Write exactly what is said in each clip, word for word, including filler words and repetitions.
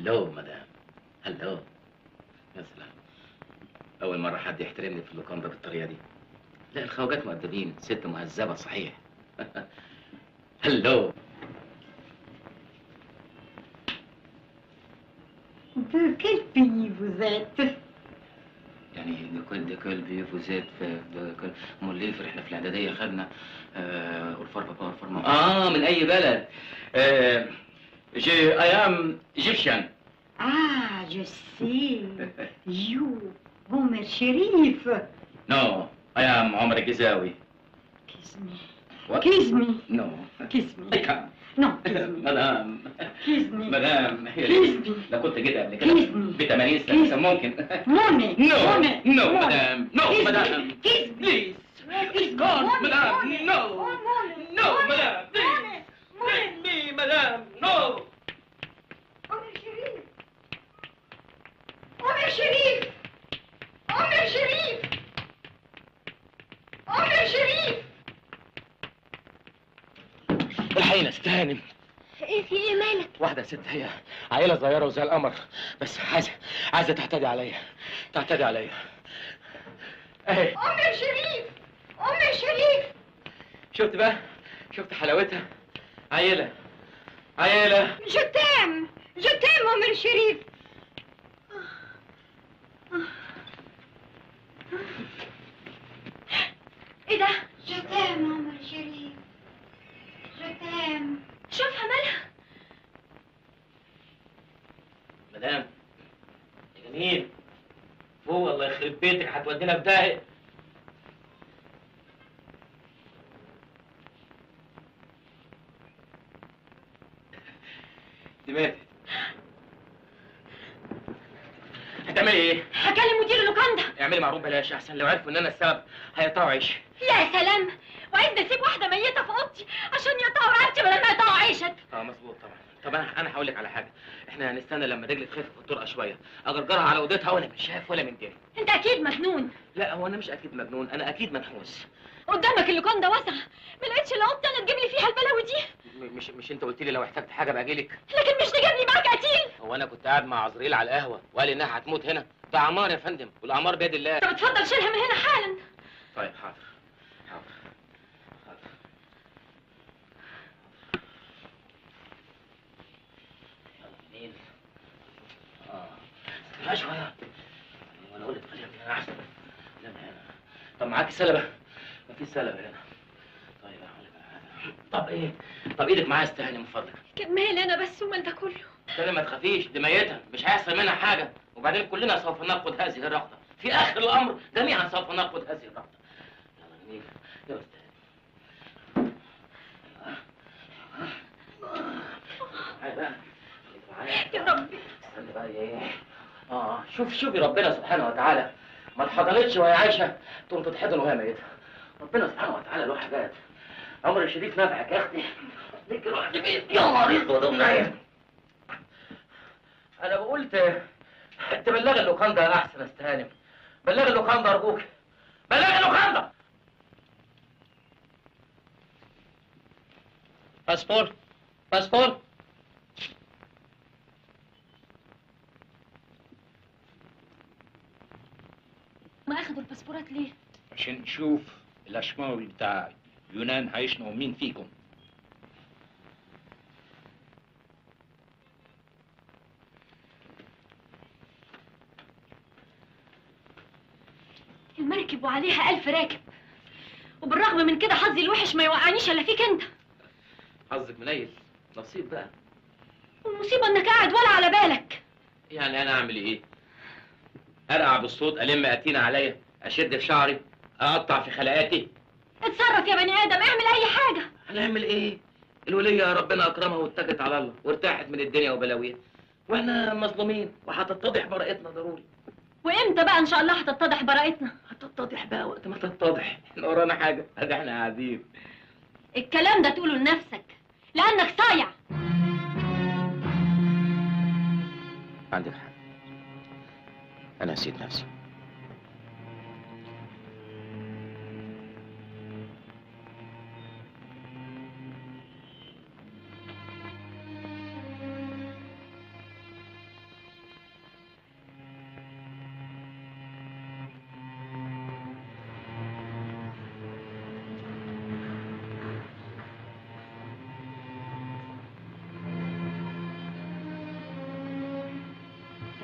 هلو مدام، هلو. يا سلام، أول مرة حد يحترمني في اللوكاندا بالطريقة دي. لا الخواجات مؤدبين، ست مهذبة صحيح. هلو. De quel pays vous êtes? يعني دي كل دي كل بيفوزات في كل. امال ليه في احنا في الاعداديه خدنا آه والفار بابا والفار ماما. اه من اي بلد؟ آه جي اي ام ايجيبشن. Ah, je sais. You, Homer Sherif. نو اي ام عمر الجزاوي. Kiss me. Kiss me. نو. Kiss me. اي كان. Non, kiss me. مدام. Kiss me. مدام. Kiss me. لو كنت جيت قبل كده Kiss me. ب ثمانين سنه كان ممكن. Money. نو Money. نو Money. مدام. نو Kiss me. مدام. Kiss me. بليز. Kiss me. God, Money. مدام. Money. نو. Oh, money. نو Money. مدام. Money. Let me, مدام. نو. Homer Sherif. Homer Sherif. Homer Sherif. Homer Sherif. الحقيقة استهانم. ايه في ايه مالك؟ واحدة ست هي عيلة صغيرة وزي القمر، بس عايزة عايزة تعتدي عليا، تعتدي عليا. اهي. عمر شريف، عمر شريف. شفت بقى؟ شفت حلاوتها؟ عيلة عيلة. جو تام، جو تام عمر شريف. ايه ده؟ جو تام عمر شريف، جو تام. شوفها مالها؟ مدام يا جميل فوق، الله يخرب بيتك هتودينا في داهية. دي ماتت. هتعملي ايه؟ هكلم مدير اللوكاندا. اعملي معروف بلاش، احسن لو عرفوا ان انا السبب هيقطعوا عيشي. يا سلام، وعايز اسيب واحده ميته في اوضتي عشان يقطعوا رقبتي بدل ما يقطعوا عيشك. اه مظبوط طبعا. طب انا انا هقول لك على حاجه، احنا هنستنى لما رجلي تخف في الطرقه شويه، اجرجرها على اوضتها ولا من شاف ولا من دري. انت اكيد مجنون. لا هو انا مش اكيد مجنون، انا اكيد منحوس. قدامك اللوكاندا واسعه، ما لقيتش الا اوضتي انا تجيب لي فيها البلاوي دي. مش مش انت قلت لي لو احتجت حاجه باجي لك؟ لكن مش تجيب لي معاك قتيل. هو انا كنت قاعد مع عزريل على القهوه وقال انها هتموت هنا؟ ده عمار يا فندم، والاعمار بيد الله. طب اتفضل شيلها من هنا حالا. طيب حاضر حاضر حاضر. يلا جميل. اه استنى شويه وانا اقول لك خليها من هنا احسن. لا من هنا. طب معاكي سلبه؟ مفيش سلبه هنا. طيب هقول لك على حاجه. طب ايه؟ طب ايدك معايا استهاني من فضلك. كمل انا بس ومال ده كله. استنى ما تخافيش، دي ميتة مش هيحصل منها حاجة، وبعدين كلنا سوف نفقد هذه الرغبة، في آخر الأمر جميعا سوف نفقد هذه الرغبة. يلا جميل، يا أستاذ. معايا بقى، يا ربي. استنى بقى إيه؟ آه شوف شوفي ربنا سبحانه وتعالى، ما اتحضنتش وهي عايشة تقوم تتحضن وهي ميتة. ربنا سبحانه وتعالى له حاجات. عمر الشريف نافعك يا أختي. ليك روح بيت يا نهار أسود ومنيل. أنا قلت تبلغ اللوكاندا أحسن استهانم. بلغ اللوكاندا أرجوك. بلغ اللوكاندا. باسبور باسبور. ما اخدوا الباسبورات ليه؟ عشان نشوف الأشماوي بتاع يونان هيشنقوا مين فيكم. المركب وعليها ألف راكب، وبالرغم من كده حظي الوحش ما يوقعنيش الا فيك انت. حظك منيل، نصيب بقى. والمصيبه انك قاعد ولا على بالك. يعني أنا أعمل إيه؟ أرقع بالصوت، ألم أتينا عليا، أشد في شعري، أقطع في خلقاتي. اتصرف يا بني ادم، اعمل اي حاجه. هنعمل إيه؟ الولية ربنا أكرمها واتكت على الله وارتاحت من الدنيا وبلاويها، وإحنا مظلومين وهتتضح براءتنا ضروري. وامتى بقى ان شاء الله هتتضح براءتنا؟ هتتضح بقى وقت ما تتضح، احنا ورانا حاجة؟ ادي احنا قاعدين. الكلام ده تقوله لنفسك لانك صايع. عندك حق، انا نسيت نفسي.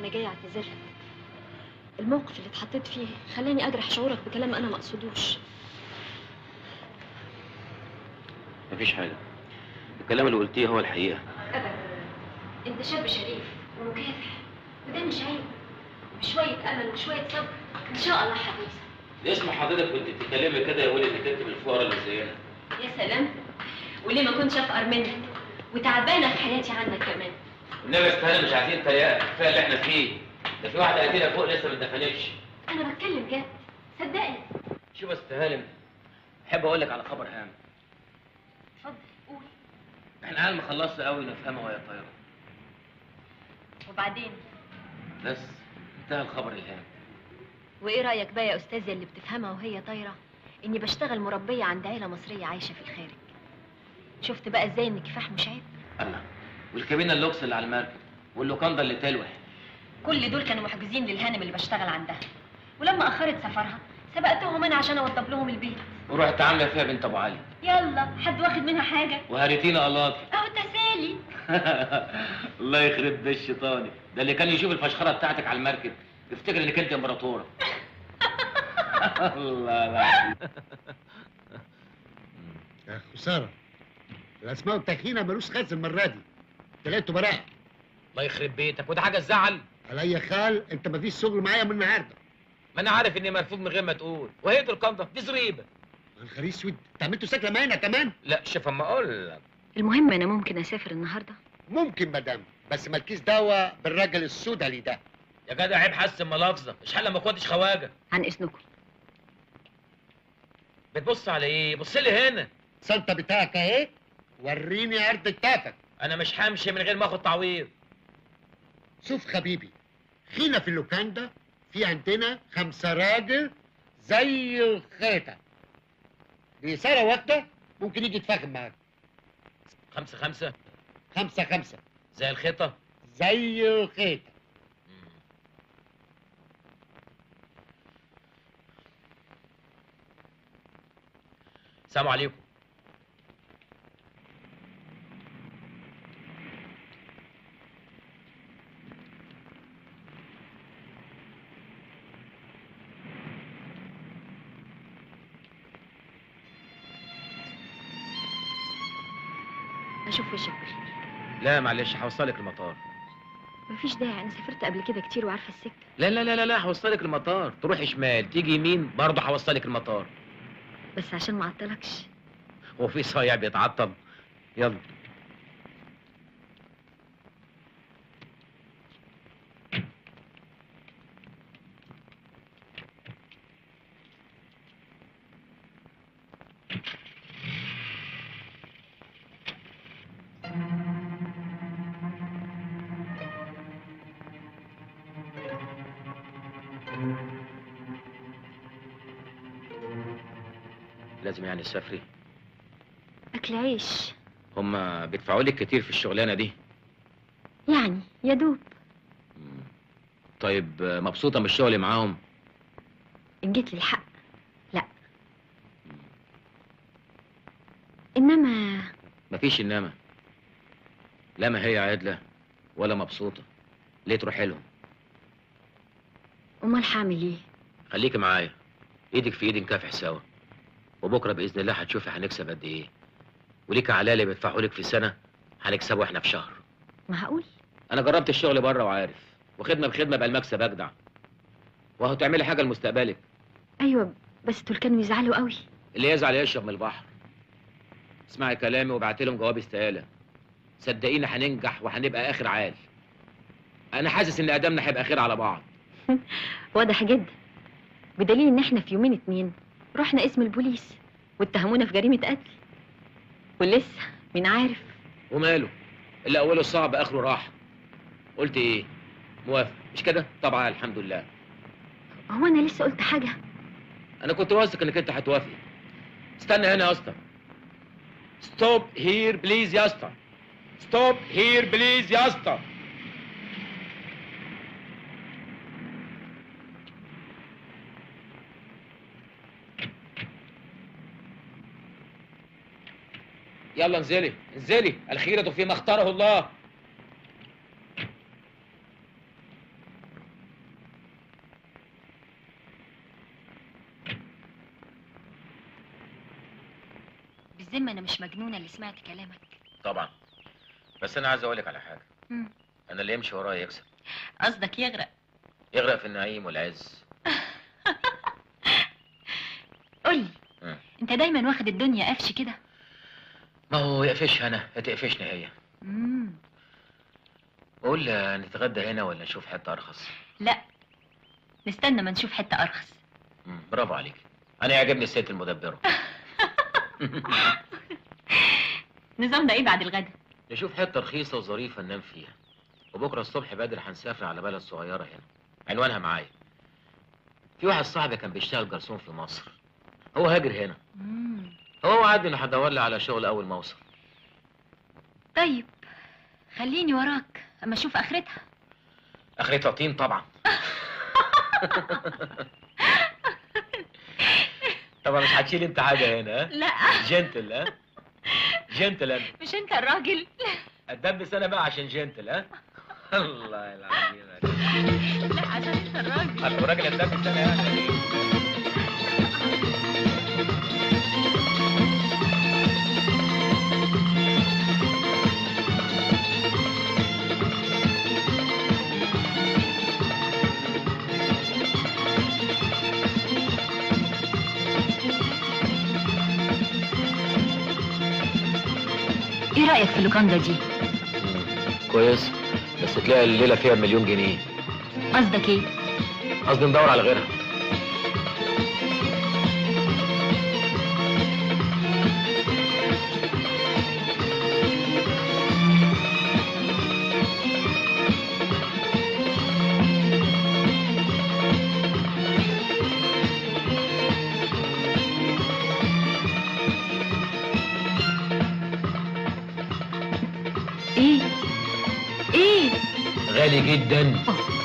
انا جايه اعتذر لك. الموقف اللي اتحطيت فيه خلاني اجرح شعورك بكلام انا ما اقصدوش. مفيش حاجه، الكلام اللي قلتيه هو الحقيقه. ابدا، انت شاب شريف ومكافح، وده مش عيب. بشويه امل وشويه صبر ان شاء الله هتوصل. ليش ما حضرتك كنت بتتكلمي كده يا ولد اللي تكتب الفقراء اللي زينا؟ يا سلام، وليه ما كنتش افقر منك وتعبانه في حياتي عنك كمان. والنبي استهانه مش عايزين تريقه، كفايه اللي احنا فيه. ده في واحده قتيله فوق لسه ما اتدفنتش. انا بتكلم جد صدقني. شوف يا ست هانم، احب اقول لك على خبر هام. اتفضل قول. احنا عيال مخلصنا قوي نفهمها وهي طايره. وبعدين؟ بس انتهى الخبر الهام. وايه رايك بقى يا استاذه اللي بتفهمها وهي طايره اني بشتغل مربيه عند عيله مصريه عايشه في الخارج؟ شفت بقى ازاي ان الكفاح مش عيب؟ الله، والكابينه اللوكس اللي على المركب واللوكاندا اللي تلوح، كل دول كانوا محجوزين للهانم اللي بشتغل عندها، ولما اخرت سفرها سبقتهم انا عشان اوضب لهم البيت. ورحت عامله فيها بنت ابو علي. يلا، حد واخد منها حاجه؟ وهريتينا قلاطي. اهو تسالي. الله يخرب بيت الشيطاني، ده اللي كان يشوف الفشخره بتاعتك على المركب يفتكر انك انت امبراطوره. الله العظيم. يا خساره، الاسماء والتكهينه ملوش خاز المره دي، طلعتوا براءه. الله يخرب بيتك، وده حاجه تزعل؟ على اي خال انت مفيش شغل معايا من النهارده. ما انا عارف اني مرفوض من غير ما تقول، وهي دي القنده دي زريبه. الخريج اسود، انت عملتوا سكله معانا كمان؟ لا شوف اما اقول لك. المهم انا ممكن اسافر النهارده؟ ممكن مدام، بس مالكيش دعوه بالراجل السودالي ده. يا جدع عيب، حسن ملافظك، اشحال لما كنتش خواجه. عن اذنكم. بتبص على ايه؟ بص لي هنا. السلطه بتاعك اهي، وريني عرض كتافك. انا مش همشي من غير ما اخد تعويض. شوف حبيبي، خينا في اللوكاندا في عندنا خمسه راجل زي الخيطه، بإثارة واحده ممكن يجي يتفاهم معاك. خمسة خمسة؟ خمسة خمسة زي الخيطة؟ زي الخيطة. السلام عليكم. اشوف وشك بخير. لا معلش، هوصلك المطار. مفيش داعي، انا سافرت قبل كده كتير وعارفه السكه. لا لا لا لا لا، هوصلك المطار، تروحي شمال تيجي يمين برضه هوصلك المطار. بس عشان ما اعطلكش. هو في صايع بيتعطل؟ يلا. لازم يعني تسافري؟ اكل عيش. هما بيدفعوا لك كتير في الشغلانه دي؟ يعني يا دوب. طيب مبسوطه من الشغل معاهم؟ ان جيت لي الحق لا، انما مفيش انما. لا ما هي عادله ولا مبسوطه، ليه تروحي لهم؟ امال هعمل ايه؟ خليكي معايا، ايدك في ايد نكافح سوا، وبكره باذن الله هتشوفي هنكسب قد ايه. وليك على اللي بيدفعوا لك في سنه هنكسبه احنا في شهر. معقول؟ انا جربت الشغل بره وعارف، وخدمه بخدمه بقى المكسب اجدع، وهو تعملي حاجه لمستقبلك. ايوه بس دول كانوا يزعلوا قوي. اللي يزعل يشرب من البحر. اسمعي كلامي وابعتي لهم جواب استقاله، صدقيني هننجح وهنبقى اخر عال. انا حاسس ان ادمنا هيبقى خير على بعض. واضح جدا، بدليل ان احنا في يومين اتنين رحنا اسم البوليس واتهمونا في جريمه قتل، ولسه مين عارف. وماله، اللي اوله صعب اخره راحه. قلت ايه؟ موافق مش كده؟ طبعا الحمد لله. هو انا لسه قلت حاجه؟ انا كنت واثق انك انت هتوافقي. استنى هنا يا اسطى. ستوب هير بليز يا اسطى. ستوب هير بليز يا اسطى. يلا انزلي انزلي، الخيرة فيما اختاره الله. بالذمه انا مش مجنونه اللي سمعت كلامك. طبعا، بس انا عايز اقولك على حاجه. مم. انا اللي يمشي ورايا يكسب. قصدك يغرق؟ يغرق في النعيم والعز. قولي، مم. انت دايما واخد الدنيا قفش كده؟ ما هو يقفشها انا هتقفشني هي. امم قول نتغدى هنا ولا نشوف حته ارخص؟ لا، نستنى ما نشوف حته ارخص. مم. برافو عليك، انا يعجبني الست المدبره. نظام ده ايه بعد الغدا؟ نشوف حته رخيصه وظريفه ننام فيها، وبكره الصبح بدري هنسافر على بلد صغيره هنا عنوانها معايا. في واحد صاحبي كان بيشتغل جرسون في مصر، هو هاجر هنا. مم. هو وعدني انه هدور لي على شغل اول ما اوصل. طيب خليني وراك اما اشوف اخرتها. اخرتها طين طبعا. طبعا مش هتشيل انت حاجه هنا، ها؟ لا جنتل، ها؟ جنتل انا. مش انت الراجل. اتدبس انا بقى عشان جنتل، ها؟ الله العظيم. لا عشان انت الراجل. انا راجل اتدبس انا يعني. ايه رايك في اللوكاندا دي؟ كويس، بس تلاقي الليله فيها مليون جنيه. قصدك ايه؟ قصدي ندور على غيرها. ايه؟ ايه؟ غالي جدا.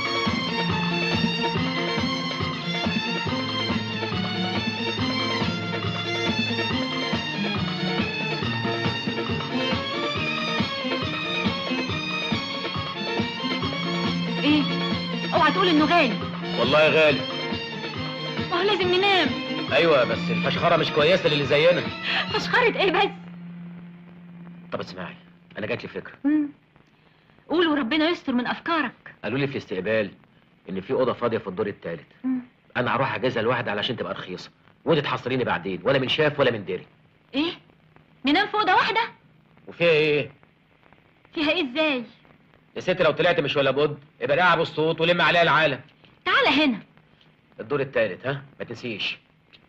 ايه؟ اوعى تقول انه غالي. والله غالي. ما هو لازم ننام. ايوه بس الفشخره مش كويسه للي زينا. فشخرة ايه بس؟ طب اسمعي، انا جات لي فكره. مم. قول وربنا يستر من افكارك. قالوا لي في الاستقبال ان في اوضه فاضيه في الدور الثالث. مم. انا هروح اجازها لواحد علشان تبقى رخيصه، وانت تحصليني بعدين، ولا من شاف ولا من دري. ايه؟ ننام في اوضه واحده؟ وفيها ايه؟ فيها ايه ازاي؟ يا ست لو طلعت مش ولا بد يبقى لعب الصوت ولم عليها العالم. تعالى هنا. الدور الثالث، ها؟ ما تنسيش.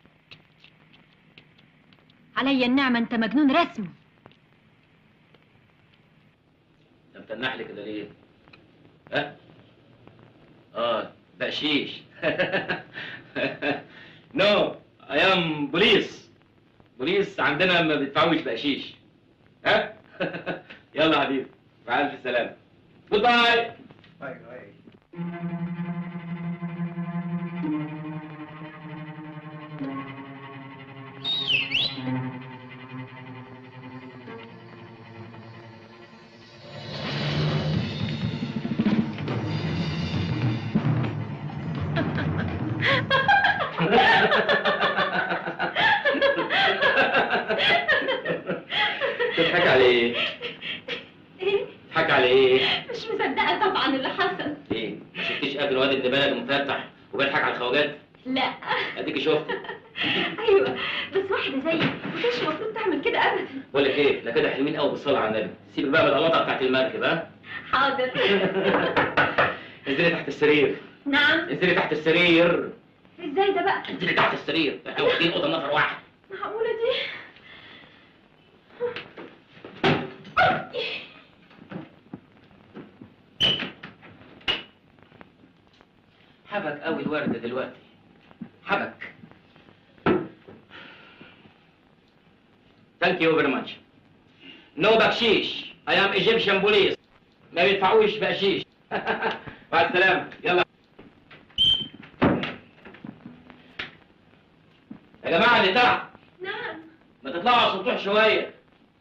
عليا النعمه انت مجنون رسمي. انت متنح لي كده ليه؟ ها؟ اه بقشيش. نو اي ام بوليس. بوليس عندنا ما بيدفعوش بقشيش. ها؟ يلا يا حبيبي مع الف سلامه. جود باي. باي باي. تضحك على ايه؟ ايه؟ تضحك على ايه؟ مش مصدقه طبعا اللي حصل. ايه؟ ما شفتيش قبل الواد الدبانه المفتح وبيضحك على الخواجات؟ لا. اديكي شفتي. ايوه بس واحده زيك ما كانش المفروض تعمل كده ابدا. بقول لك ايه؟ لا كده حلوين قوي بالصلاه على النبي. سيبك بقى من القلاطه بتاعت المركب، ها؟ حاضر. انزلي تحت السرير. نعم. انزلي تحت السرير. ازاي ده بقى؟ انزلي تحت السرير. احنا واخدين اوضه نفر واحد. معقوله دي؟ حبك قوي الورد دلوقتي. حبك. ثانك يو فيري ماتش. نو بقشيش. اي ام ايجيبشن بوليس. ما بيدفعوش بقشيش. مع السلامه. يلا يا جماعه اللي تحت نعم. ما تطلعوا على السطوح شويه.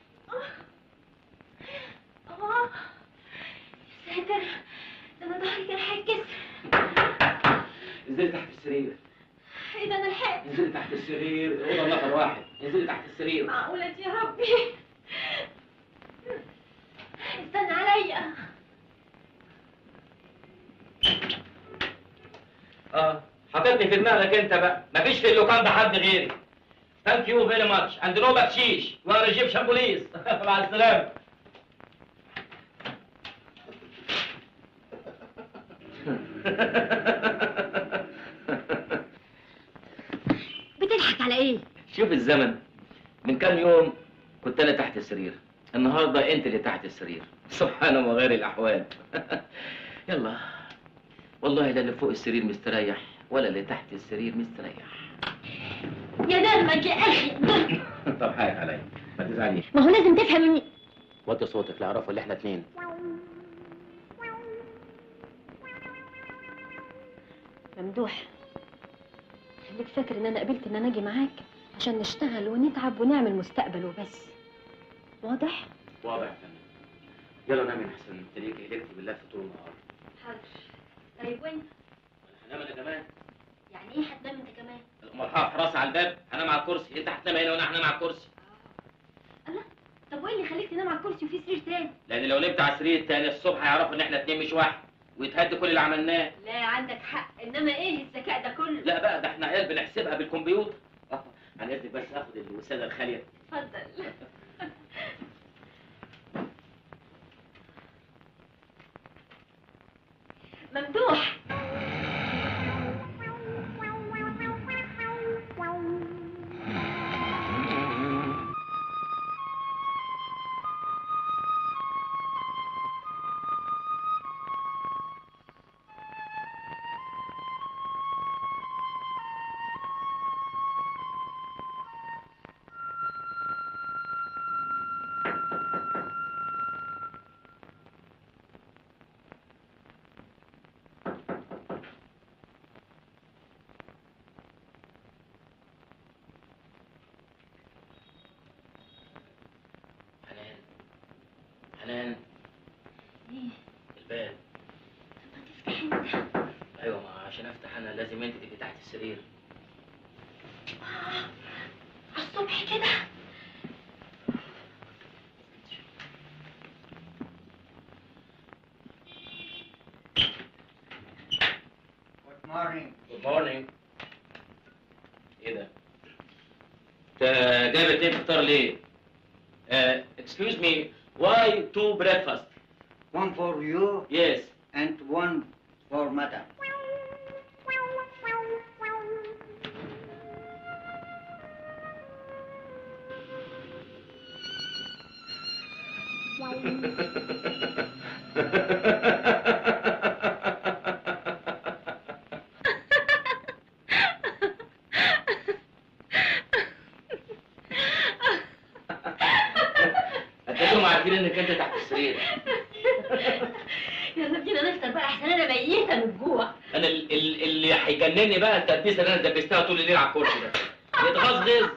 اه يا ساتر، ده انا ظهري كان هيتكسر. انزلي تحت السرير. ايه ده انا لحقت؟ انزلي تحت السرير، الاوضه نفر واحد، انزلي تحت السرير. معقولة يا ربي؟ استنى عليا. اه حطيتني في دماغك انت بقى، مفيش في اللوكان ده حد غيري. ثانك يو فيري ماتش اند نو بكشيش ولا ايجيبشن بوليس. مع السلامه. بتضحك على ايه؟ شوف الزمن، من كام يوم كنت انا تحت السرير، النهارده انت اللي تحت السرير. سبحان وغير الاحوال. يلا والله لا اللي فوق السرير مستريح ولا اللي تحت السرير مستريح. يا درمك يا اخي. طب حقك عليا ما تزعليش. ما هو لازم تفهم اني وطي صوتك لا اعرفوا اللي احنا اتنين. ممدوح، خليك فاكر ان انا قبلت ان انا اجي معاك عشان نشتغل ونتعب ونعمل مستقبل وبس. واضح؟ واضح يا فندم. يلا نامي احسن تلاقيكي هلكتي بالله في طول النهار. حاضر. طيب وانت؟ وانا هنام انا كمان. يعني ايه هتنام انت كمان؟ المرحله حراسه على الباب، هنام على الكرسي، انت هتنام هنا وانا هنام على الكرسي. الله، طب وايه اللي يخليك تنام على الكرسي وفي سرير تاني؟ لان لو نمت على السرير التاني الصبح هيعرفوا ان احنا اتنين مش واحد ويتهد كل اللي عملناه. لا عندك حق، انما ايه الذكاء ده كله؟ لا بقى ده احنا عيال بنحسبها بالكمبيوتر. اه عن اذنك بس اخد الوساده الخاليه. اتفضل. ممدوح. حنان. ايه؟ الباب. طب ما تفتح انت. ايوه ما عشان افتح انا لازم انت تبقي تحت السرير. على الصبح كده. Good morning. Good morning. ايه ده؟ انت جايب اتنين فطار ليه؟ Uh, excuse me, why two breakfast? One for you Yes. and one for madam. هتلاقيهم عارفين انك انت تحت السرير. يلا بينا نفطر بقى احسن انا ميته من الجوع. انا ال- ال- اللي هيجنني بقى التدبيسه اللي انا دبستها طول الليل على الكرسي ده. يتغزغز.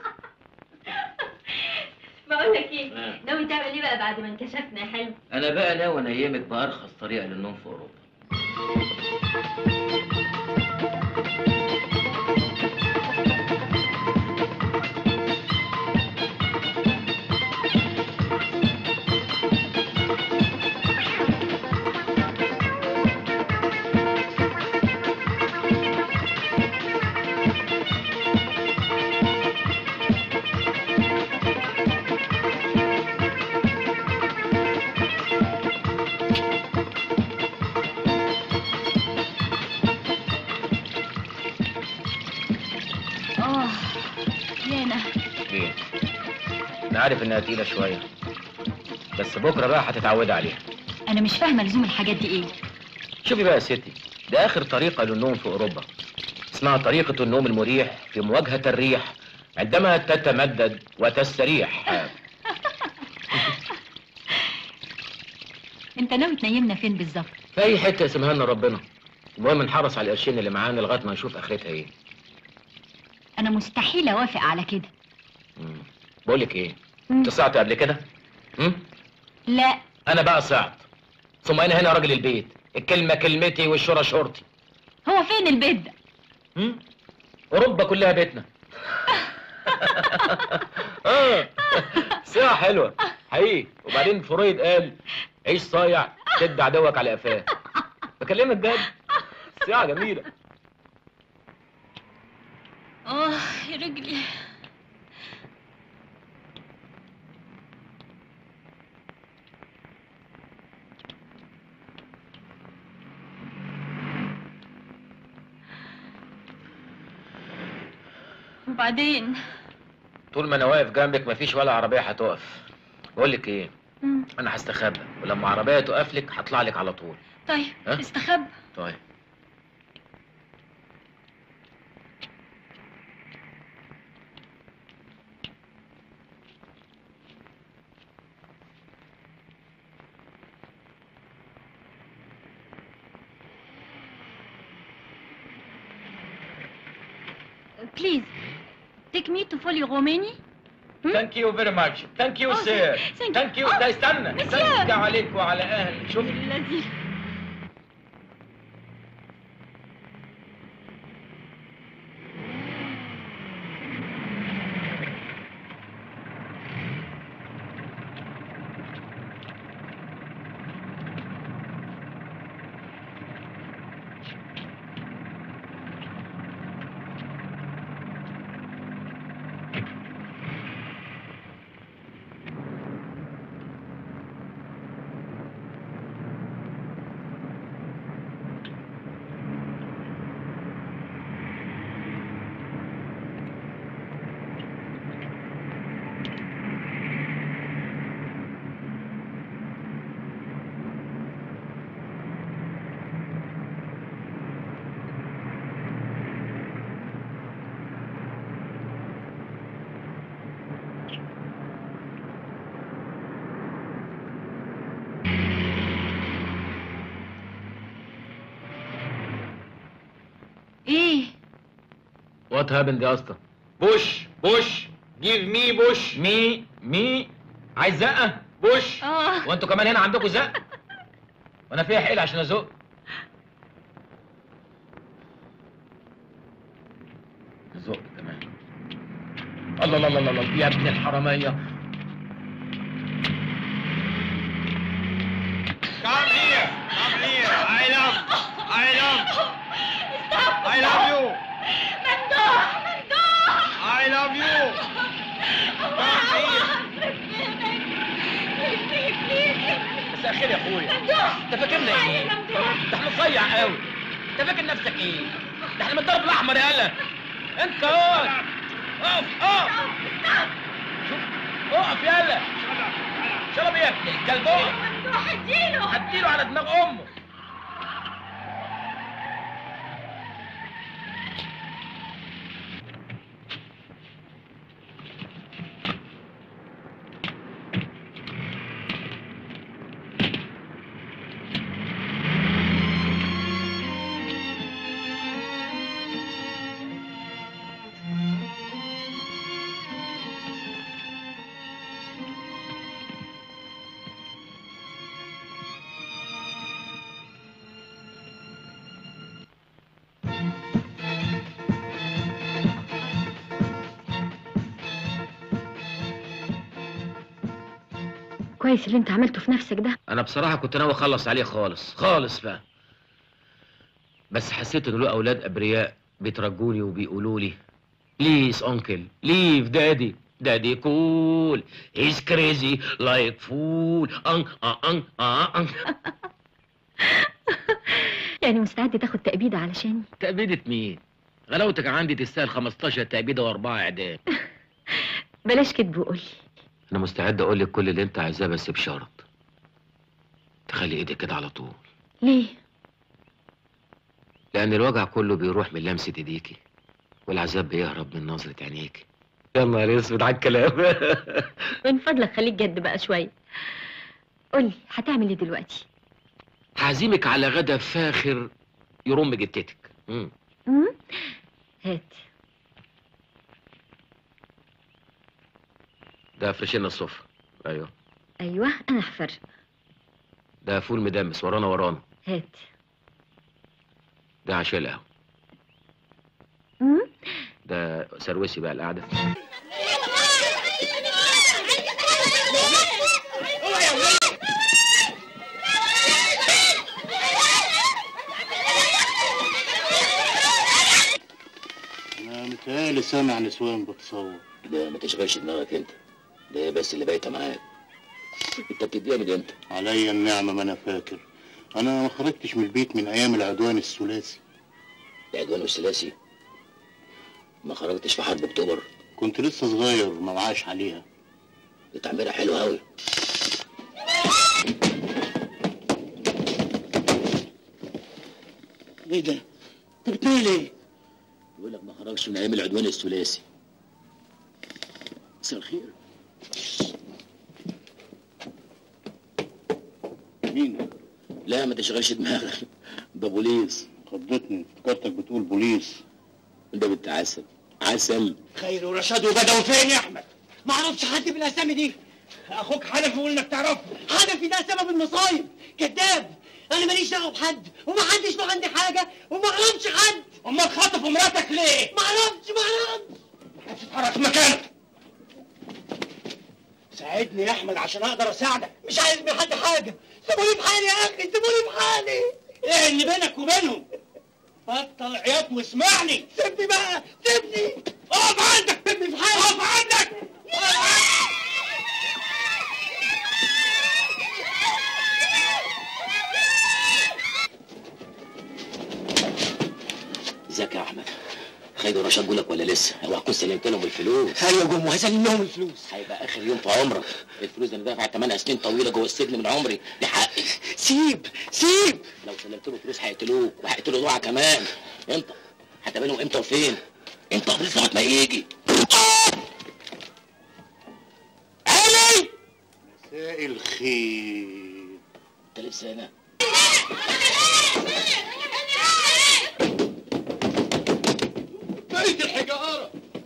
بقول لك ايه؟ آه. ناوي تعمل ايه بقى بعد ما انكشفنا يا حلو؟ انا بقى ناوي انيمك بارخص طريقه للنوم في اوروبا. اه لينا. ايه؟ انا عارف انها تقيله شويه بس بكره بقى هتتعودي عليها. انا مش فاهمه لزوم الحاجات دي ايه. شوفي بقى يا ستي، ده اخر طريقه للنوم في اوروبا، اسمها طريقه النوم المريح في مواجهه الريح عندما تتمدد وتستريح. انت ناوي تنيمنا فين بالظبط؟ في اي حته يسمها لنا ربنا، المهم نحرص على القرشين اللي معانا لغايه ما نشوف اخرتها ايه. انا مستحيل اوافق على كده. مم. بقول لك ايه، مم. انت صعت قبل كده؟ مم؟ لا. انا بقى صعت، ثم انا هنا راجل البيت، الكلمه كلمتي والشورى شورتي. هو فين البيت ده؟ مم؟ اوروبا كلها بيتنا. اه ساعة حلوة حقيقي. وبعدين فرويد قال عيش صايع شد عدوك على قفاه. بكلمك بجد، ساعة جميلة. اه يا رجلي. وبعدين طول ما انا واقف جنبك مفيش ولا عربية هتقف. بقول لك ايه، مم. انا هستخبى ولما عربية تقف لك هطلع لك على طول. طيب ها؟ استخبى. طيب. Please take me to follow Romani. ثانك يو فيري ماتش. ثانك يو Oh, سير. thank you. ثانك يو. Oh, ده استنى monsieur. استنى عليك وعلى اهلك. شوف الذي ايه؟ وات هابند يا اسطى؟ بوش بوش جيف مي بوش. مي مي عايز زقه؟ بوش. اه وانتوا كمان هنا عندكم زق؟ وانا فيها حيل عشان ازق؟ زق كمان. الله الله الله الله يا ابن الحراميه. Come here. Come here. I love. I love. I love you. ممدوح ممدوح I love you. Come here. مساء الخير يا اخويا. ممدوح انت فاكرنا ايه؟ ممدوح ده احنا صيع قوي. انت فاكر نفسك ايه؟ ده احنا من الضرب الاحمر يالا. انت اقف اقف اقف. شوف اقف يالا. شرب يا ابني الكلب اقف. ممدوح اديله هديله على دماغ امه. كويس اللي انت عملته في نفسك ده. انا بصراحه كنت ناوي اخلص عليه خالص خالص بقى، بس حسيت ان له اولاد ابرياء بيترجوني وبيقولوا لي بليز انكل ليف دادي دادي كول هيز كريزي لايك فول ان ان ان يعني مستعد تاخد تأبيدة علشاني؟ تأبيدة مين؟ غلاوتك عندي تستاهل خمستاشر تأبيدة واربعة اعدام. بلاش كدب وقولي. انا مستعد اقول لك كل اللي انت عايزاه بس بشرط تخلي ايدك كده على طول. ليه؟ لان الوجع كله بيروح من لمسة ايديكي والعذاب بيهرب من نظرة عينيكي. يا نهار اسود على الكلام. من فضلك خليك جد بقى شوية. قولي هتعمل ايه دلوقتي؟ هعزمك على غدا فاخر يرم جتتك. مم. امم هات. ده فرشنا السفرة. ايوه ايوه انا هفرق. ده فول مدمس ورانا ورانا. هات. ده عشاء القهوة. مم؟ ده سروسي بقى القعده. انا متهيألي سامع نسوان بتصور. ده ما تشغلش دماغك انت، ده بس اللي بايته معاك. انت بتديها من امتى؟ عليا النعمة ما انا فاكر. انا ما خرجتش من البيت من ايام العدوان الثلاثي. العدوان الثلاثي؟ ما خرجتش في حرب اكتوبر؟ كنت لسه صغير ما معاش عليها. دي تعميرها حلو قوي. ايه ده؟ انت بتنيل ايه؟ بيقول لك ما خرجش من ايام العدوان الثلاثي. مساء الخير. مين؟ لا ما تشغلش دماغك، ده بوليس. خضتني، افتكرتك بتقول بوليس. ده بنت عسل عسل. خير ورشاد وبدوي فين يا احمد؟ ما اعرفش حد بالاسامي دي. اخوك حنفي يقول انك تعرفه. حنفي ده سبب المصايب، كذاب. انا ماليش دعوه بحد وما حدش له عندي حاجه وما اعرفش حد. امال خاطف مراتك ليه؟ ما اعرفش ما اعرفش. ما تتحرك في مكانك. ساعدني يا احمد عشان اقدر اساعدك. مش عايز من حد حاجه. سيبوني في حالي يا اخي، سيبوني في حالي. ايه اللي بينك وبينهم؟ بطل عياط واسمعني. سيبني بقى، سيبني. اقف عندك، سيبني في حالي. اقف عندك. ازيك يا احمد؟ خير ورشاد جولك ولا لسه؟ اوعى تكون سلمت لهم الفلوس. ايوه جم وهسلم لهم الفلوس. هيبقى اخر يوم في عمرك. الفلوس اللي دافع ثمانية سنين طويله جوه السجن من عمري، دي حقي. سيب سيب. لو سلمت له فلوس هيقتلوك وهيقتلوا دعاء كمان. انت هتقابلهم امتى وفين؟ انت قبل لغايه ما يجي. علي مساء الخير. انت لسه هنا؟ بيت الحجارة.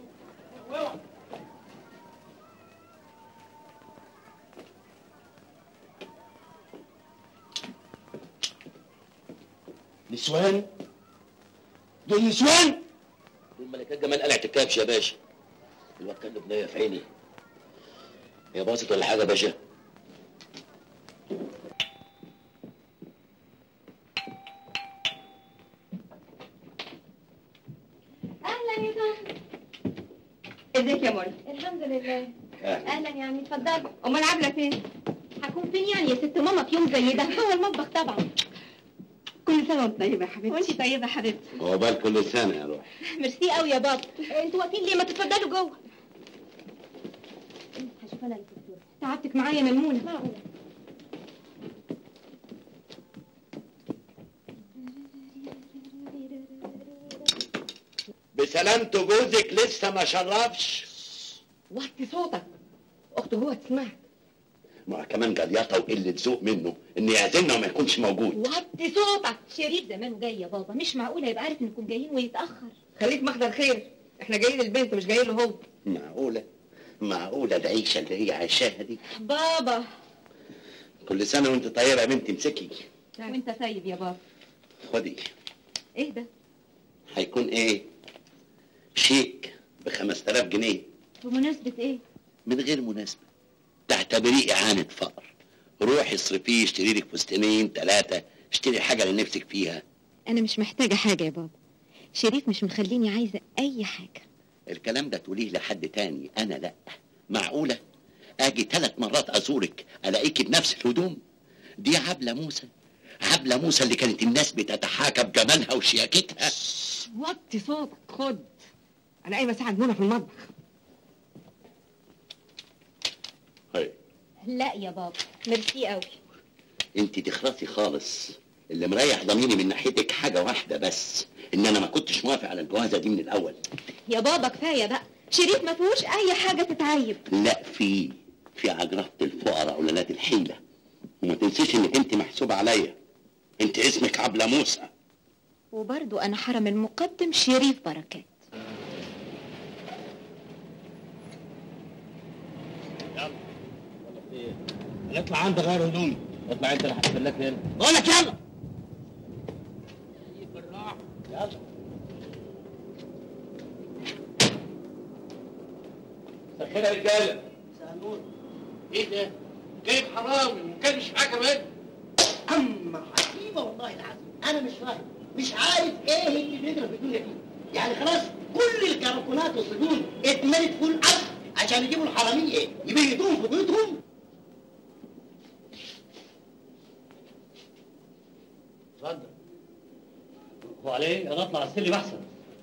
نسوان؟ دول نسوان؟ دول ملكات جمال قلعة الكبش يا باشا. الواد كان بنيه في عيني. هي باظت ولا حاجه يا باشا؟ اهلا يا طنط. ازيك يا مريم؟ الحمد لله. اهلا. اهلا يا عمي، اتفضلي. امال عامله فين؟ هكون فين يعني يا ست ماما في يوم زي ده؟ هو المطبخ طبعا. كل سنه وانت طيبه يا حبيبتي. وانت طيبه يا حبيبتي. عقبال كل سنة يا روح. ميرسي قوي يا بابا. انتوا واقفين ليه؟ ما تتفضلوا جوه. هشوف انا الدكتور. تعبتك معايا يا ميمونه. معقوله. بسلامته جوزك لسه ما شرفش. وطي صوتك. اخته جوه تسمعك. ما كمان جليطة وقلة ذوق منه ان يعزمنا وما يكونش موجود. وطي صوتك. شريف زمانه جاي يا بابا، مش معقوله يبقى عارف انكم جايين ويتاخر. خليك محضر خير، احنا جايين للبنت مش جايين له هو. معقولة؟ معقولة العيشة اللي هي عايشاها دي؟ بابا. كل سنة وانت طيبة يا بنتي، امسكي. وانت طيب يا بابا. خدي. ايه ده؟ هيكون ايه؟ شيك ب خمسة آلاف جنيه. بمناسبه ايه؟ من غير مناسبة. تعتبريه إعانة فقر. روحي اصرفيه، اشتري لك فستانين ثلاثة، اشتري حاجة اللي نفسك فيها. انا مش محتاجه حاجه يا بابا. شريف مش مخليني عايزه اي حاجه. الكلام ده تقوليه لحد تاني، أنا لأ. معقولة؟ أجي ثلاث مرات أزورك ألاقيكي بنفس الهدوم؟ دي عبلة موسى. عبلة موسى اللي كانت الناس بتتحاكى بجمالها وشياكتها. وطي صوتك. خد انا قايمه اساعد منى في المطبخ. هاي. لا يا بابا ميرسي قوي. انت تخرسي خالص. اللي مريح ضميري من ناحيتك حاجة واحدة بس، إن أنا ما كنتش موافق على الجوازة دي من الأول. يا بابا كفايه بقى، شريف ما فيهوش اي حاجه تتعيب. لا، في في عجرفة الفقراء ولاد الحيلة. وما تنسيش إنك أنت محسوبة عليا. أنت اسمك عبلة موسى. وبرضو انا حرم المقدم شريف بركات. نطلع عند غير هدومي. اطلع انت، انا هستناك هنا. بقول لك يلا. بالراحه. يلا. مساء الخير يا رجاله. مساء النور. ايه ده؟ جايب حرامي وكان مش معاه كمان؟ اما عجيبه والله العظيم، انا مش فاهم، مش عارف ايه اللي بيجرى في الدنيا دي. يعني خلاص كل الكركونات والسجون اتملت فول الارض عشان يجيبوا الحراميه ايه؟ يبيتوهم في بيوتهم. اتفضل. هو عليه انا اطلع السلم احسن.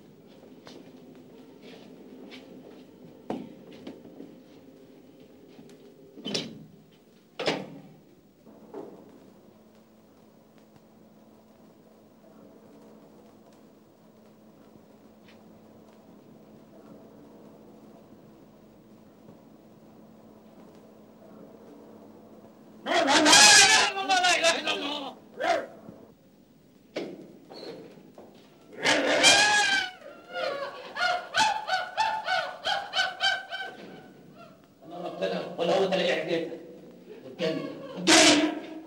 ولا هو تلاقي حكايتك قدامي قدامي.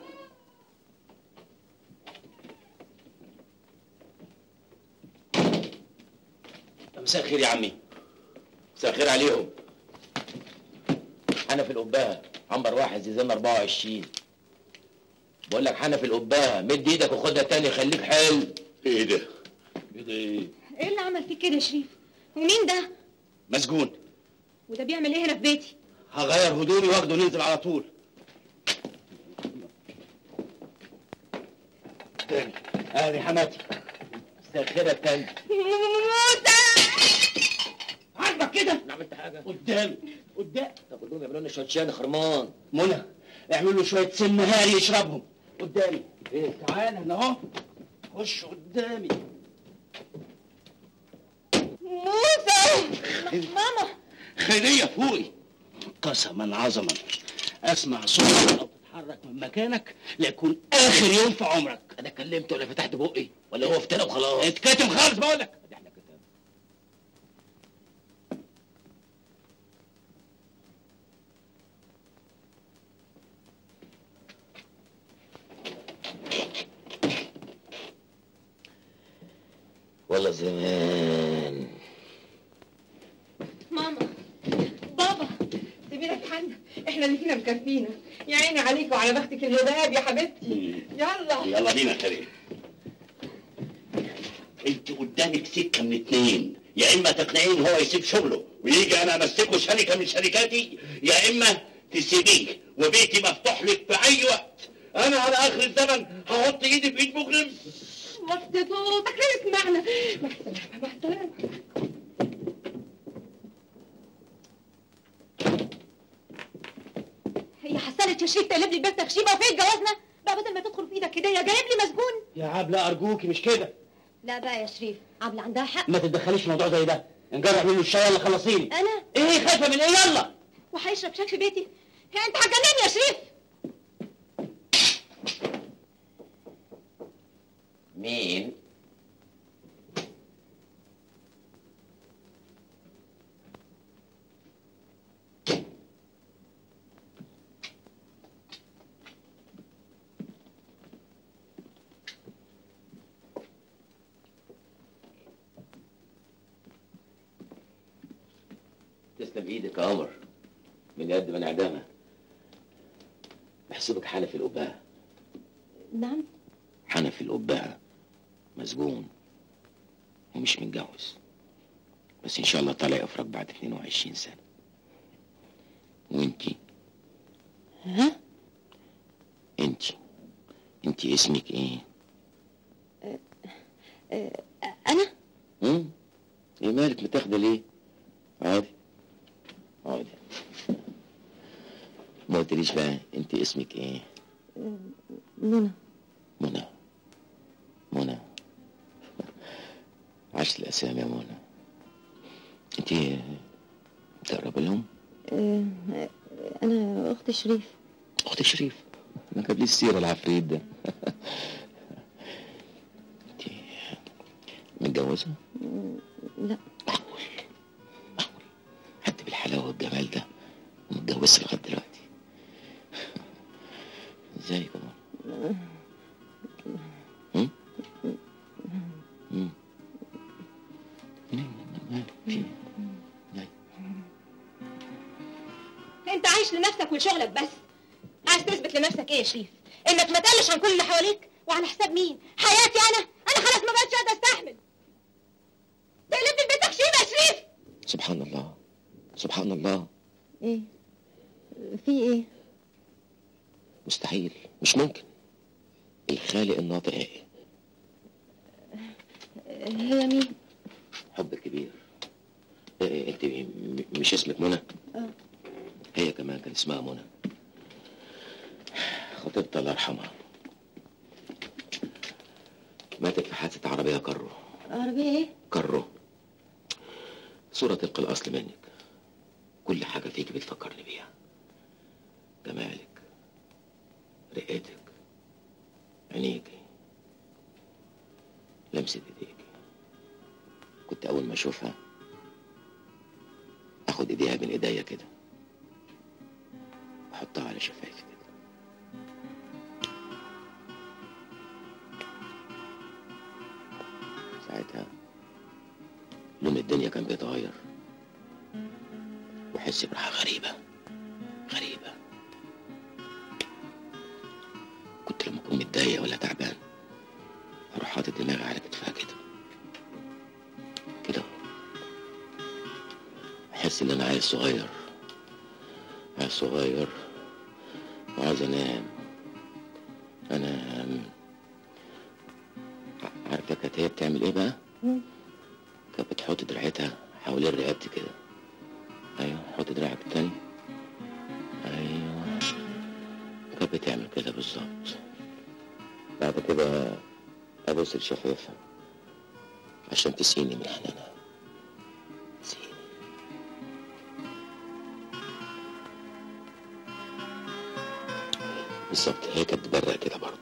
مساء الخير يا عمي. مساء الخير عليهم. حنفي القباها عنبر واحد زيزان أربعة وعشرين. بقول لك حنفي القباها مد ايدك وخدها تاني خليك حلو. ايه ده؟ ايه ده ايه؟ ايه اللي عمل فيك كده يا شريف؟ ومين ده؟ مسجون. وده بيعمل ايه هنا في بيتي؟ هغير هدومي واخده ننزل على طول. تاني اهلي حماتي. مساء الخير يا تاني. عاجبك كده؟ انا عملت حاجه؟ قدامي قدام. طب كلهم يعملوا لنا شويه شاي خرمان. منى اعملوا له شويه سم هاري يشربهم قدامي. ايه؟ تعالى هنا اهو، خش قدامي. موسى ماما. خيريه فوقي. قسما عظما اسمع صوتك او تتحرك من مكانك ليكون اخر يوم في عمرك. انا كلمت ولا فتحت بقي ولا هو افترى وخلاص؟ اتكتم خالص بقول لك. احنا كتاب. والله زمان. ماما بابا سيبينا في حالنا، احنا اللي فينا مكفينا. يا عيني عليك وعلى بختك الهداب يا حبيبتي. يلا يلا بينا يا خيريه. انت قدامك سكه من اتنين، يا اما تقنعين هو يسيب شغله ويجي انا امسكه شركه من شركاتي، يا اما تسيبيه وبيتي مفتوح لك في اي وقت. انا على اخر الزمن هحط ايدي في ايد مجرم. وطي صوتك ليه اسمعنا. مع السلامه مع السلامه. هي حسنت يا شريف تقلب لي البيت تخشيبه وفين جوازنا بقى بدل ما تدخل في ايدك هديه جايب لي مسجون. يا عبله ارجوكي مش كده. لا بقى يا شريف، عبله عندها حق. ما تتدخليش في موضوع زي ده. نجرح منه الشاي يلا خلصيني. انا ايه خايفه من ايه؟ يلا. وهيشرب شاي في بيتي؟ هي انت هتجنني يا شريف. مين؟ تسلم ايدك يا قمر، من قد ما انعدامها. بحسبك حنفي القباها. نعم. حنفي القباها مسجون ومش متجوز، بس ان شاء الله طالع افرج بعد اتنين وعشرين سنة. وانتي؟ ها؟ انتي انتي اسمك ايه؟ أه أه انا؟ امم ايه مالك متاخده ليه؟ عادي عادي. ما قلتليش بقى انت اسمك ايه؟ منى. منى منى عشت الاسامي يا منى. انت تقرب لهم؟ أه انا اخت شريف. اخت شريف؟ ما جاب لي السيره العفريت ده. انت متجوزه؟ لا. معقول معقول حد بالحلاوه والجمال ده ومتجوزش لغايه دلوقتي؟ ازاي كمان؟ هم؟ هم؟ في عايش لنفسك ولشغلك بس. عايز تثبت لنفسك ايه يا شريف؟ انك ما تقلش عن كل اللي حواليك؟ وعلى حساب مين؟ حياتي انا؟ انا خلاص ما بقتش قادره استحمل. تقلبني البيت تخشيم يا شريف. سبحان الله سبحان الله. ايه؟ في ايه؟ مستحيل، مش ممكن. الخالق الناطق ايه؟ هي مين؟ حب كبير. إيه انت م- مش اسمك منى؟ اه. هي كمان كان اسمها منى. خطيبتها الله يرحمها ماتت في حادثة عربية كرو. عربية ايه؟ كرو. صورة تلقى الأصل منك. كل حاجة فيك بتفكرني بيها. جمالك، رقتك، عينيكي، لمسة ايديكي. كنت أول ما أشوفها أخد إيديها بين إيديا كده أحطها على شفايفي كده. ساعتها لون الدنيا كان بيتغير وأحس براحة غريبة غريبة. كنت لما أكون متضايق ولا تعبان أروح حاطط دماغي على كتفها كده كده، أحس إن أنا عيل صغير عيل صغير وعايز أنام أنام. ع- عارفة كانت هي بتعمل إيه بقى؟ كانت بتحط دراعتها حوالين رقبتي كده. أيوه، حط دراعك التاني. أيوه، كانت بتعمل كده بالظبط. بعد كده أبص لشفايفها عشان تسقيني من حنانها. تسقيني. بالظبط، هي كانت بتبرق كده برضه.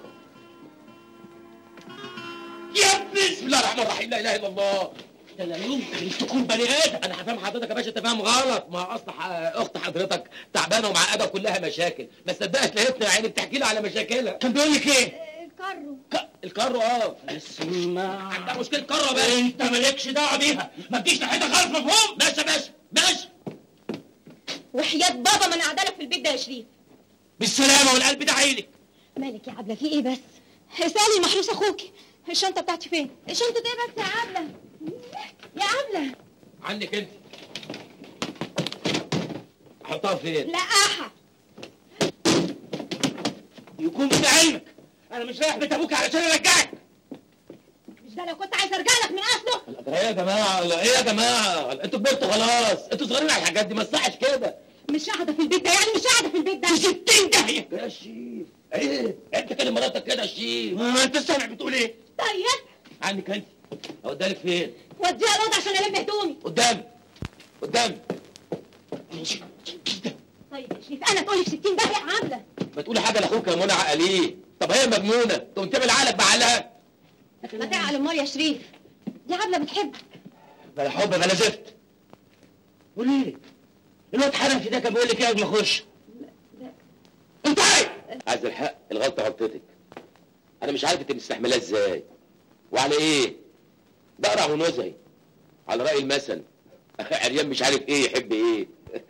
يا ابني بسم الله الرحمن الرحيم، لا اله الا الله. ده لا يمكن تكون بني ادم. انا هفهم حضرتك يا باشا، انت فاهم غلط. ما اصل ح- اخت حضرتك تعبانه ومعقده وكلها مشاكل، بس صدقت لقيتنا يعني بتحكي لي على مشاكلها. كان بيقول لك ايه؟ الكرو. ك... الكرو اه. اسمع، عندها مشكله كرو يا باشا. انت مالكش دعوه بيها، ما تجيش ناحيتها خالص، مفهوم؟ ماشي يا باشا ماشي. وحياة بابا ما انا قاعده لك في البيت ده يا شريف. بالسلامه والقلب ده عينك. مالك يا عبله، في ايه بس؟ اسالي محروس اخوكي. الشنطه بتاعتي فين؟ شنطة ايه بس يا عبلة؟ يا عبلة. عنك انت. احطها فين؟ لقاحه. يكون في علمك انا مش رايح بيت ابوك علشان ارجعك. مش ده لو كنت عايز ارجع لك من اصله؟ ايه يا جماعه؟ ايه يا جماعه؟ انتوا كبرتوا خلاص، انتوا صغيرين على الحاجات دي، ما تصحش كده. مش قاعده في البيت ده، يعني مش قاعده في البيت ده. في ستين داهيه يا شيف. ايه انت كلم مراتك كده يا شيف؟ ما انت سامع بتقول ايه؟ طيب عنك انت. اوديها لك فين؟ وديها الاوضه عشان الم هدومي. قدامي قدامي. طيب يا شريف، انا تقولي في ستين داهيه يا عبله. ما تقولي حاجه لاخوك يا منى عقليه. طب هي مجنونه تقوم تعمل عقلك بعقلها. ما تعقل امال يا شريف، دي عبله بتحبك. بلا حب بلا زفت. وليه؟ الواد حنفي ده كان بيقول لك ايه قبل ما اخش؟ انت عايز الحق، الغلطه غلطتك. انا مش عارف انت مستحملها ازاي وعلى ايه. ده قرع ونزهي على راي المثل. عريان مش عارف ايه يحب ايه.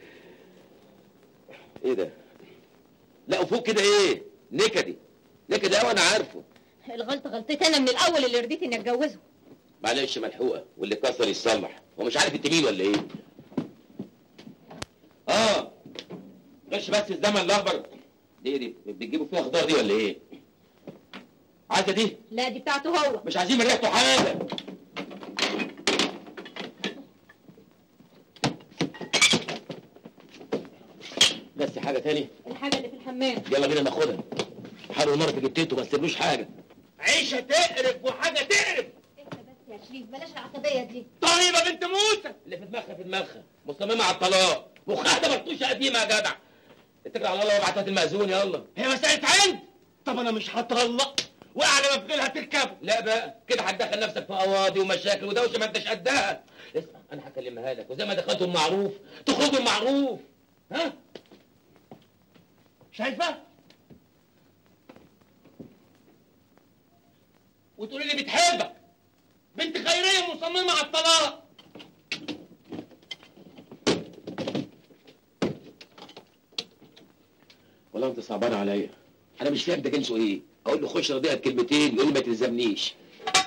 ايه ده؟ لا وفوق كده ايه؟ نكدي نكدي قوي انا عارفه. الغلطه غلطتي انا من الاول اللي رضيت اني اتجوزه. معلش ملحوقه، واللي اتكسر يتصلح. هو مش عارف انت مين ولا ايه؟ اه غش بس الزمن الاخضر دي دي بتجيبوا فيها خضار دي ولا ايه؟ عايزه دي؟ لا دي بتاعته هو. مش عايزين من ريحته حاجه. بس حاجه تاني؟ الحاجه اللي في الحمام. يلا بينا ناخدها. حلو نار في جبتته، ما تسيبلوش حاجه. عيشه تقرف وحاجه تقرف. انت بس يا شريف بلاش العصبيه دي. طيبه بنت موسى اللي في دماغها في دماغها، مصممه على الطلاق، مخها ده مرطوشه قديمه يا جدع. اتكل على الله وابعتها المأذون يلا. هي مسألة عند. طب انا مش هطلق واعلى ما في غيرها تركبه. لا بقى كده هتدخل نفسك في قواضي ومشاكل ودوشه ما انتش قدها. اسمع انا هكلمها لك، وزي ما دخلتوا المعروف تخرجوا المعروف. ها؟ شايفه؟ وتقولي لي بتحبك. بنت خيريه مصممه على الطلاق. انت صعبان عليا. انا مش فاهم ده جنسه ايه. اقول له خش رضيها بكلمتين يقول لي ما تلزمنيش.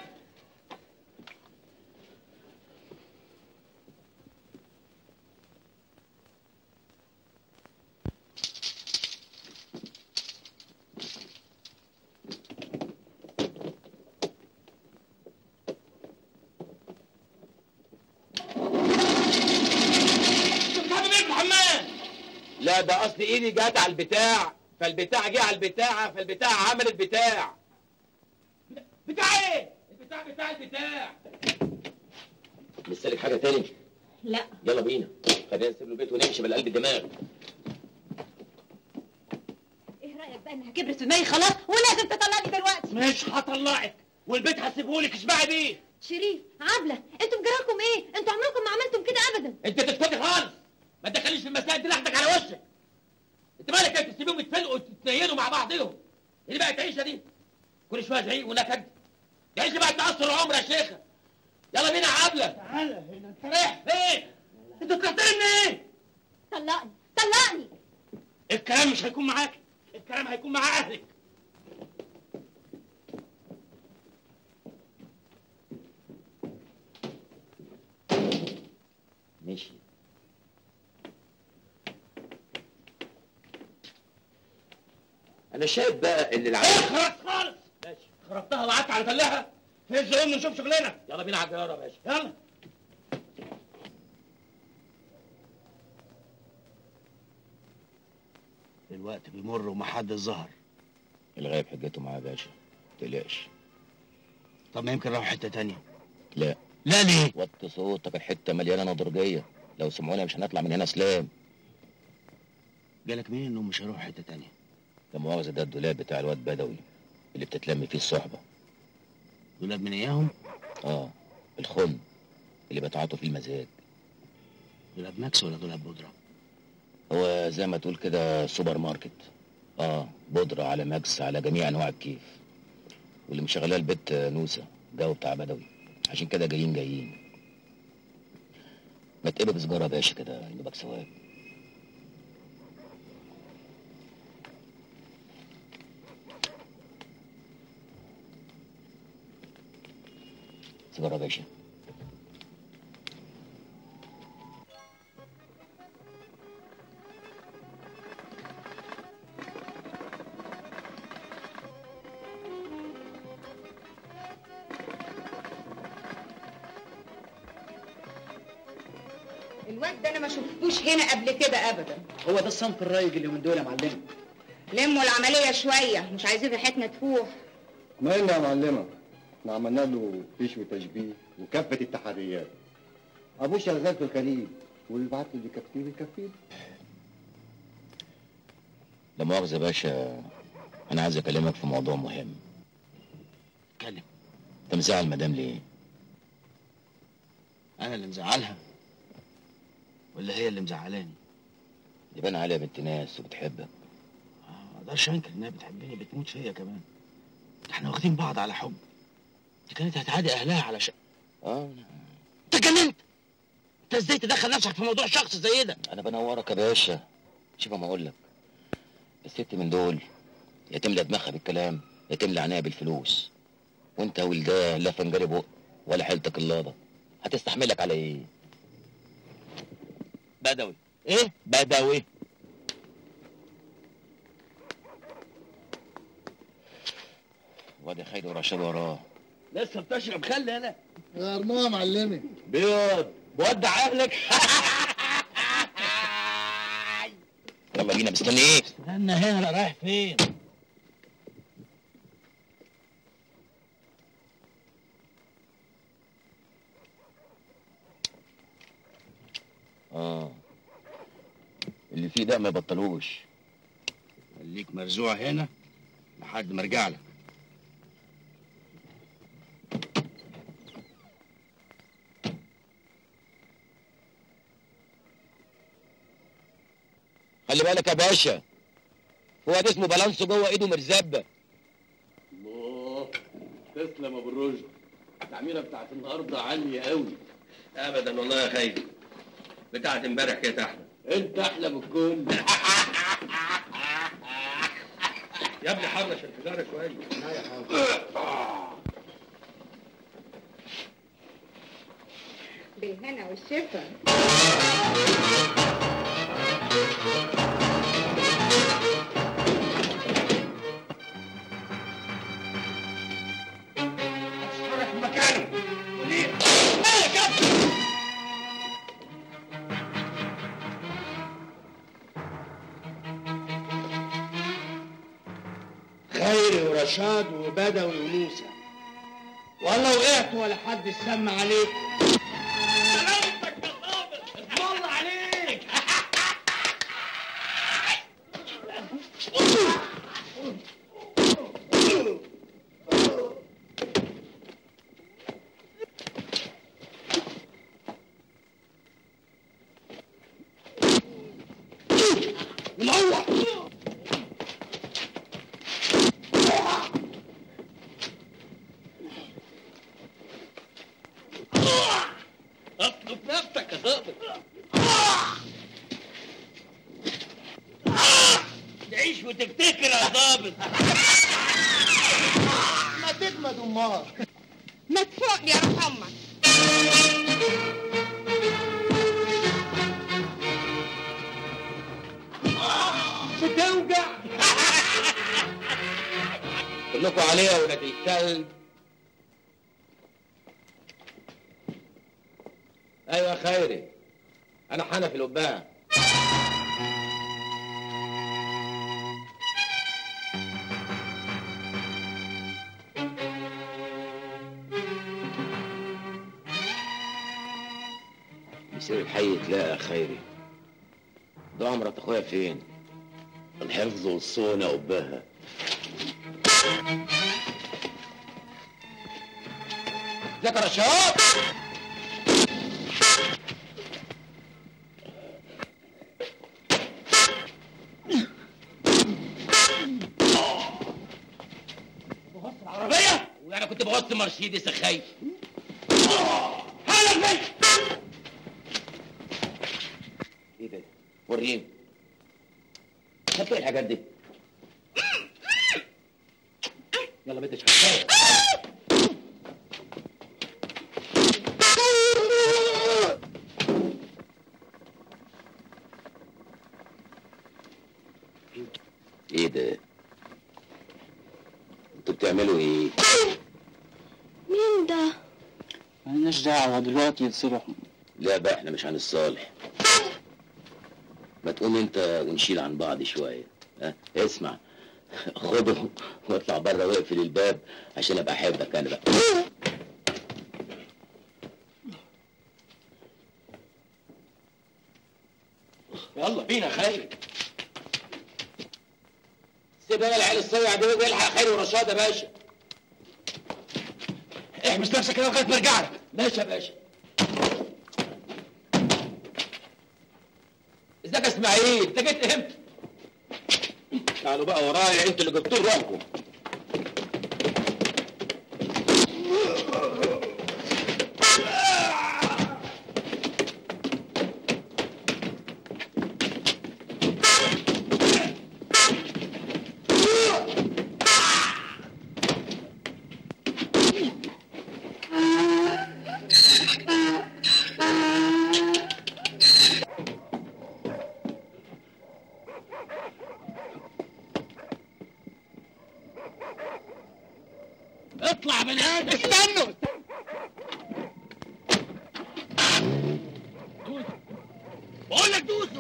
لا ده اصل ايدي جت على البتاع، فالبتاع جه على البتاعه، فالبتاع عملت بتاع. بتاع ايه؟ البتاع بتاع البتاع. لسه لك حاجه تاني؟ لا. يلا بينا، خلينا نسيب له البيت ونمشي بلا قلب الدماغ. ايه رايك بقى انها كبرت في دماغي خلاص ولازم تطلقني دلوقتي؟ مش هطلعك، والبيت هسيبهولك اسمعي بيه. شريف، عبله، انتوا مجراكم ايه؟ انتوا عمركم ما عملتم كده ابدا. انت تسكتي خالص، ما تدخليش في المسائل دي لوحدك على وشك. انت مالك انت تسيبيهم يتفلقوا وتتنيلوا مع بعضهم؟ اللي بقت عيشه دي كل شويه زعيق ونكد. دي عيشه بقت تقصر العمر يا شيخه. يلا بينا يا عبله. تعالى هنا، انت رايح فين؟ انت بتختارني ايه؟ طلقني طلقني. الكلام مش هيكون معاك، الكلام هيكون مع اهلك. ماشي. انا شايف بقى ان العيال خلاص خالص. ماشي، خربتها وقعدت على تلها. هز امي نشوف شغلنا. يلا بينا على الجياره يا باشا. يلا. الوقت بيمر ومحدش ظهر. الغايب حجته معاه يا باشا، ما تقلقش. طب ما يمكن راحوا حته تانية. لا. لا ليه؟ وطي صوتك، الحته مليانه نضرجيه، لو سمعونا مش هنطلع من هنا سلام. جالك مين انهم مش هيروحوا حته تانية؟ لا مؤاخذه، ده الدولاب بتاع الواد بدوي اللي بتتلم فيه الصحبه. دولاب من اياهم؟ اه، الخن اللي بتعاطوا فيه المزاج. دولاب ماكس ولا دولاب بودره؟ هو زي ما تقول كده سوبر ماركت. اه، بودره على ماكس على جميع انواع الكيف. واللي مشغلاه البت نوسه جو بتاع بدوي، عشان كده جايين جايين. ما تقبل سجاره يا باشا كده يدوبك سواك. سجاره يا باشا. الواد ده انا ما شفتوش هنا قبل كده ابدا. هو ده الصنف الرايج اللي من دول يا معلم. لموا العمليه شويه، مش عايزين ريحتنا تفوح. مالنا يا معلمه؟ احنا عملنا له فيش وتشبيه وكافه التحريات. ابوه شغال في الخليج واللي بعت اللي يكفيه يكفيه. لا مؤاخذه يا باشا، انا عايز اكلمك في موضوع مهم. اتكلم. انت مزعل المدام ليه؟ انا اللي مزعلها ولا هي اللي مزعلاني؟ يبان عليها بنت ناس وبتحبك. ما اقدرش انكر انها بتحبني، بتموت فيا كمان. احنا واخدين بعض على حب. دي كانت هتعادي اهلها على شيء. اه، انت جننت. انت ازاي تدخل نفسك في موضوع شخص زي ده؟ انا بنورك يا باشا. شوف ما اقول لك، الست من دول يا تملى دماغها بالكلام يا تملى عينيها بالفلوس. وانت ولداه لا فنجري بق ولا حيلتك اللابه. هتستحملك على ايه؟ بدوي. ايه؟ بدوي. وادي خالد ورشاد وراه. لسه بتشرب خل انا؟ غيرناها يا معلمي. بيض بودع اهلك. يلا بينا، مستني ايه؟ استنى هنا، انا رايح فين؟ اه، اللي فيه ده ما يبطلوش. خليك مرزوع هنا لحد ما ارجع لك. خلي بالك يا باشا، هو ده اسمه بالانسو جوه ايده مرزبه. الله، تسلم يا ابو الرشد. التعميره بتاعت النهارده عاليه قوي. ابدا والله يا خايف، بتاعت امبارح كانت احلى. انت احلى من الكل. يا ابني حرش الحجاره شويه. لا يا حاج. بالهنا والشفا. اتحرك من مكانه. وليه؟ مالك يا ابني؟ خيري ورشاد وبدوي وموسى، والله وقعت ولا حد سمع عليك. سلامتك يا ظابط، اسم الله عليك. منور. اطلب نفسك يا ظابط. تعيش وتفتكر يا ظابط. ما تجمد امال. ما تفوق يا روح امك. بتوجع. كلكم عليها يا ولاد الكلب. ايوه يا خيري، انا حنفي القبان. مسير الحي تلاقى يا خيري. ضاع مرات اخويا فين؟ الحفظ والصون يا قباها. ازيك يا رشاد؟ بغص العربية؟ وانا كنت بغص مرشيدس يا خي. هلا بي. ايه ده؟ وريني. خدت ايه الحاجات دي؟ يلا بنت شغال. ايه ده؟ انتوا بتعملوا ايه؟ مين ده؟ مالناش دعوة دلوقتي يتصلحوا. لا بقى احنا مش هنتصالح. ما تقوم انت ونشيل عن بعض شويه. ها اسمع، خده واطلع بره واقفل الباب عشان ابقى احبك انا بقى. يلا بينا خير. سيب انا العيال الصيع دي والحق خير ورشاد يا باشا. احبس نفسك كده لغاية ما ارجع لك. ماشي يا باشا. ازيك يا اسماعيل؟ انت جيت امتى؟ تعالوا بقى ورايا، انتوا اللي جبتوا روحكم. اطلع من هنا. استنوا. دوسوا. بقول لك دوسوا.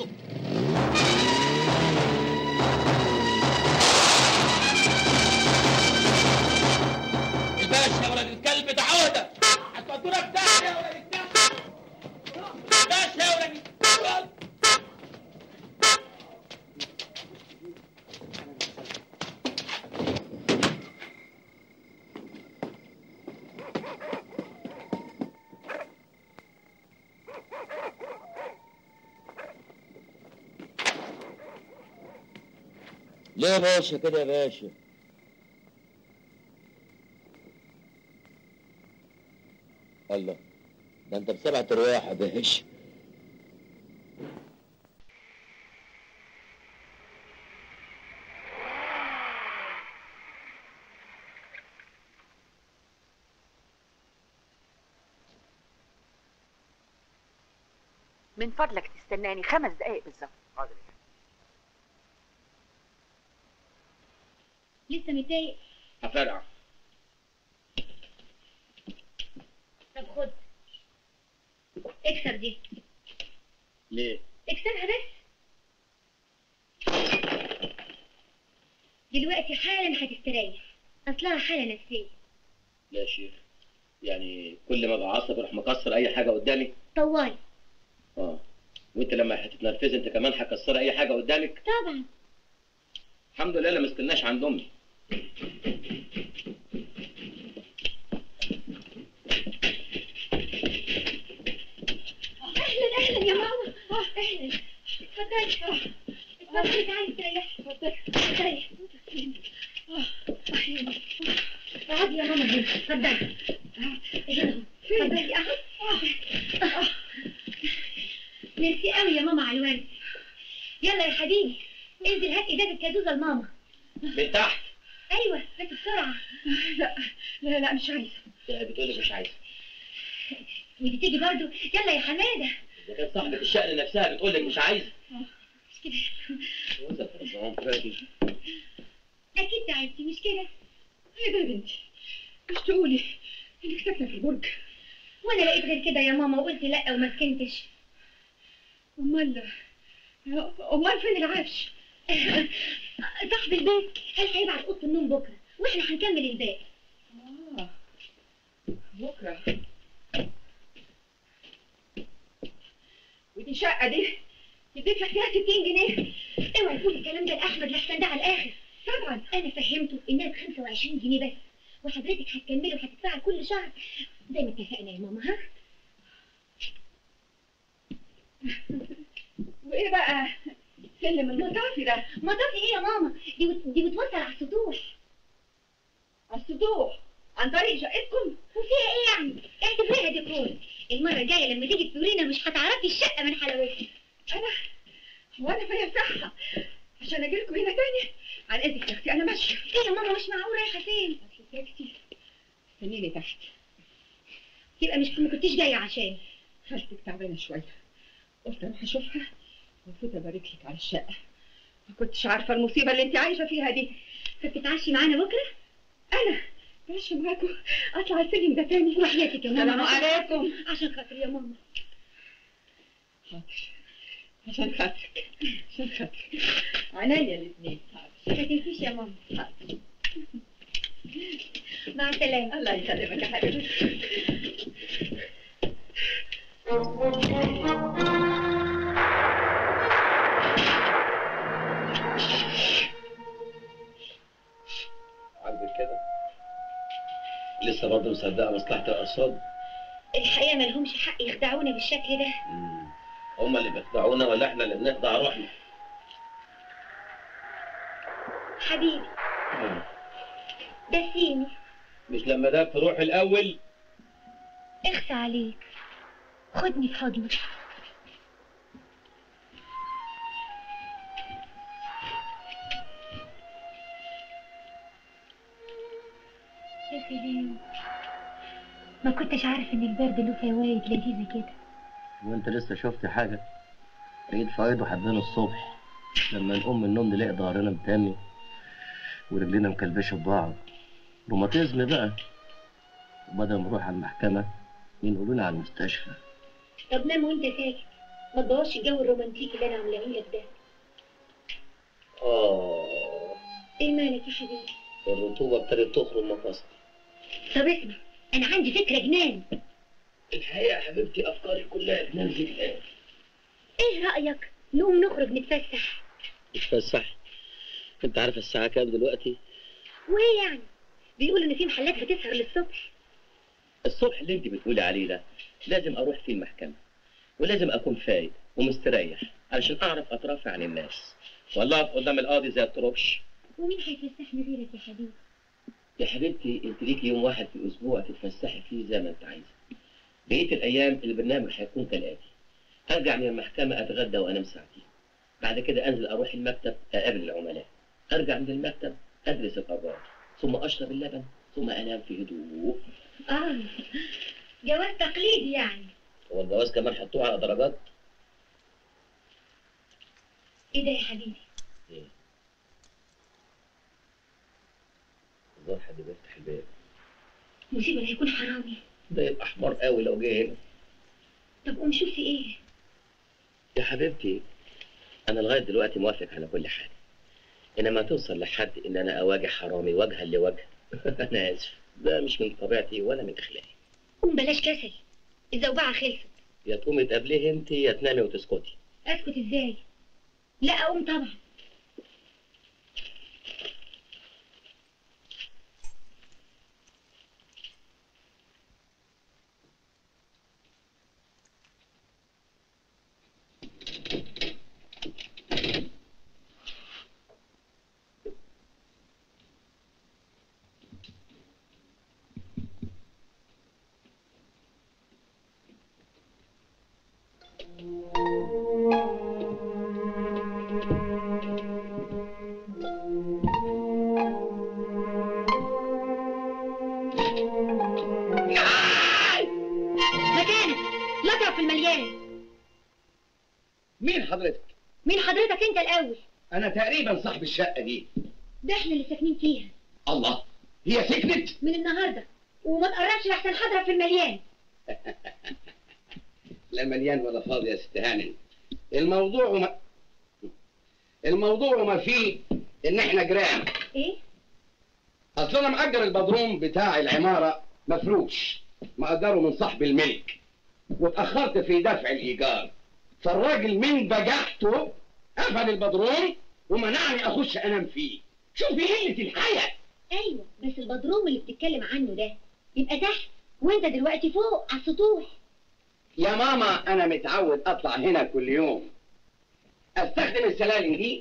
الباشا يا ولد الكلب ده عودة. هتودونا في داهية يا ولد الكلب. باشا يا ولد الكلب. ليه يا باشا كده يا باشا؟ الله، ده انت بسبعة ارواح يا باشا. من فضلك تستناني خمس دقايق بالظبط. حاضر. لسه متضايق؟ هفرقع. طب خد اكسر دي. ليه؟ اكسرها بس. دلوقتي حالا هتستريح، اصلها حالة نفسية. لا يا شيخ، يعني كل ما ابقى عصبي اروح مكسر اي حاجه قدامي؟ طوالي. اه، وانت لما هتتنرفزي انت كمان هتكسري اي حاجه قدامك؟ طبعا. الحمد لله انا ما استناش عند امي. اهلا اهلا يا ماما. اهلا. اتفضلي اتفضلي تعالي استريحي. اتفضلي اتفضلي. اقعدي يا ماما هنا. اتفضلي. اتفضلي اهو. ميرسي قوي يا ماما على الورد. يلا يا حبيبي انزل هات ازازه كازوزه لماما. من تحت. ايوه بس بسرعه. لا لا لا مش عايزه. بتقولي مش عايزه. ودي تيجي برضه. يلا يا حماده. اذا كانت صاحبه الشأن نفسها بتقول لك مش عايزه. مش كده. وزة رمضان فادي. اكيد تعبتي مش كده؟ ايه ده يا بنتي؟ مش تقولي انك ساكنه في البرج؟ وانا لقيت غير كده يا ماما وقلت لا وما سكنتش. امال امال فين العفش؟ صاحب البيت قال هيبعت اوضه النوم بكره واحنا هنكمل الباقي. اه بكره. ودي شقه دي يديك لك فيها ستين جنيه. اوعي تقولي الكلام ده لاحمد لحسن ده على الاخر. طبعا انا فهمته انها ب خمسة وعشرين جنيه بس، وحضرتك هتكملي وهتدفعي كل شهر زي ما اتفقنا يا ماما. ها؟ وايه بقى سلم المطافي ده؟ مطافي ايه يا ماما؟ دي بت... دي بتوصل على السطوح. على السطوح عن طريق شقتكم؟ وفيها ايه يعني؟ اعتبريها ديكور. المره الجايه لما تيجي تزورينا مش هتعرفي الشقه من حلاوتها. انا هو انا فيا صحه عشان اجي لكم هنا تاني؟ عن اذنك يا اختي انا ماشيه. ايه يا ماما مش معقول رايحه فين؟ اصل ساكتي استنيني تحت. يبقى مش ما كنتيش جايه عشان خالتك تعبانه شويه، قلت اروح اشوفها وفوت ابارك لك على الشقه. ما كنتش عارفه المصيبه اللي انت عايشه فيها دي. هتتعشي معانا بكره؟ انا ماشي معاكم اطلع السلم ده تاني؟ وحياتك يا ماما. السلام عليكم. عشان خاطر يا ماما. حاضر عشان خاطرك عشان خاطرك. عينيا الاثنين. ما تنسيش يا ماما. حاضر. مع السلامه. الله يسلمك يا حبيبتي. عاجبك كده؟ لسه برضه مصدقه مصلحه الارصاد؟ الحقيقه ما لهمش حق يخدعونا بالشكل ده. هما اللي بيخدعونا ولا احنا اللي بنخدع روحنا؟ حبيبي دسيني. مش لما ده في روحي الاول؟ اخفى عليك، خدني في حضنك. يا سلام، ما كنتش عارف ان البرد له فوايد لذيذه كده. وانت لسه شفت حاجه؟ عيد فوايده حدنا الصبح لما نقوم من النوم نلاقي ظهرنا متاني ورجلينا مكلبشه ببعض. روماتيزم بقى. وبدل ما نروح على المحكمه ينقلونا على المستشفى. طب نام وانت ساكت، ما تبوظش الجو الرومانتيكي اللي انا عاملاه لك ده. اه ايه مالك يا حبيبي؟ الرطوبه ابتدت تخرج مفاصلي. طب اسمع، انا عندي فكره جنان. الحقيقه يا حبيبتي افكاري كلها جنان جدا. ايه رايك نقوم نخرج نتفسح؟ نتفسح؟ انت عارفه الساعه كام دلوقتي؟ وايه يعني؟ بيقولوا ان في محلات بتسهر للصبح. الصبح اللي انت بتقولي عليه ده لازم اروح فيه المحكمه، ولازم اكون فايق ومستريح علشان اعرف اترافع عن الناس ولا اقف قدام القاضي زي الطربش. ومين هيفسحني غيرك يا حبيبي؟ يا حبيبتي انت ليكي يوم واحد في الاسبوع تتفسحي فيه زي ما انت عايزه. بقيه الايام البرنامج هيكون كالاتي: ارجع من المحكمه اتغدى وانام ساعتين، بعد كده انزل اروح المكتب اقابل العملاء، ارجع من المكتب ادرس القضايا، ثم اشرب اللبن، ثم انام في هدوء. اه جواز تقليدي يعني. هو الجواز كمان حطوه على درجات؟ ايه ده يا حبيبي؟ ايه؟ الظاهر حد بيفتح الباب. مصيبه لا يكون حرامي. ده يبقى حمار قوي لو جه هنا. طب قوم شوف في ايه؟ يا حبيبتي انا لغايه دلوقتي موافق على كل حاجه، انما توصل لحد ان انا اواجه حرامي وجها لوجه انا اسف، ده مش من طبيعتي ولا من اخلاقي. قوم بلاش كسل، الزوبعه خلصت. يا تقومي تقابليه انت يا تنامي وتسكتي. اسكت ازاي؟ لا اقوم طبعا. مين حضرتك؟ مين حضرتك انت الاول؟ انا تقريبا صاحب الشقه دي. ده احنا اللي ساكنين فيها. الله، هي سكنت؟ من النهارده، وما تقربش لحسن حضرة في المليان. لا مليان ولا فاضي يا ست هانم. الموضوع ما الموضوع ما فيه ان احنا جيران. ايه؟ اصل انا مأجر البدروم بتاع العماره مفروش، مأجره من صاحب الملك، واتأخرت في دفع الايجار، فالراجل من بجحته قفل البدروم ومنعني اخش انام فيه. شوفي قله الحياه. ايوه بس البدروم اللي بتتكلم عنه ده يبقى تحت، وانت دلوقتي فوق على السطوح. يا ماما انا متعود اطلع هنا كل يوم، استخدم السلالم دي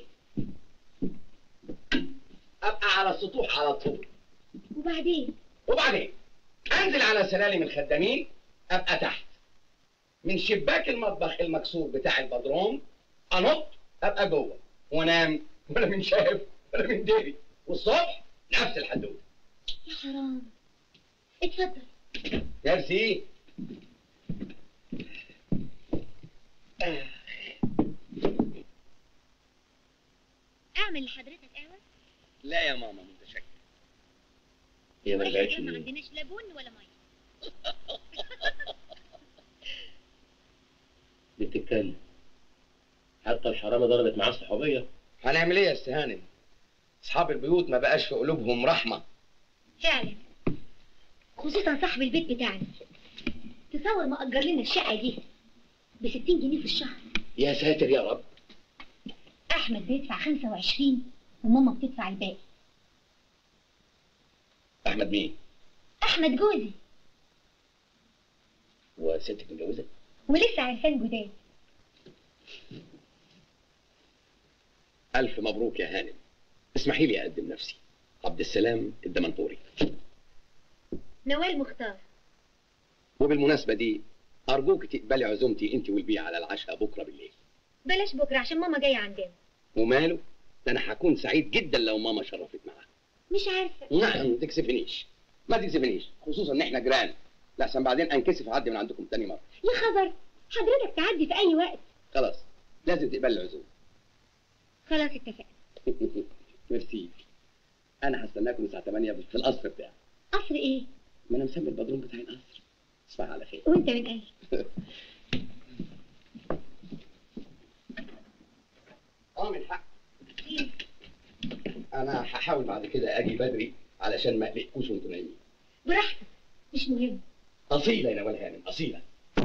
ابقى على السطوح على طول. وبعدين؟ وبعدين انزل على سلالم الخدامين ابقى تحت، من شباك المطبخ المكسور بتاع البدروم انط ابقى جوه وانام، ولا من شايف ولا من داري، والصبح نفس الحدوته. يا حرام. اتفضل. ميرسي. اعمل لحضرتك قهوه؟ لا يا ماما متشكر. هي ما رجعتش ما ليه؟ عندناش لا بن ولا ميه. بتتكلم حتى الحرامه ضربت معاه الصحوبيه. هنعمل ايه يا استاذ هانم؟ اصحاب البيوت ما بقاش في قلوبهم رحمه. فعلا، خصوصا صاحب البيت بتاعنا. تصور ما اجر لنا الشقه دي ب ستين جنيه في الشهر. يا ساتر يا رب. احمد بيدفع خمسة وعشرين وماما بتدفع الباقي. احمد مين؟ احمد جوزي. وستك متجوزه؟ ولسه عرفان جداد. الف مبروك يا هانم. اسمحي لي اقدم نفسي، عبد السلام الدمنطوري. نوال مختار. وبالمناسبه دي ارجوك تقبلي عزومتي انت والبيع على العشاء بكره بالليل. بلاش بكره عشان ماما جايه عندنا. وماله؟ ده انا هكون سعيد جدا لو ماما شرفت معاها. مش عارفه. لا ما تكسفنيش، ما تكسفنيش، خصوصا ان احنا جيران، لحسن بعدين انكسف اعدي من عندكم تاني مره. يا خبر، حضرتك تعدي في اي وقت. خلاص لازم تقبلي العزومه. خلاص اتفقنا. ميرسي. انا هستناكم الساعه تمانية في القصر بتاعي. قصر ايه؟ ما انا مسمي البدروم بتاعي القصر. تصبح على خير. وانت من اهل. اه من حق. انا هحاول بعد كده اجي بدري علشان ما اقلقكوش وانتوا نايمين. براحتك، مش مهم. اصيله يا نوال هانم، اصيله.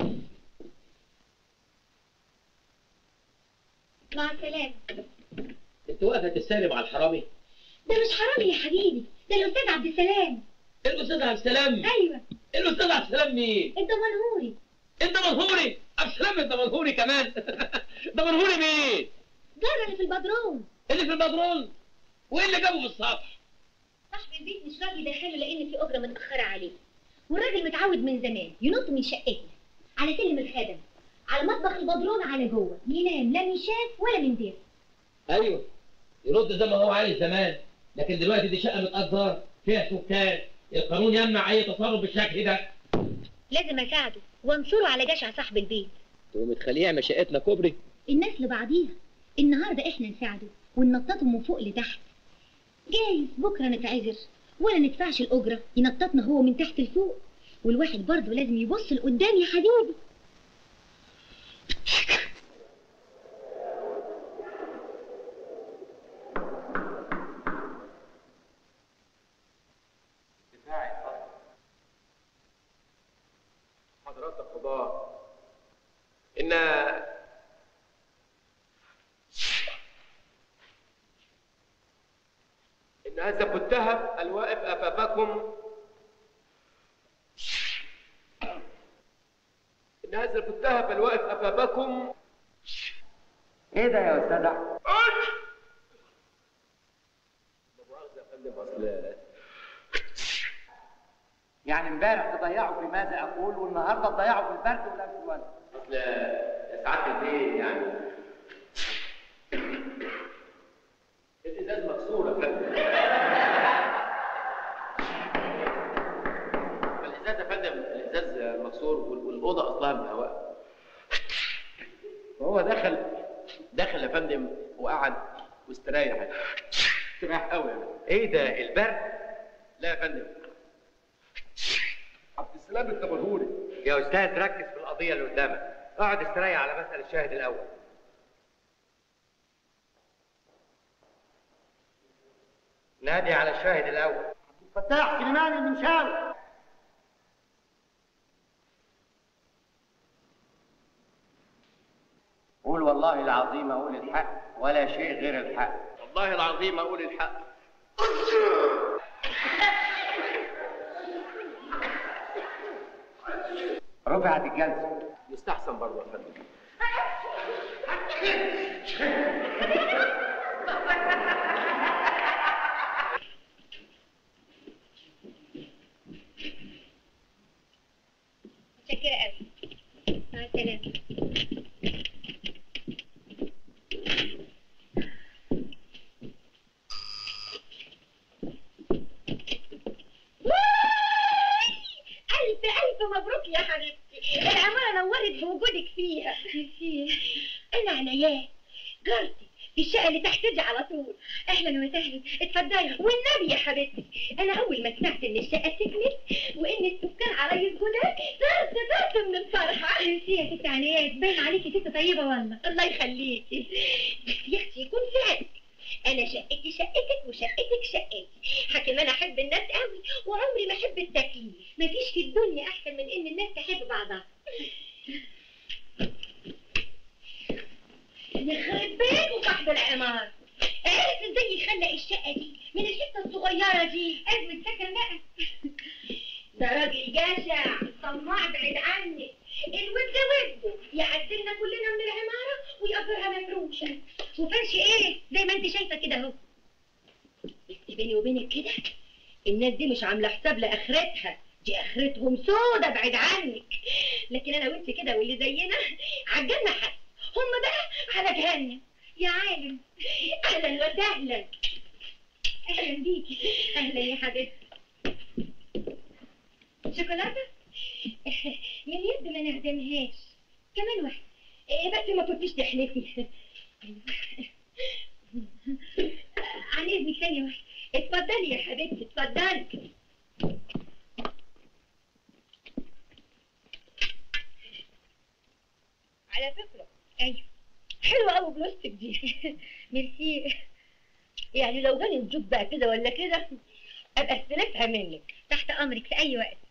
مع السلامه. انت واقفه تستلم على الحرامي؟ ده مش حرامي يا حبيبي، ده الاستاذ عبد السلام. الاستاذ عبد السلام؟ ايوه. الاستاذ عبد السلام مين؟ الدمنهوري. الدمنهوري؟ عبد السلام الدمنهوري كمان؟ دمنهوري مين؟ جرى اللي في البدروم. اللي في البدروم؟ وايه اللي جابه في السطح؟ صاحب البيت مش راضي يدخله لان في اجره متاخره عليه، والراجل متعود من زمان ينط من شقتنا على سلم الخدم على مطبخ البدرون على جوه، ينام لا من شاف ولا من دير. ايوه يرد زي ما هو عايز زمان، لكن دلوقتي دي شقه متأجرة فيها سكان، القانون يمنع اي تصرف بالشكل ده. لازم اساعده وانصره على جشع صاحب البيت. تقوم تخليه يعمل شقتنا كوبري؟ الناس لبعضيها، النهارده احنا نساعده وننططه من فوق لتحت، جايز بكره نتعذر ولا ندفعش الاجره ينططنا هو من تحت لفوق، والواحد برضه لازم يبص لقدام يا حبيبي. حضرات القضاة، إن إن هذا المتهم الواقف أمامكم إن هذا المتهم الواقف أمامكم ايه ده يا استاذ احمد؟ لا مؤاخذة يا فندم، أصل يعني امبارح تضيعوا في ماذا اقول والنهارده تضيعوا في البرد والانفلونزا. أصل يا سعادة البيه يعني الإزاز مكسور يا فندم. الإزاز يا فندم، الإزاز مكسور والأوضة أصلها مهواء. فهو دخل دخل يا فندم وقعد واستريح استريح قوي يعني. ايه ده البرد؟ لا يا فندم، عبد السلام التبرهوري. يا استاذ ركز في القضيه اللي قدامك، اقعد استريح على مسألة الشاهد الاول. نادي على الشاهد الاول. فتاح سليمان المنشاوي. قول والله العظيم اقول الحق ولا شيء غير الحق. والله العظيم اقول الحق. رفعت الجلسه. يستحسن برضه يا فندم. متشكرة قوي. مع السلامة. ألف ألف مبروك يا حبيبتي، العمارة نورت بوجودك فيها. أنا عنايات جارتي في الشقة اللي تحت دي على طول. أهلا وسهلا، اتفضلي. والنبي يا حبيبتي، أنا أول ما سمعت إن الشقة سكنت وإن السكان عرايس جداد طرت طرت من الفرحة. ميرسي يا ست عنايات، باين عليكي ست طيبة والله. الله يخليكي، بس يا أختي يكون في عقل. أنا شقتي شقتك وشقتك شقتي، حكم أنا أحب الناس قوي وعمري ما أحب التكليف. مفيش في الدنيا أحسن من إن الناس تحب بعضها. يخرب بيته صاحب العمارة، عرف ازاي يخلق الشقة دي من الحتة الصغيرة دي. أزمة سكن بقى. ده راجل جشع طماع بعيد عنك، الود وده يعدلنا كلنا من العمارة ويقدرها مفروشة وفرش ايه زي ما انت شايفة كده اهو. بس بيني وبينك كده الناس دي مش عاملة حساب لآخرتها، دي آخرتهم سودة بعيد عنك. لكن أنا وانت كده واللي زينا عالجنة حد، هم بقى على جهنم. يا عالم، اهلا وسهلا. اهلا بيكي. اهلا يا حبيبتي. شوكولاته من يد ما نهدمهاش. كمان واحده إيه بس ما كنتيش تحلفي. عن اذنك ثانيه واحده. اتفضلي يا حبيبتي اتفضلي. على فكره ايوه حلوة قوي بلاستيك دي. ميرسي. يعني لو جاني الجوب بقى كده ولا كده ابقى استلفها منك. تحت امرك في اي وقت.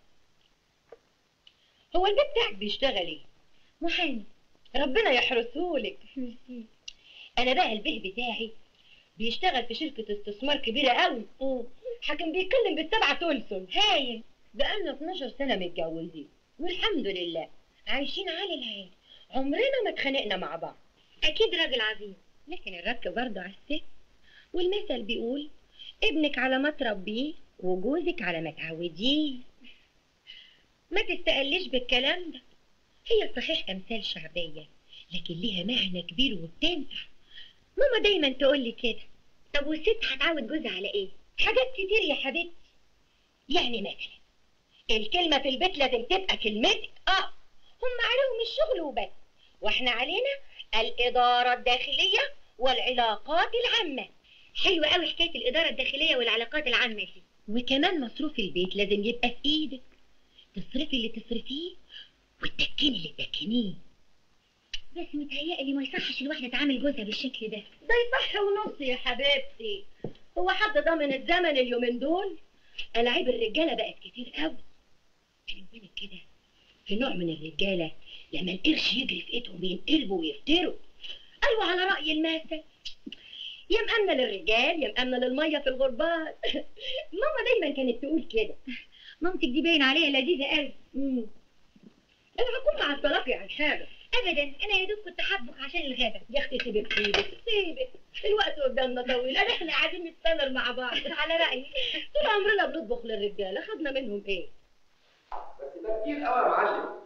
هو البيت بتاعك بيشتغل ايه؟ محامي. ربنا يحرسهولك. ميرسي. انا بقى البيه بتاعي بيشتغل في شركة استثمار كبيرة قوي. حاكم بيتكلم بالسبعة تولسون. هايل. بقالنا اتناشر سنة متجوزين والحمد لله عايشين عالي العين، عمرنا ما اتخانقنا مع بعض. أكيد راجل عظيم، لكن الرك برضه على الست، والمثل بيقول ابنك على ما تربيه وجوزك على ما تعوديه. ما تستقليش بالكلام ده، هي صحيح أمثال شعبية لكن ليها معنى كبير وبتنفع. ماما دايما تقول لي كده. طب والست هتعود جوزها على إيه؟ حاجات كتير يا حبيبتي. يعني مثلا الكلمة في البيت لازم تبقى كلمتك. اه هم عليهم الشغل وبس، واحنا علينا الإدارة الداخلية والعلاقات العامة. حلوة قوي حكاية الإدارة الداخلية والعلاقات العامة دي. وكمان مصروف البيت لازم يبقى في إيدك، تصرفي اللي تصرفيه وتدكني اللي تدكنيه. بس متهيألي ما يصحش الواحدة تعامل جوزها بالشكل ده. ده يصح ونص يا حبيبتي، هو حد ضامن الزمن اليومين دول؟ ألاعيب الرجالة بقت كتير قوي. خلي بالك كده، في نوع من الرجالة لما القرش يجري في ايدهم بينقلبوا ويفتروا. ايوه على رأي المثل، يا مأمنة للرجال يا مأمنة للمية في الغربال. ماما دايما كانت تقول كده. مامتك دي باين عليها لذيذة قوي. امم انا هكون مع الطلاق عن حاجة؟ ابدا، انا يا دوب كنت حابك عشان الغدا. يا اختي سيبك سيبك سيبك، الوقت قدامنا طويل، انا احنا قاعدين نستمر مع بعض. على رأيي طول عمرنا بنطبخ للرجالة، خدنا منهم ايه؟ بس ده كتير قوي يا معلم.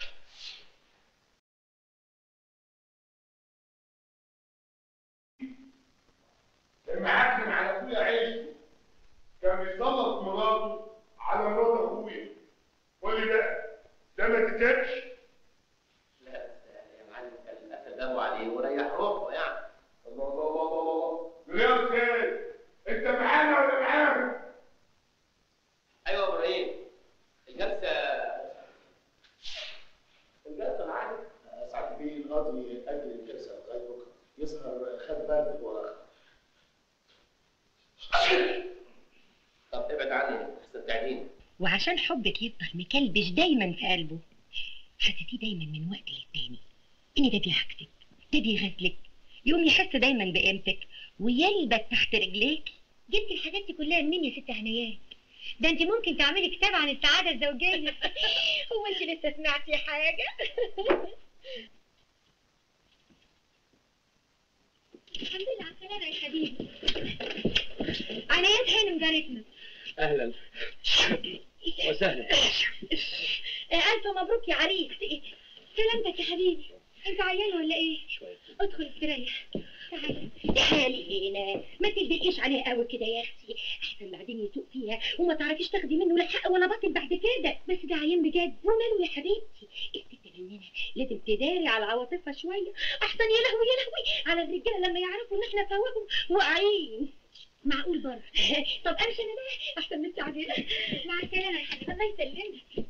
المعلم على ابويا عيشته كان بيسلط مراته على مرات اخويا. قول لي بقى ده ما تتابش؟ لا يا معلم كان اتداوى عليه وريح روحه يعني. الله الله الله الله الله يا استاذ، انت معانا ولا معاهم؟ ايوه يا ابراهيم، الجلسه الجلسه معاك. ساعات بيه القاضي اجل الجلسه لغايه بكره، يظهر خد بالك وراك. طب ابعد عني احسن تعديني. وعشان حبك يفضل مكلبش دايما في قلبه، حسيتيه دايما من وقت للتاني ان ده بيعكسك، ده بيغزلك، يقوم يحس دايما بقيمتك ويلبس تحت رجليك. جبت الحاجات دي كلها منين يا ست هنيات؟ ده انت ممكن تعملي كتاب عن السعاده الزوجيه. هو انت لسه سمعتي حاجه؟ الحمد لله على السلامه يا حبيبي. عنايات هانم جارتنا. اهلا وسهلا. الف مبروك يا عريس. سلامتك يا حبيبي، انت عيان ولا ايه؟ شويه. ادخل استريح. تعالى تعالي هنا، ما تلبقيش عليه قوي كده يا اختي، احسن بعدين يسوق فيها وما تعرفيش تاخدي منه لا حق ولا باطل بعد كده. بس ده عيان بجد وماله يا حبيبتي؟ الست مننا لازم تداري على عواطفها شويه، احسن يا لهوي يا لهوي على الرجاله لما يعرفوا ان احنا فواهم واقعين. معقول برضه؟ طب امشي انا بقى احسن من تعبير. مع السلامه يا حبيبي، الله يسلمك.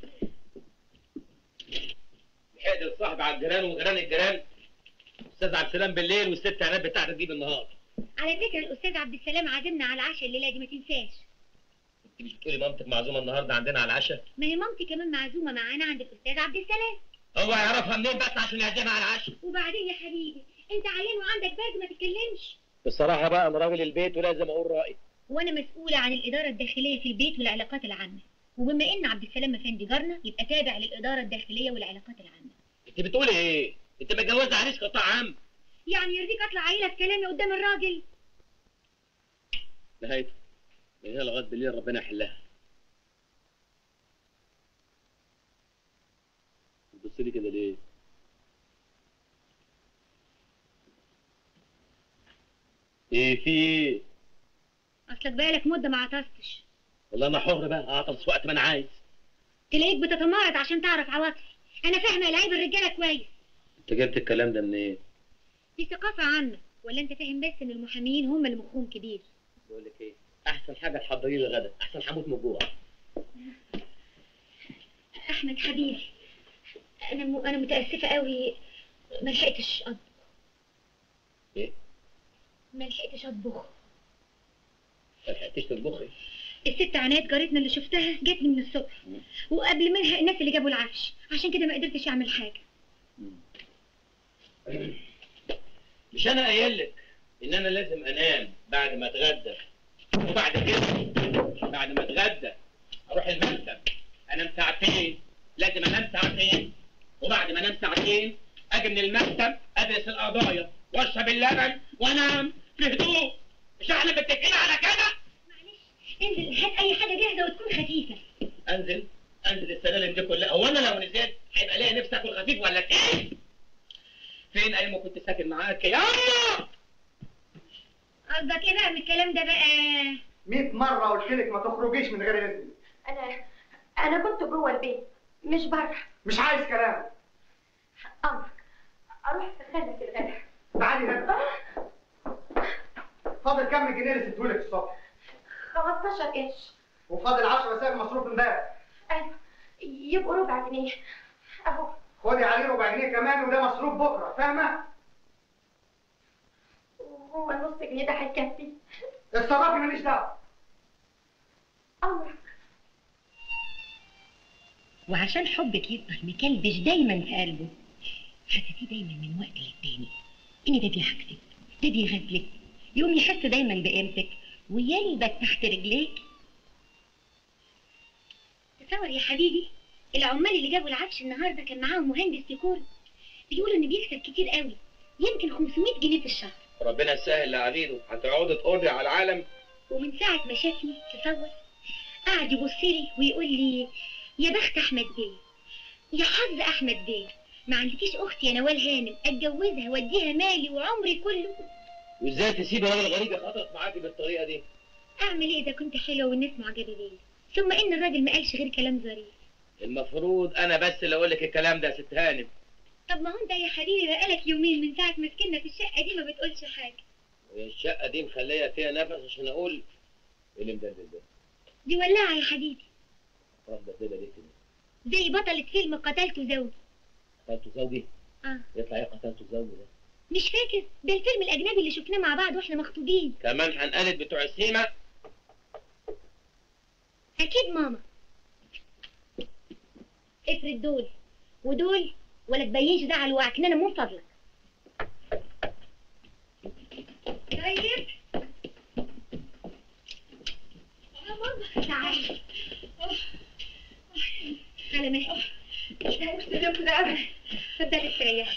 لحقت الصاحب على الجيران وجيران الجيران. استاذ عبد السلام بالليل والست عناد بتاعتك دي بالنهار. على فكره الاستاذ عبد السلام عازمنا على العشاء الليله دي، ما تنساش. انت مش بتقولي مامتك معزومه النهارده عندنا على العشاء؟ ما هي مامتي كمان معزومه معانا عند الاستاذ عبد السلام. هو يعرفها منين بس عشان يعزمها على العشاء؟ وبعدين يا حبيبي انت عيان وعندك برد ما تتكلمش. بصراحه بقى انا راجل البيت ولازم اقول رايي. وانا مسؤوله عن الاداره الداخليه في البيت والعلاقات العامه، وبما ان عبد السلام افندي جارنا يبقى تابع للاداره الداخليه والعلاقات العامه. انت بتقولي ايه؟ انت متجوزه عريس قطاع عام؟ يعني يرضيك اطلع عيله في كلامي قدام الراجل؟ نهايته من هنا لغايه بالليل ربنا يحلها. بتبص لي كده ليه؟ ايه في ايه؟ اصلك بقالك مده ما عطستش. والله انا حر بقى اعطس وقت ما انا عايز. تلاقيك بتتمرد عشان تعرف عواطفي. انا فاهمه لعيب الرجاله كويس. انت جبت الكلام ده منين؟ إيه؟ دي ثقافه عامه، ولا انت فاهم بس ان المحاميين هم اللي مخهم كبير؟ بقول لك ايه؟ احسن حاجه تحضري لي الغدا، احسن هموت من الجوع. احمد حبيبي، انا م... انا متاسفه قوي، ما لحقتش اطبخ. ايه؟ ما لحقتش اطبخ. ما لحقتيش تطبخي؟ الست عناد جارتنا اللي شفتها جاتني من الصبح، وقبل منها الناس اللي جابوا العفش، عشان كده ما قدرتش اعمل حاجه. مش انا قايل لك ان انا لازم انام بعد ما اتغدى، وبعد كده بعد ما اتغدى اروح المكتب انام ساعتين، لازم انام ساعتين، وبعد ما انام ساعتين اجي من المكتب ادرس القضايا واشرب اللبن وانام في هدوء. مش احنا متفقين على كده؟ انزل هات اي حاجه جاهزه وتكون خفيفه. انزل انزل السلالم دي كلها؟ هو انا لو نزلت هيبقى ليا نفسي اكل خفيف ولا ايه؟ فين ايام ما كنت ساكن معاك يا اما؟ قصدك ايه بقى من الكلام ده بقى؟ مئة مرة قلت لك ما تخرجيش من غير اذني. انا انا كنت جوه البيت مش بره. مش عايز كلام. امرك اروح اسخن لك الغدا. تعالي هنا. فاضل كام جنيه اللي سبتهولك الصبح؟ خمستاشر قرش. وفاضل عشرة ساغ مصروف امبارح. ايوه يبقوا ربع جنيه اهو. خدي عليه ربع جنيه كمان وده مصروف بكره، فاهمه؟ وهو النص جنيه ده هيكفي؟ اتصرفي ماليش دعوه. امرك. وعشان حبك يفضل مكلبش دايما في قلبه، حسيتيه دايما من وقت للتاني ان ده بيعكسك، ده بيغزلك، يقوم يحس دايما بقيمتك ويلبك تحت رجليك. تصور يا حبيبي العمال اللي جابوا العفش النهارده كان معاهم مهندس ديكور، بيقولوا انه بيكسب كتير قوي، يمكن خمسمية جنيه في الشهر. ربنا يسهل لعبيده، هتقعدي تقضي على العالم. ومن ساعه ما شافني تصور قعد يبص لي ويقول لي يا بخت احمد بيه، يا حظ احمد بيه، ما عندكيش اخت يا نوال هانم اتجوزها واديها مالي وعمري كله. وازاي تسيبي راجل غريب يخاطرك معاكي بالطريقه دي؟ اعمل ايه اذا كنت حلوه والناس معجبه بيا؟ ثم ان الراجل ما قالش غير كلام ظريف. المفروض انا بس اللي اقول لك الكلام ده يا ست هانم. طب ما هو انت يا حبيبي بقالك يومين من ساعه ما سكننا في الشقه دي ما بتقولش حاجه. الشقه دي مخليه فيها نفس عشان اقول ايه اللي مدلل ده؟ دي ولعه يا حبيبي. طب مدلله ليه كده؟ زي بطلة فيلم قتلت زوجي. قتلت زوجي؟ اه يطلع ايه قتلت زوجي ده؟ مش فاكر؟ ده الفيلم الاجنبي اللي شفناه مع بعض واحنا مخطوبين. كمان هنقلد بتوع السينما؟ اكيد ماما. افرض دول ودول ولا تبينش ده على الوعكنانه من فضلك. طيب يا ماما تعالي على مهلك. مش هنفس اليوم كده ابدا. اتفضلي استريحي.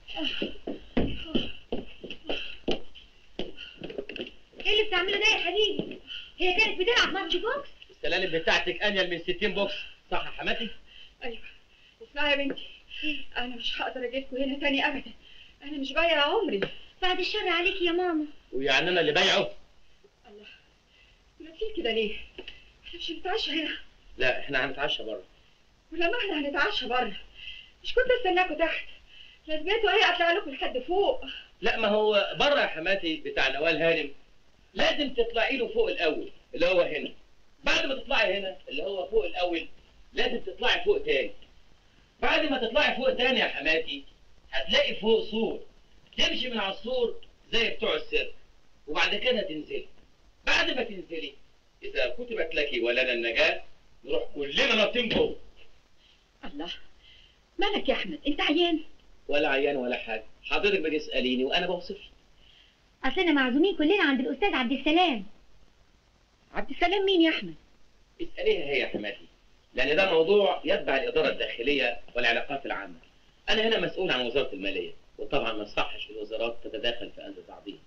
ايه اللي بتعمله ده يا حبيبي؟ هي كانت بتلعب ماتش بوكس؟ السلالم بتاعتك انيل من ستين بوكس، صح يا حماتي؟ ايوه. اسمعي يا بنتي، انا مش هقدر اجيلكوا هنا تاني ابدا، انا مش بايعه عمري. بعد الشر عليكي يا ماما. ويعني انا اللي بايعه؟ الله، بتقولي كده ليه؟ احنا مش هنتعشى هنا. لا احنا هنتعشى بره. ولما احنا هنتعشى بره مش كنت استناكوا تحت؟ لازمته ايه اطلع لكم لحد فوق؟ لا ما هو بره يا حماتي بتاع نوال هانم لازم تطلعي له فوق الاول اللي هو هنا. بعد ما تطلعي هنا اللي هو فوق الاول لازم تطلعي فوق تاني. بعد ما تطلعي فوق تاني يا حماتي هتلاقي فوق سور، تمشي من على السور زي بتوع السيرك وبعد كده تنزلي. بعد ما تنزلي اذا كتبت لك ولنا النجاه نروح كلنا نطين جوه. الله، مالك يا احمد؟ انت عيان؟ ولا عيان ولا حاجه، حضرتك بتساليني وانا بوصف. اصلنا معزومين كلنا عند الاستاذ عبد السلام. عبد السلام مين يا احمد؟ اساليها هي يا حماتي، لان ده موضوع يتبع الاداره الداخليه والعلاقات العامه. انا هنا مسؤول عن وزاره الماليه، وطبعا ما يصحش الوزارات تتداخل في قلب بعضيها.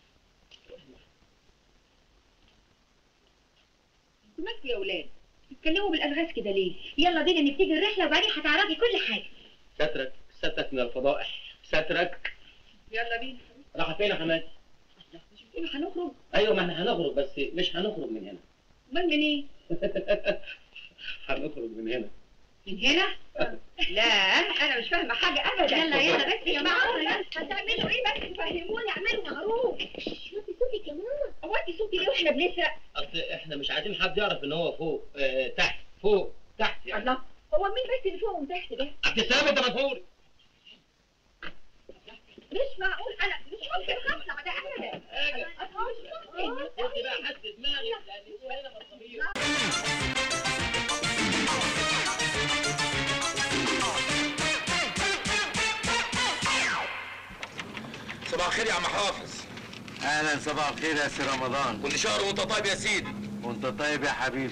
انتوا مالكوا يا اولاد؟ بتتكلموا بالالغاز كده ليه؟ يلا بينا نبتدي الرحله وبعدين هتعرفي كل حاجه. سترك سترك من الفضائح، سترك. يلا بينا. راح فين يا حماتي؟ مش بتقولوا هنخرج؟ ايوه ما احنا هنخرج بس مش هنخرج من هنا. امال من ايه؟ هنخرج من هنا. من هنا؟ لا انا مش فاهمه حاجه ابدا. يلا يلا بس يا ماما. هتعملوا ايه بس؟ فهموني، اعملوا معروف. وطي صوتك يا ماما. وطي صوتي ليه واحنا بنسرق؟ اصل احنا مش عايزين حد يعرف ان هو فوق اه تحت فوق تحت يعني. الله، هو مين بس اللي فوق وتحت ده؟ عبد السلام انت مفهوري. مش معقول، انا مش ممكن هطلع ده ابدا. انا مش ممكن. انت بقى حد دماغي لان انت هنا مصابير. صباح الخير يا عم حافظ. اهلا، صباح الخير يا سي رمضان. كل شهر وانت طيب يا سيدي. وانت طيب يا حبيبي.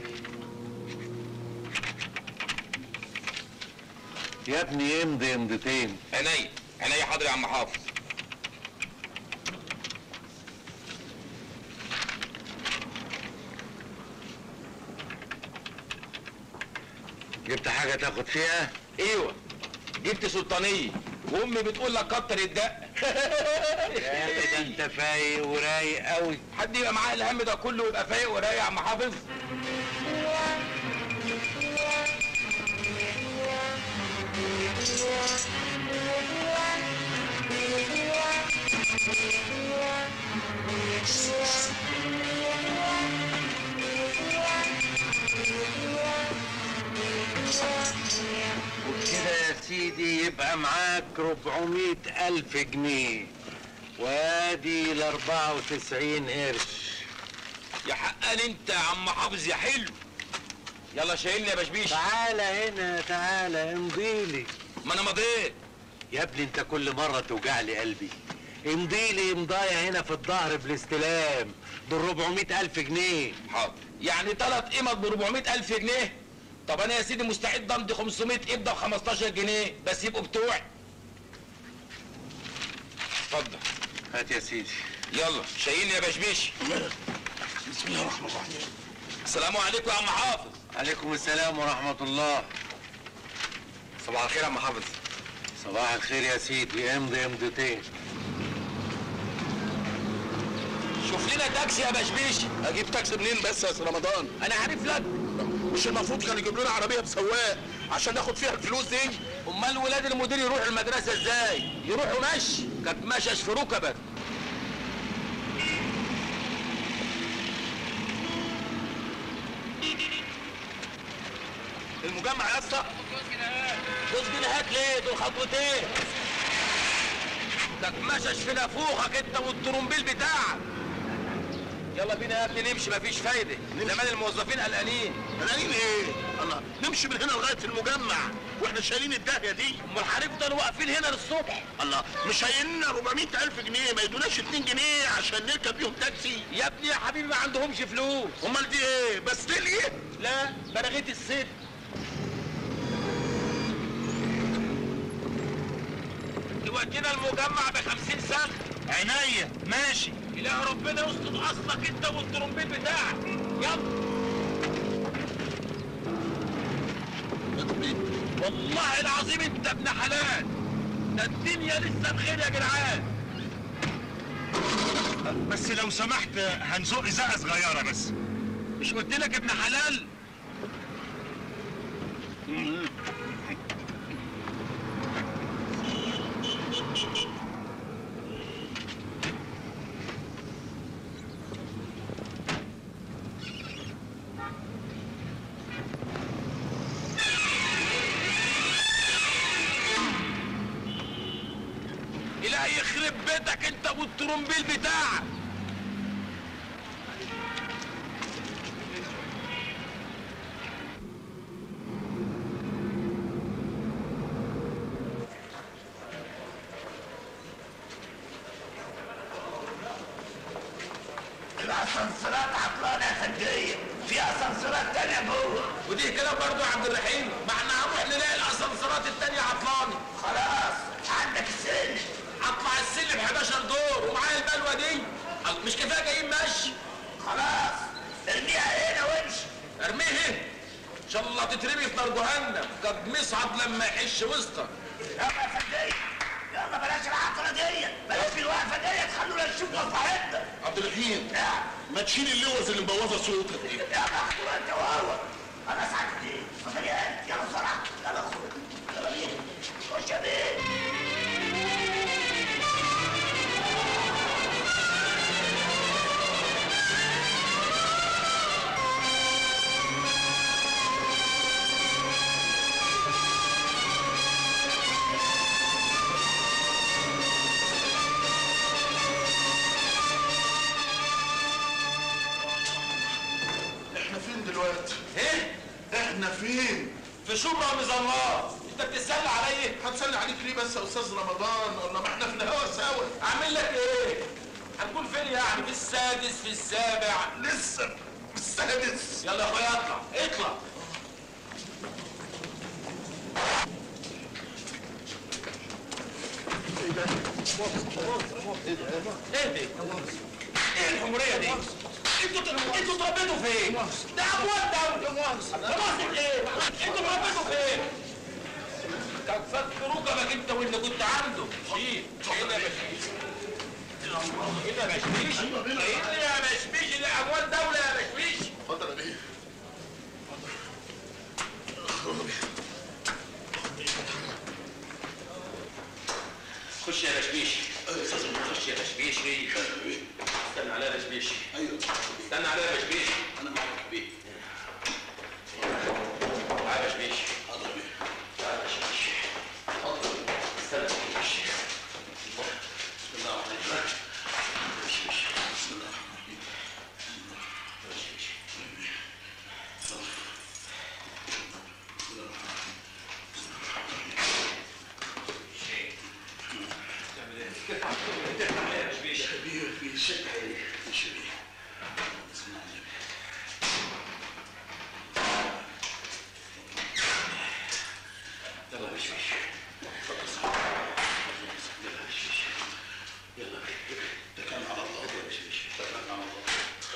يا ابني امضي امضتين. عينيا عينيا حاضر يا عم حافظ. جبت حاجة تاخد فيها؟ ايوه جبت سلطانية وامي بتقول لك كتر الدق. يا اخي ده انت فايق ورايق قوي. حد يبقى معاه الهم ده كله ويبقى فايق ورايق يا عم حافظ؟ سيدي يبقى معاك ربعمية ألف جنيه، وادي ال أربعة وتسعين قرش. يا حقان انت يا عم حافظ يا حلو. يلا شايلني يا بشبيش. تعالى هنا، تعالى امضيلي. ما انا مضيت يا ابني، انت كل مرة توجع لي قلبي. امضيلي امضاية هنا في الظهر بالاستلام دول أربعمية ألف جنيه. حاضر. يعني ثلاث قيمة ب أربعمية ألف جنيه؟ طب انا يا سيدي مستعد امضي خمسمية قبضة ب خمستاشر جنيه بس يبقوا بتوعي. اتفضل. هات يا سيدي. يلا شايلني يا بشبيش. بسم الله الرحمن الرحيم. السلام عليكم يا عم حافظ. عليكم السلام ورحمة الله. صباح الخير يا عم حافظ. صباح الخير يا سيدي، امضي امضتين. شوف لنا تاكسي يا بشبيش. اجيب تاكسي منين بس يا سي رمضان؟ انا عارف لك. مش المفروض كان يجيب لنا عربيه بسواق عشان ناخد فيها الفلوس دي؟ امال ولاد المدير يروحوا المدرسه ازاي؟ يروحوا مشي، كانت مشش في ركبك. المجمع يا اسطى. جوز جنيهات ليه؟ دول خطوتين. كانت مشش في نافوخك انت والترومبيل بتاعك. يلا بينا يا ابني نمشي، مفيش فايده. زمان الموظفين قلقانين. قلقانين ايه؟ الله، نمشي من هنا لغايه المجمع واحنا شايلين الداهيه دي. امال هنفضل واقفين هنا للصبح. الله، مش شايلين أربعمية ألف جنيه، ما يدوناش اتنين جنيه عشان نركب بيهم تاكسي؟ يا ابني يا حبيبي ما عندهمش فلوس. امال دي ايه؟ بستليه؟ لا، بلغيت الست. تودينا المجمع بخمسين سنة. عينيا ماشي. إله ربنا يسقط أصلك أنت والترومبيل بتاعك. يلا. والله العظيم أنت ابن حلال. ده الدنيا لسه بخير يا جدعان. بس لو سمحت هنزق زقة صغيرة بس. مش قلت لك ابن حلال؟ إلهي يخرب بيتك انت والترومبيل بتاعك. الاسانسيرات عطلانه يا فندية، في اسانسيرات تانية جوه. ودي كده برضه يا عبد الرحيم، ما احنا هنروح نلاقي الاسانسيرات التانية عطلانه. خلاص عندك السلم. اطلع السلم حداشر دور ومعايا البلوه دي. مش كفايه جايين مشي؟ خلاص ارميها هنا وامشي. ارميه هنا؟ ان شاء الله تترمي في نار جهنم، قد مصعد لما يحش وسطك. يلا يا فندية، يلا بلاش العطله دي، بلاش الوقفه دي، تخلونا نشوف مصلحتنا. عبد الرحيم ما تشيل اللوز اللي مبوظه صوتك دي. يلا اخدوا انت وهو. انا ساعتك دي. اتفضل يا قلبي، يلا بسرعه، يلا خد. يلا بينا. خش يا بيه. دلوقتي؟ ايه؟ احنا فين؟ في شبرا مظلات. انت بتتسلى عليا؟ هتسلى عليك ليه بس يا استاذ رمضان؟ ولا ما احنا في الهوا سوا. اعمل لك ايه؟ هنكون فين يعني؟ في السادس، في السابع؟ لسه في السادس. يلا يا اخويا اطلع اطلع. ايه ده؟ ايه ده؟ ايه دي؟ ايه الحمورية دي؟ انتوا انتوا اتربيتوا فين؟ ده اموال دولة. مؤاخذة ايه؟ انتوا اتربيتوا فين؟ كان فك ركبك انت واللي كنت عنده. شيل شيل يا بشبيش. شيل يا بشبيش. شيل يا بشبيش، اللي اموال دولة يا بشبيش. اتفضل يا بيه. خش يا بشبيش. خش يا بشبيش. استنى عليا يا بشبيش. ايوه استنى عليا يا بشبيش. انا معاك بيه. تعالى يا بشبيش. حاضر بيه. تعالى يا بشبيش. الشك عليه مش بيه. يلا يا بشويش. اتفضل صاحبي. يلا يا بشويش. يلا اتكلنا على الله. يلا يا بشويش. اتكلنا على الله.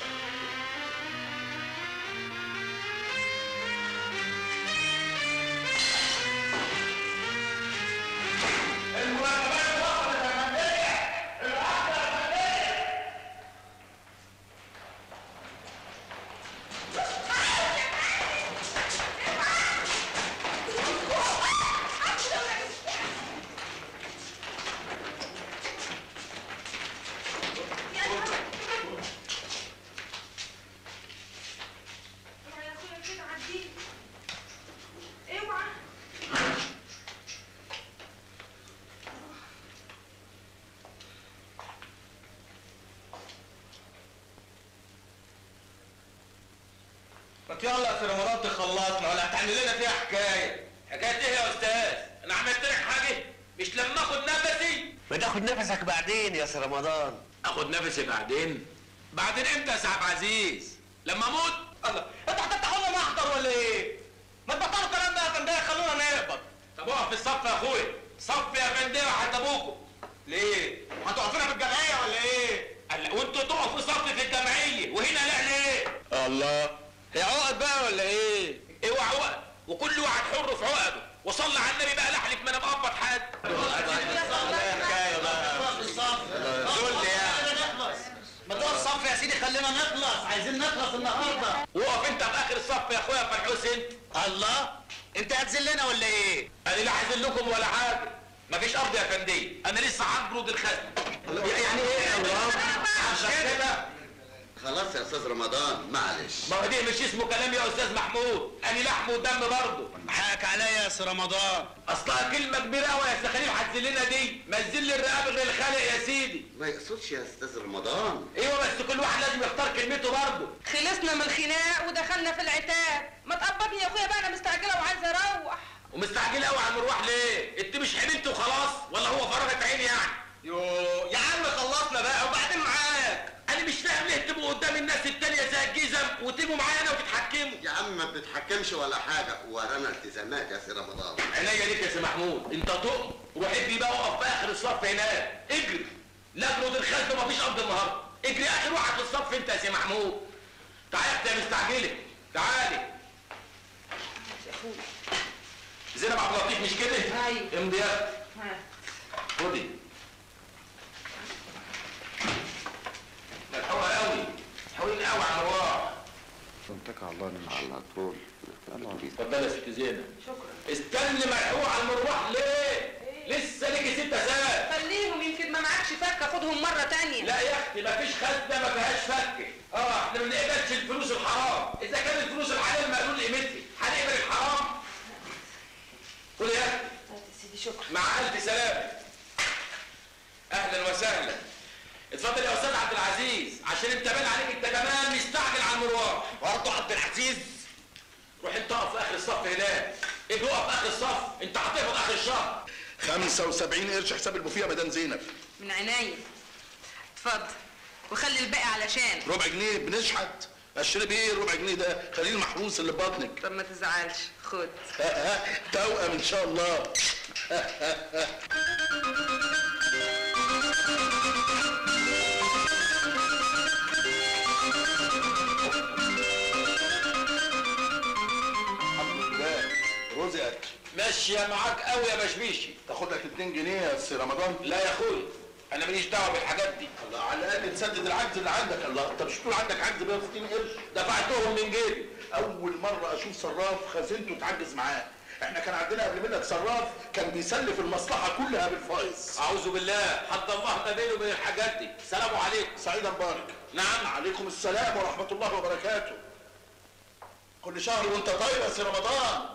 يلا يا سي رمضان تخلصنا ولا هتعمل لنا فيها حكايه؟ حكايه ايه يا استاذ؟ انا عملت لك حاجه؟ مش لما اخد نفسي؟ ما تاخد نفسك بعدين يا سي رمضان. اخد نفسي بعدين؟ بعدين امتى يا سي عبد العزيز؟ لما اموت؟ الله، انتوا هتفتحوا لنا محضر ولا ايه؟ ما تبطلوا الكلام ده يا فندق، خلونا نقبض. طب اقف في الصف يا اخويا، صف يا فندق حتى ابوكم. ليه؟ هتقفونا في الجمعيه ولا ايه؟ قال وانتوا تقفوا صف في الجمعيه وهنا لا ليه؟ الله، هي عقد بقى ولا ايه؟ اوعى عقد، وكل واحد حر في عقده، وصلى على النبي بقى لحلف ما انا مقبض حد. حكايه بقى. دول يعني. ما تقف صف يا سيدي، خلينا نخلص، عايزين نخلص النهارده. وقف انت في اخر الصف يا اخويا فرحوس انت. الله، انت هتذلنا ولا ايه؟ انا لا هذلكم ولا حاجه، مفيش ارض يا فندي، انا لسه هجرد الخزن. يعني ايه يا الله؟ عشان كده خلاص يا استاذ رمضان معلش. ما هو دي مش اسمه كلام يا استاذ محمود، انا لحم ودم برضه. حقك عليا يا سي رمضان. اصلها كلمه كبيره قوي يا استاذ خليل، هتذلنا دي، ما تذل الرقاب غير الخالق يا سيدي. ما يقصدش يا استاذ رمضان. ايوه بس كل واحد لازم يختار كلمته برضه. خلصنا من الخناق ودخلنا في العتاب، ما تقبضني يا اخويا بقى، انا مستعجله وعايزه اروح. ومستعجله قوي على المروح ليه؟ انت مش حملت وخلاص ولا هو فرغت عيني يعني؟ يو يا عم خلصنا بقى وبعدين معاك. انا مش فاهم ليه تبقوا قدام الناس التانية زي الجزم وتيجوا معايا انا وتتحكموا. يا عم ما بتتحكمش ولا حاجه، ورانا التزامات يا سي رمضان. عينيا ليك يا سي محمود، انت تقم روح ابني بقى اقف في اخر الصف هناك، اجري. لا اجرد الخزن ومفيش قبض النهارده، اجري اخر واحد في الصف انت يا سي محمود. تعالى يا اختي يا مستعجله، تعالي. يا اخويا زينب عبد اللطيف مش كده؟ ايوه. امضي يا خدي. ملحوقه قوي، حاولين قوي على الرواح. اتكل على الله على طول. اتفضلي يا ست زينب. شكرا. استني ملحوقه على المروح ليه؟ لسه ليكي ست ساعات. خليهم يمكن ما معكش فكه، خدهم مره تانية. لا يا اختي مفيش خزنه ما فيهاش فكه. اه احنا ما بنقبلش الفلوس الحرام، اذا كان الفلوس الحلال مقلول قيمتها، هنقبل الحرام؟ خدي يا اختي. يا سيدي شكرا. مع الف سلامه. اهلا وسهلا. اتفضل يا استاذ عبد العزيز، عشان انت باين عليك انت كمان مستعجل على المروح. برضه عبد العزيز؟ روح انت اقف في اخر الصف هناك، اجي اقف في اخر الصف، انت هتقبض اخر الشهر. خمسة وسبعين قرش حساب البوفيه يا مدام زينب. من عينيا. اتفضل وخلي الباقي علشان ربع جنيه بنشحت، اشتري بيه ربع جنيه ده؟ خليه المحروس اللي في بطنك. طب ما تزعلش، خد. توأم ان شاء الله. رزقت ماشيه معاك قوي يا بشبيشي. تاخد لك اتنين جنيه يا سي رمضان؟ لا يا اخويا انا ماليش دعوه بالحاجات دي. الله، على الاقل تسدد العجز اللي عندك. الله، انت مش بتقول عندك عجز ب ستين قرش؟ دفعتهم من جيبي. اول مره اشوف صراف خزينته تعجز معاه. احنا كان عندنا قبل منك صراف كان بيسلف المصلحه كلها بالفايز. اعوذ بالله، حد الله ما بينه وبين الحاجات دي. السلام عليكم. سعيد مبارك. نعم. عليكم السلام ورحمه الله وبركاته. كل شهر وانت طيب يا سي رمضان.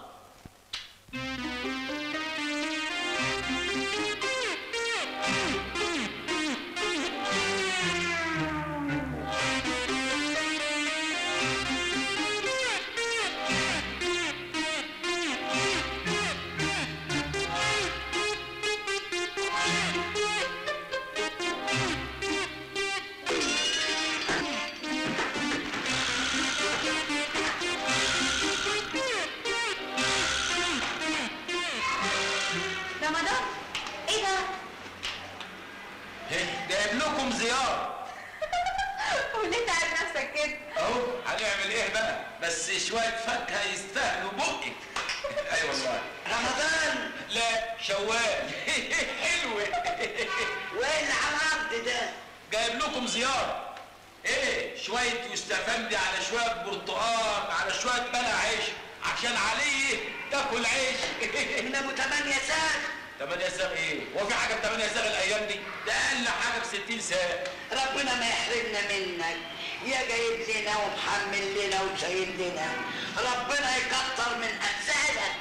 اهو هنعمل ايه بقى؟ بس شويه فاكهه يستاهلوا بقك. اي والله. رمضان. لا شوال. حلوه. وايه اللي على العرض ده؟ جايب لكم زياره. ايه شويه يستفندي على شويه برتقال على شويه بلع عيش عشان عليه تاكل عيش. من ابو تمانية ساغ. تمانية ساغ ايه؟ هو في حاجه ب تمانية ساغ الايام دي؟ ده اقل حاجه ب ستين ساغ. ربنا ما يحرمنا منك، يا جايب لنا ومحمل لنا وشايل لنا، ربنا يكتر من امثالك.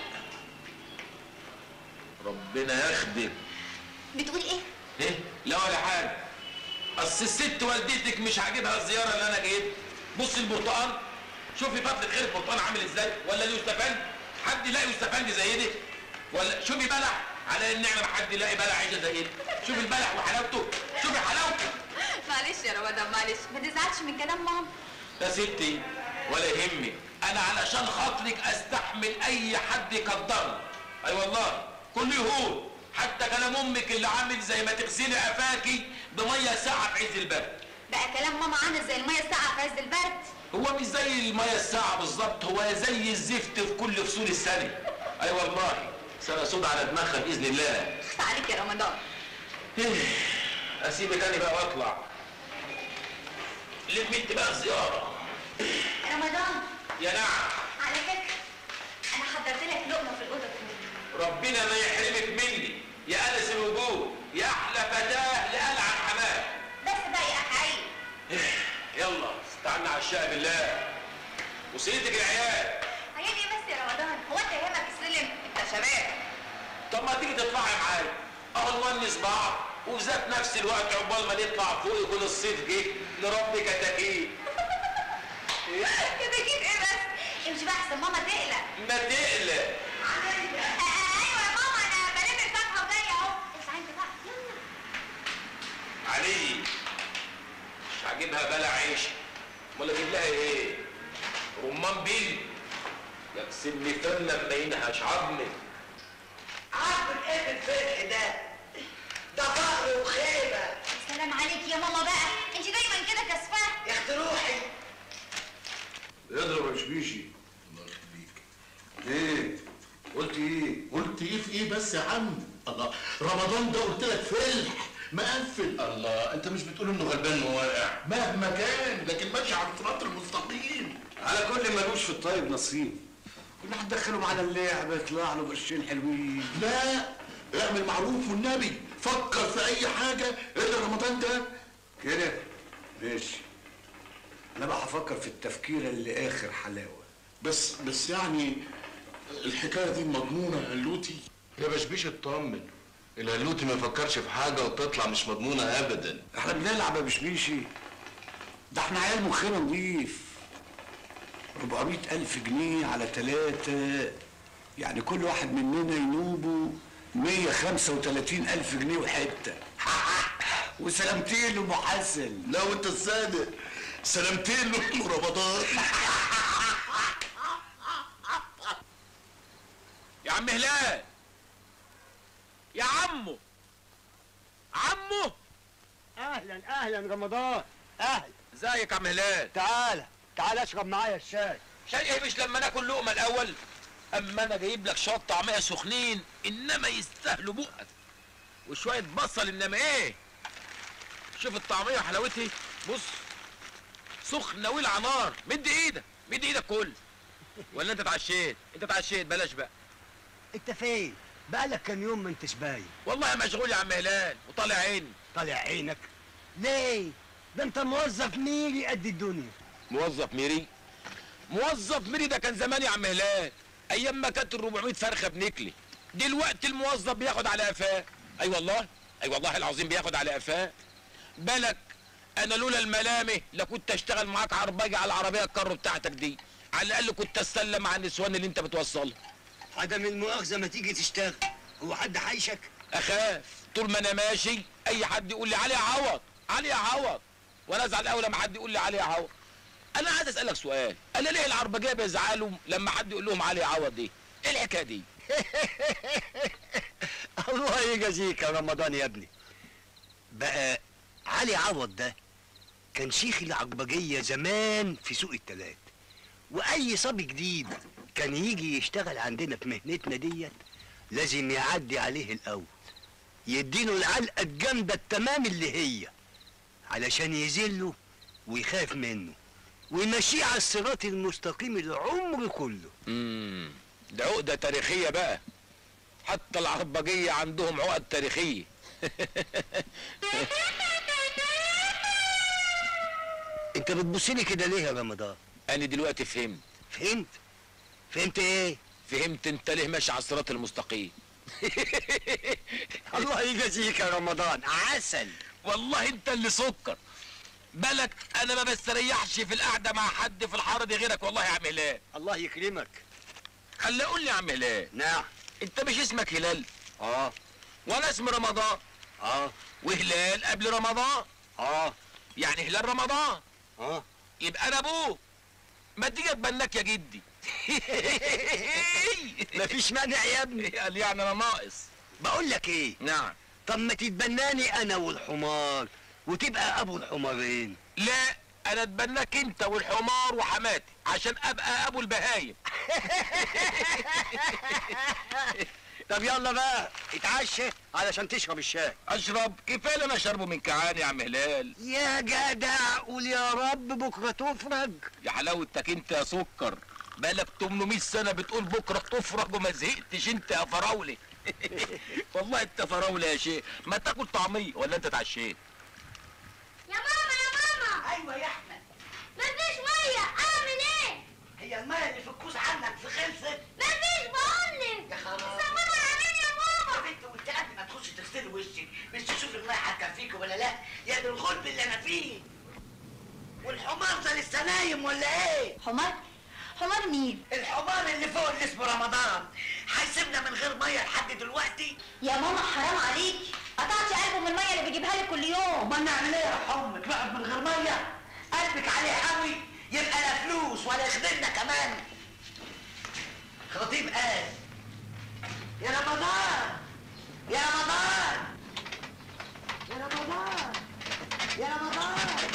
ربنا ياخدك. بتقول ايه؟ ايه؟ لا ولا حاجه. اصل الست والدتك مش عاجبها الزياره اللي انا جيت. بص البرتقال، شوفي فضل خير البرتقال عامل ازاي؟ ولا اليوستفندي؟ حد يلاقي يوستفندي زي دي؟ ولا شوفي بلح، على النعمه ما حد يلاقي بلح عيشه زي دي. شوفي البلح وحلاوته، شوفي حلاوته. معلش يا رمضان معلش، ما تزعلش من كلام ماما. يا ستي ولا يهمك، انا علشان خاطرك استحمل اي حد يقدرني. اي أيوة والله كل يهون، حتى كلام امك اللي عامل زي ما تغسلي قفاكي بميه ساقعه في عز البرد. بقى كلام ماما عامل زي الميه الساقعه في عز البرد. هو مش زي الميه الساقعه بالظبط، هو زي الزفت في كل فصول السنه. اي أيوة والله سنه سود على دماغها باذن الله. اخت عليك يا رمضان. اسيبك انا بقى واطلع. لم انت بقى الزياره. رمضان. يا نعم. على فكره انا حضرت لك لقمه في الاوضه كمان. ربنا ما يحرمك مني يا انس الوجود، يا احلى فتاه لألعن حماه. بس بقى يا اخي. يلا استعنا على الشقه بالله وسيدك العيال. عيال ايه بس يا رمضان؟ هو انت يهمك السلم؟ انت شباب. طب ما تيجي تطلعي معايا اهو نونس بعض، وفي ذات نفس الوقت عقبال ما نطلع فوق يكون الصيف جه نربي كتاكيت. كتاكيت ايه بس؟ امشي بقى احسن ماما تقلق. ما تقلق. ايوه يا ماما انا بلم الفاكهه وجايه اهو. اسعى انت بقى يلا. علي مش عاجبها بلع عيش، امال اجيب لها ايه؟ رمان بيل يكسبني فم ما ينهش عظمي. عظم ايه الفتح ده؟ ده فقر وخيبه. السلام عليك يا ماما بقى، انت دايما كده كسفاه. يا اختي روحي. اضرب يا شبيشي. الله يخليك. ايه؟ قلت ايه؟ قلت ايه في ايه بس يا عم؟ الله، رمضان ده قلت لك فلح مقفل. الله، انت مش بتقول انه غلبان وواقع؟ مهما كان، لكن ماشي على الصراط المستقيم. على كل ملوش في الطيب نصيب. كنا هندخله معانا اللعب يطلع له قرشين حلوين. لا، اعمل معروف والنبي، فكر في اي حاجه الا رمضان ده. كده؟ ماشي. انا بقى هفكر في التفكير اللي اخر حلاوه. بس بس يعني الحكايه دي مضمونه يا هلوتي؟ يا بشبيش اطمن، الهلوتي ما يفكرش في حاجه وتطلع مش مضمونه ابدا. احنا بنلعب يا بشبيشي، ده احنا عيال مخنا نضيف. أربعمية ألف جنيه على ثلاثة، يعني كل واحد مننا ينوبه مية وخمسة وتلاتين ألف جنيه وحته. وسلامتين لأم حسن. لا وانت الصادق، سلامتين له رمضان. يا عم هلال، يا عمو عمو. اهلا اهلا رمضان. اهلا. ازيك يا عم هلال؟ تعالى تعالى اشرب معايا الشاي. شاي ايه؟ مش لما ناكل لقمه الاول؟ اما انا جايب لك شويه طعميه سخنين انما يستاهلوا بقك، وشويه بصل انما ايه. شوف الطعميه وحلاوتها، بص سخنه ولع نار. مد ايدك مد ايدك كل. ولا انت اتعشيت؟ انت اتعشيت بلاش بقى. انت فين؟ بقالك كام يوم ما انتش باين. والله مشغول يا عم هلال وطالع عيني. طالع عينك ليه؟ ده انت موظف ميري قد الدنيا. موظف ميري؟ موظف ميري ده كان زمان يا عم هلال، ايام ما كانت ال أربعمية فرخه بنكلي. دلوقتي الموظف بياخد على قفاه. اي والله اي والله العظيم بياخد على قفاه. بالك انا لولا الملامه لكنت اشتغل معاك عرباجي على العربيه الكارو بتاعتك دي، على الاقل كنت استلم على النسوان اللي انت بتوصلها. عدم المؤاخذه ما تيجي تشتغل، هو حد حيشك؟ اخاف طول ما انا ماشي اي حد يقول لي علي عوض علي عوض، وانا ازعل قوي لما حد يقول لي علي عوض. انا عايز اسالك سؤال، انا ليه العربجيه بيزعلوا لما حد يقول لهم علي عوض دي؟ ايه الحكايه دي؟ الله يجازيك يا رمضان يا ابني. بقى علي عوض ده كان شيخ العقبجية زمان في سوق التلات، وأي صبي جديد كان يجي يشتغل عندنا في مهنتنا ديت لازم يعدي عليه الأول، يديله العلقة الجامدة التمام اللي هي علشان يذله ويخاف منه ويمشيه على الصراط المستقيم العمر كله. امم ده عقدة تاريخية بقى، حتى العربجية عندهم عقد تاريخية. انت بتبصلي كده ليه يا رمضان؟ انا دلوقتي فهمت. فهمت؟ فهمت ايه؟ فهمت انت ليه ماشي على الصراط المستقيم. الله يجازيك يا رمضان، عسل. والله انت اللي سكر. بالك انا ما بستريحش في القعده مع حد في الحاره دي غيرك والله يا عم هلال. الله يكرمك. خلي قول لي يا عم هلال. نعم. انت مش اسمك هلال؟ اه. وانا اسمي رمضان. اه. وهلال قبل رمضان. اه. يعني هلال رمضان. اه. يبقى انا ابوك. ما تيجي اتبناك يا جدي. مفيش مانع يا ابني. قال يعني انا ناقص. بقول لك ايه؟ نعم. طب ما تتبناني انا والحمار وتبقى ابو الحمارين. لا، انا اتبناك انت والحمار وحماتي عشان ابقى ابو البهايم. طب يلا بقى اتعشى علشان تشرب الشاي. اشرب؟ كفايه اللي انا شربه من كعان يا عم هلال. يا جدع قول يا رب بكره تفرج. يا حلاوتك انت يا سكر، بقالك تمنمية سنه بتقول بكره تفرج وما زهقتش انت يا فراولي. والله انت فراولي يا شيخ. ما تاكل طعميه ولا انت اتعشيت؟ يا ماما يا ماما. ايوه يا احمد. مفيش ميه، اعمل ايه؟ هي الميه اللي في الكوز عندك في خلصت؟ مفيش بقولك. يا خلاص. سموها علينا يا ماما. يا بنت وانت قبل ما تخش تغسلي وشك مش تشوف الميه هتكفيك ولا لا؟ يا دي الغلب اللي انا فيه. والحمار ده لسه نايم ولا ايه؟ حمار؟ حمار مين؟ الحمار اللي فوق اللي اسمه رمضان هيسيبنا من غير ميه لحد دلوقتي؟ يا ماما حرام عليكي، قطعتي قلبه من الميه اللي بيجيبها لك كل يوم. امال نعمل ايه يا حمك؟ نقعد من غير ميه؟ قلبك عليه حاوي يبقى لا فلوس ولا يخدمنا كمان. خطيب قال يا رمضان يا رمضان يا رمضان يا رمضان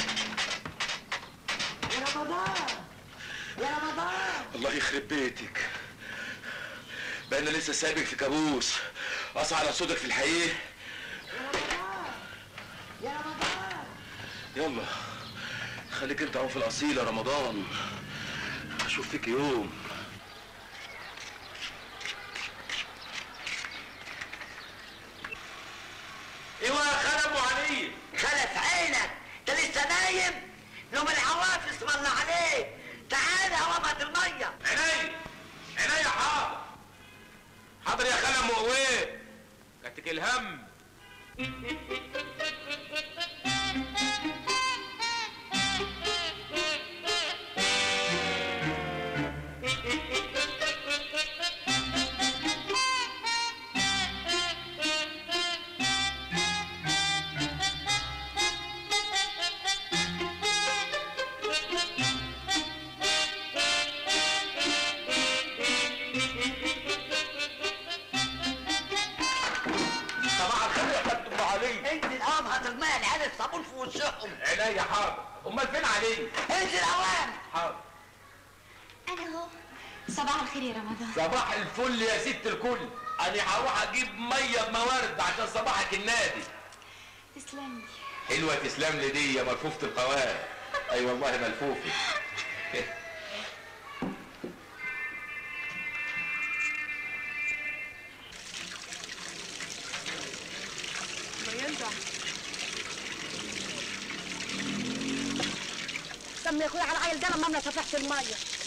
يا رمضان يا رمضان. الله يخرب بيتك، بقى انا لسه سابق في كابوس اصعى على صوتك في الحقيقه. يا رمضان يا رمضان. يلا خليك انت اهو في الاصيل يا رمضان، اشوف فيك يوم. ايوه يا خالد ابو علي. خلف عينك، انت لسه نايم؟ يوم العوافس والله عليك. تعالى وابعد الميه. عيني عيني حاضر حاضر يا خالد مقويه. كاتك الهم. انزل قوم هات الميه العيال الصابون في وشهم. عينيا حاضر. امال فين علي؟ انزل قوام. حاضر. انا اهو. صباح الخير يا رمضان. صباح الفل يا ست الكل. انا هروح اجيب ميه بموارد عشان صباحك النادي. تسلم لي. حلوه تسلم لي دي يا ملفوفه القوام. اي والله ملفوفه. سمي يا اخويا على العيل ده لما انا فتحت الميه.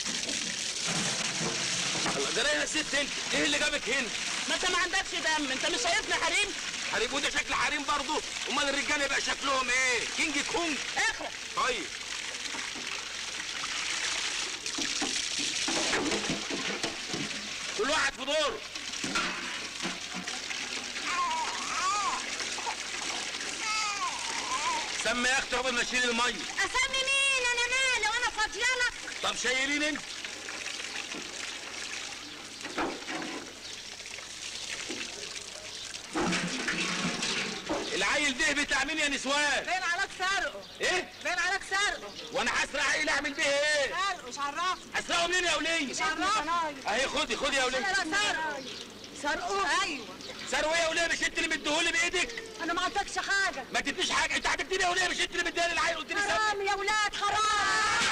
الله جرى يا ست انت، ايه اللي جابك هنا؟ ما انت ما عندكش دم، انت مش شايفنا حريم؟ حريم وده شكل حريم برضه؟ امال الرجاله يبقى شكلهم ايه؟ كينج كونج؟ اخرج. طيب. كل واحد في دوره. سمي يا اختي قبل ما اشيل الميه. اسمي مين؟ انا مالي وانا فاضيالك. طب شايلين انت. العيل ده بتاع مين يا نسوان؟ باين عليك سرقه. ايه؟ باين عليك سرقه. وانا هسرق عيل اعمل بيه ايه؟ سرقه مش عرفني. هسرقه منين يا وليه؟ مش عرفني. اهي خدي خدي يا وليه. لا سرقه. سرقه؟ ايوه. سرقه ايه يا وليه؟ مش انت اللي مديهولي بايدك؟ انا ما عطيتكش حاجه. ما تديش حاجه، انت هتديني يا وليه؟ مش انت اللي مديها للعيل قلت لي سرقه. حرام يا ولاد حرام.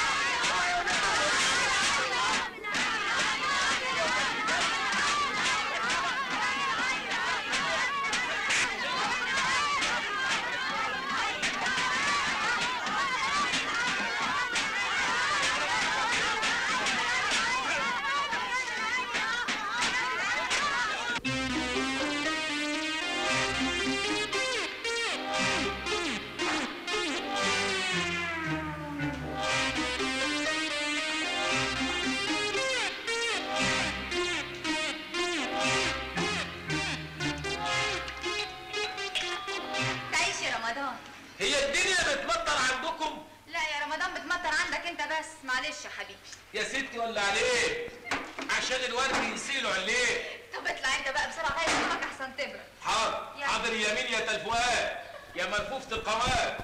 تعيش يا رمضان. هي الدنيا بتمطر عندكم؟ لا يا رمضان بتمطر عندك انت بس، معلش يا حبيبي. يا ستي ولا عليه؟ عشان الورد يسيلوا عليه. طب اطلع انت بقى بسرعه غير هدومك احسن تبرد. حاضر يلا. حاضر يمين يا تلفؤاد يا ملفوفة القوام.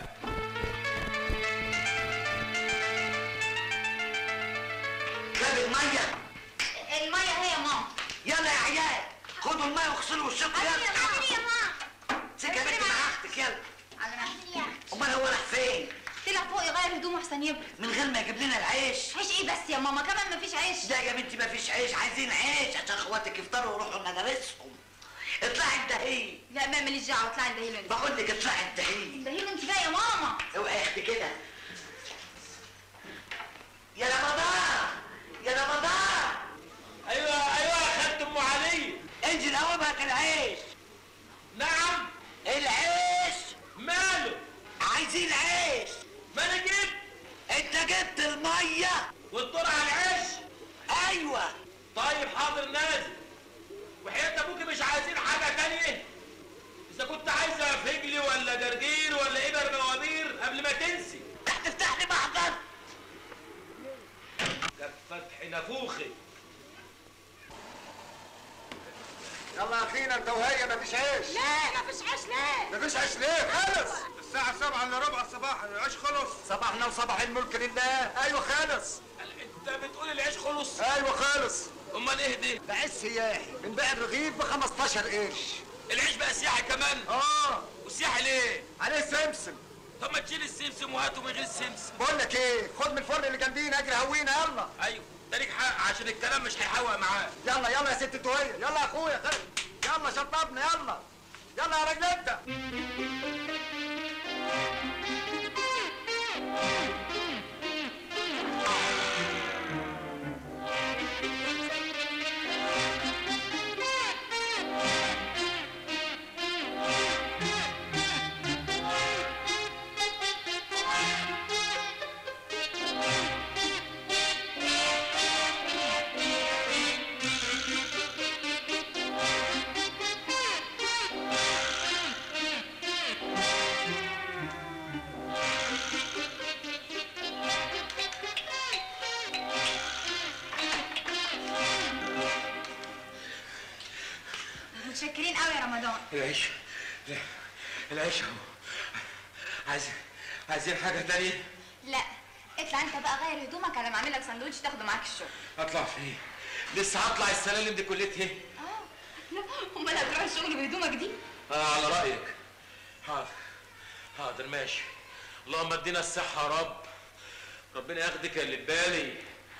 جاب الميه. الميه هي يا ماما. يلا يا عيال خدوا الميه واغسلوا وشكوا حبيبي يلا. يا حبيبي يا ماما. سكه يا بنت مع اختك يلا. على مهلي يا اختي. امال هو راح فين؟ طلع فوق يغير هدومه احسن يبرد. من غير ما يجيب لنا العيش. عيش ايه بس يا ماما؟ كمان مفيش عيش. لا يا بنتي مفيش عيش، عايزين عيش عشان اخواتك يفطروا ويروحوا مدارسهم. اطلعي انتهي. لا ما ماليش دعوه، اطلعي اندهيله انت. بقول لك اطلعي انتهي. اندهيله انت بقى يا ماما. اوعي يا اختي كده. يا رمضان يا رمضان. ايوه ايوه خدت ام علي. انزل قومها العيش. نعم. العيش ماله؟ عايزين عيش. ما انا جبت. انت جبت الميه والدور على العيش. ايوه. طيب حاضر نازل. وحياة ابوكي مش عايزين حاجه تانية؟ اذا كنت عايزه فجلي ولا جرجير ولا ابر موابير قبل ما تنسي. هتفتح لي محضر. ده فتح نافوخي. يلا يا اخينا انت وهي مفيش عيش. لا مفيش عيش ليه؟ مفيش عيش ليه؟ خلص الساعة سبعة الا ربع صباحا العيش خلص. صباحنا وصباح الملك لله. ايوه خالص. انت بتقول العيش خلص؟ ايوه خالص. امال ايه دي؟ ده عيش سياحي بنبيع الرغيف ب خمستاشر قرش. العيش بقى سياحي كمان؟ اه. وسياحي ليه؟ عليه سمسم. طب ما تشيل السمسم وهاته من غير السمسم. بقول لك ايه، خد من الفرن اللي جنبينا اجري هوينا يلا. ايوه ده ليك حق عشان الكلام مش هيحوق معاك. يلا يلا يا ست تويه، يلا يا اخويا خد. يلا شطبنا يلا. يلا يا راجل ابدا. متشكرين قوي يا رمضان. العيش العيش اهو. عايزين عايزين حاجه تانية؟ لا اطلع انت بقى غير هدومك على ما اعمل لك سندوتش تاخده معاك الشغل. اطلع فين؟ لسه هطلع السلالم دي كلتها. اه لا امال هتروح الشغل بهدومك دي؟ اه على رايك. حاضر حاضر ماشي. اللهم ادينا الصحه يا رب. ربنا ياخدك اللي في بالي.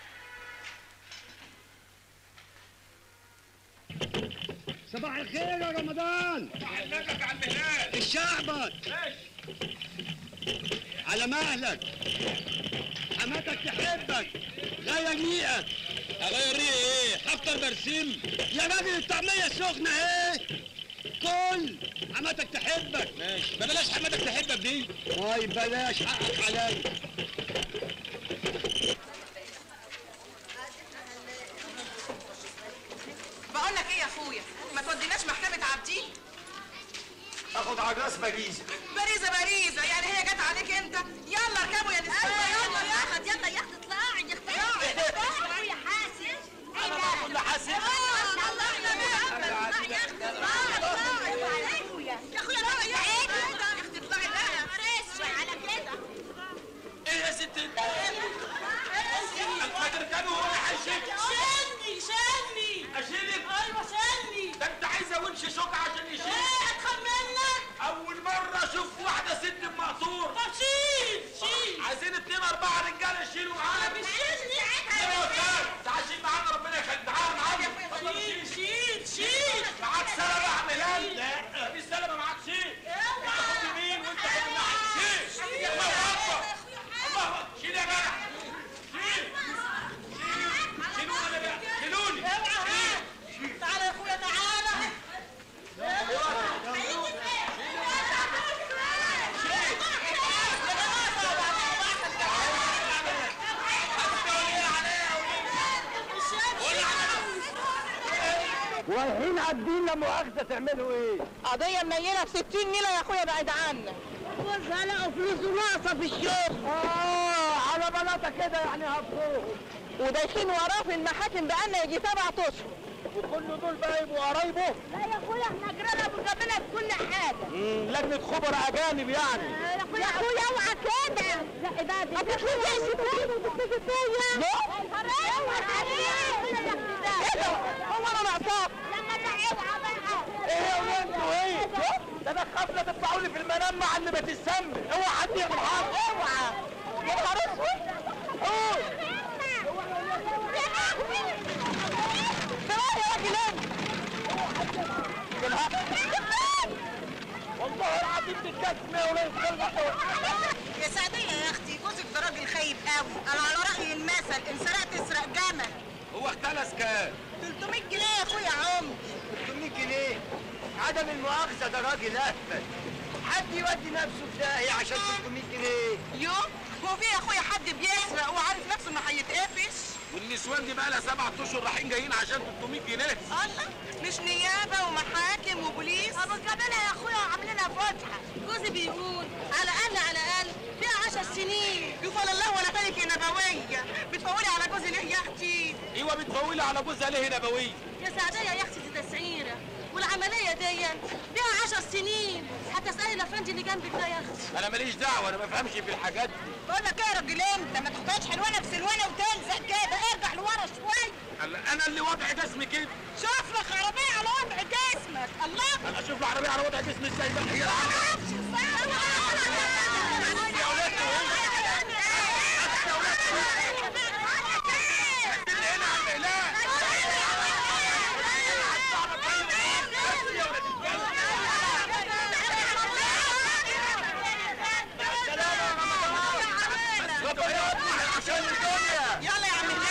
صباح الخير يا رمضان. صباح النجف يا عم هلال. الشعبك على مهلك. حماتك تحبك. غير ريقك. اغير ريقي ايه؟ هفطر برسيم يا راجل. الطعميه سخنه اهي. كل حماتك تحبك. ماشي ما بلاش حماتك تحبك دي. طيب بلاش حقك عليا. بقول لك ايه يا اخويا، ما توديناش محكمة عابدين؟ اخد عجاز باريزه. باريزة باريزة يعني هي جت عليك انت؟ يلا اركبوا يا نساء. يلا يا احمد يلا يا اختي اطلعي يا اختي اطلعي يا حاسب. انا بقى كل حاسب. اه طلعنا بقى يا اختي اطلعي اطلعي يا اخويا يا اخويا لا يا اختي اطلعي بقى. يمشي شوكة عشان يشيل. ايه اتخن منك؟ أول مرة أشوف واحدة ست بمقطور. طب شيل شيل. عايزين اتنين أربعة رجالة يشيلوا معانا. مش شيلني. يلا يا أستاذ تعال شيل معانا ربنا يخليك. تعال معانا. شيل شيل شيل. معاك سلامة يا عم هلال. لا مفيش سلامة معاك شيل. أنت خد يمين وأنت خد ناحية. شيل. الله أكبر. الله أكبر. شيل يا جدع. شيل. شيلوني بقى. شيلوني. تعالى يا اخويا تعالى. ورايحين عابدين لا مؤاخذة تعملوا ايه؟ قضية منيلة ب ستين نيلة يا اخويا بعد عنك. جوزها لقوا فلوسه ناقصة في الشغل. اه على بلاطة كده يعني هفوهم. ودايخين وراه في المحاكم بقالنا يجي سبع اشهر. وكل دول بقى يبقوا قرايبه؟ لا يا اخويا احنا جيراننا وجنبنا في كل حاجه. امم لجنة خبراء اجانب يعني. يا اخويا اوعى كده. لا ده دي هتطلعي فيا وتتفقي فيا. لا اوعى عليك. ايه ده؟ هو انا ناقصاك؟ لما اوعى بقى. ايه يا ولاد انتوا ايه؟ ده انا خاف لا تطلعوا لي في المنام مع اللي بتسمي. اوعى حد يعمل حاجه. اوعى. يا نهار اسود. اوه والله العظيم بالكسم يا ولاد يا سعدية يا اختي جوزك ده راجل خايب قوي. انا على رأي المثل ان سرقت اسرق جمل. هو اختلس كام؟ تلتمية جنيه يا اخويا عمر. تلتمية جنيه؟ عدم المؤاخذة ده راجل اهبل. حد يودي نفسه في داهية عشان تلتمية جنيه. يو هو في يا اخويا حد بيسرق وعارف نفسه انه هيتقفش؟ والنسوان دي بقى لها سبعة اشهر رايحين جايين عشان تلتمية جنيه. الله مش نيابه ومحاكم وبوليس. ابو الجبله يا اخويا وعاملينها فاتحه. جوزي بيقول على الاقل على الاقل فيها عشر سنين. يفضل الله وانا بالك يا نبويه. بتفولي على جوزي ليه يا اختي؟ ايوه بتفولي على جوزها ليه نبويه؟ يا سعديه يا اختي دي تسعيره والعمليه دي فيها عشر سنين. هتسالي الافندي اللي جنبك ده يا اختي. انا ماليش دعوه انا ما بفهمش في الحاجات دي. بقول لك ايه يا راجل انت ما تاخدهاش حلوانه في سلوانه وتلزق كده. ارجع لورا شويه. انا اللي وضع جسمي كده. شوف لك عربيه على وضع جسمك. الله انا اشوف له عربيه على وضع جسمي ازاي بقى هي يلا يا عم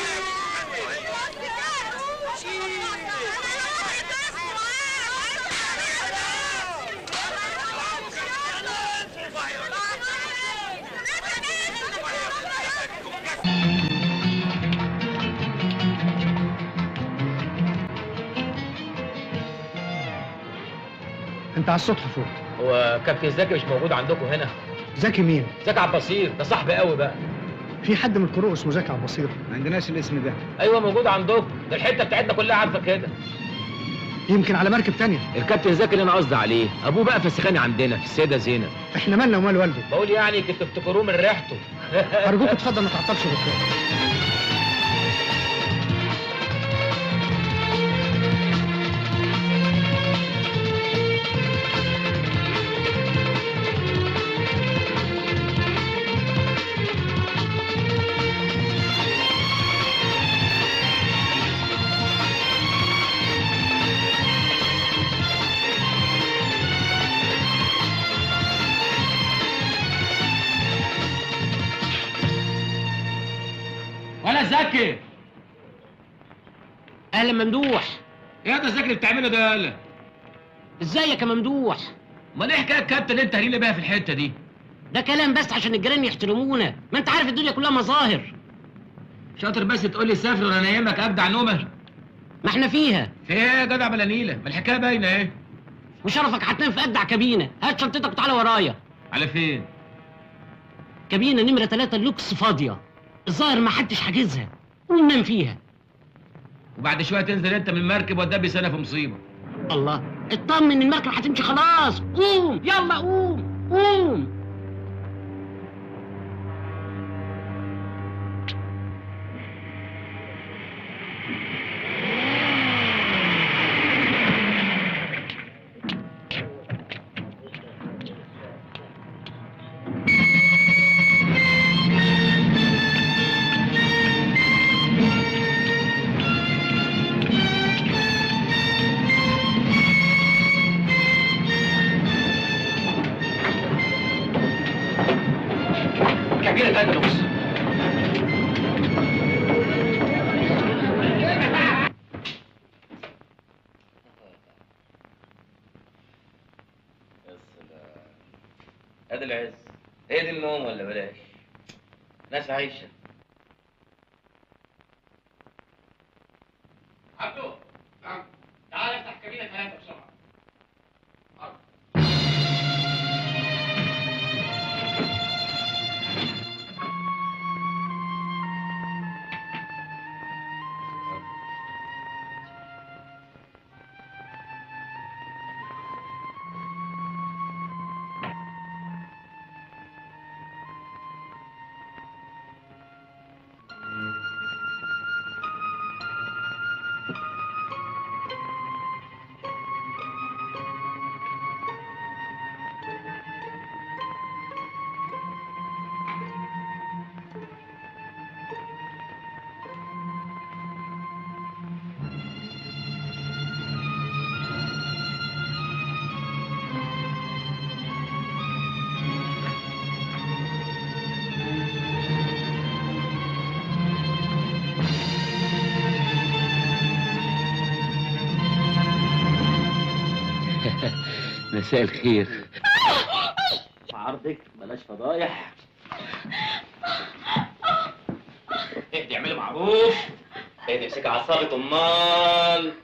انت على السطح فوق. هو كابتن زكي مش موجود عندكم هنا؟ زكي مين؟ زكي عبد البصير ده صاحبي قوي بقى. في حد من القروء اسمه زكي عبد البصير؟ ما عندناش الاسم ده. ايوه موجود عندكم، ده الحته بتاعتنا كلها عارفه كده. يمكن على مركب تانية. الكابتن زكي اللي انا قصدي عليه ابوه بقى فسخاني عندنا في السيده زينب. احنا مالنا ومال والده؟ بقول يعني كنتوا تفتكروه من ريحته. ارجوك اتفضل ما تعطلش الركاب. ولا زكي. اهلا ممدوح. ايه ده زكي اللي بتعمله ده يالا؟ ازيك يا ممدوح؟ امال ايه حكايه الكابتن اللي انت هريلي بيها في الحته دي؟ ده كلام بس عشان الجيران يحترمونا، ما انت عارف الدنيا كلها مظاهر. شاطر بس تقول لي سافر وانا نايمك ابدع نومه. ما احنا فيها. في ايه يا جدع بلا نيله؟ ما الحكايه باينه اهي. وشرفك هتنام في ابدع كابينه، هات شنطتك وتعالى ورايا. على فين؟ كابينه نمره ثلاثة اللوكس فاضيه. الظاهر ما حدش حاجزها. قوم نام فيها. وبعد شويه تنزل انت من المركب وتدبي سنه في مصيبه. الله، اطمن المركب هتمشي خلاص. قوم يلا قوم قوم. ناس عايشه. عبدو نعم تعال افتح كابينه ثلاثه بسرعه. مساء الخير. عرضك بلاش فضايح. اهدي اعملي معروف. اهدي امسكي اعصابك. امال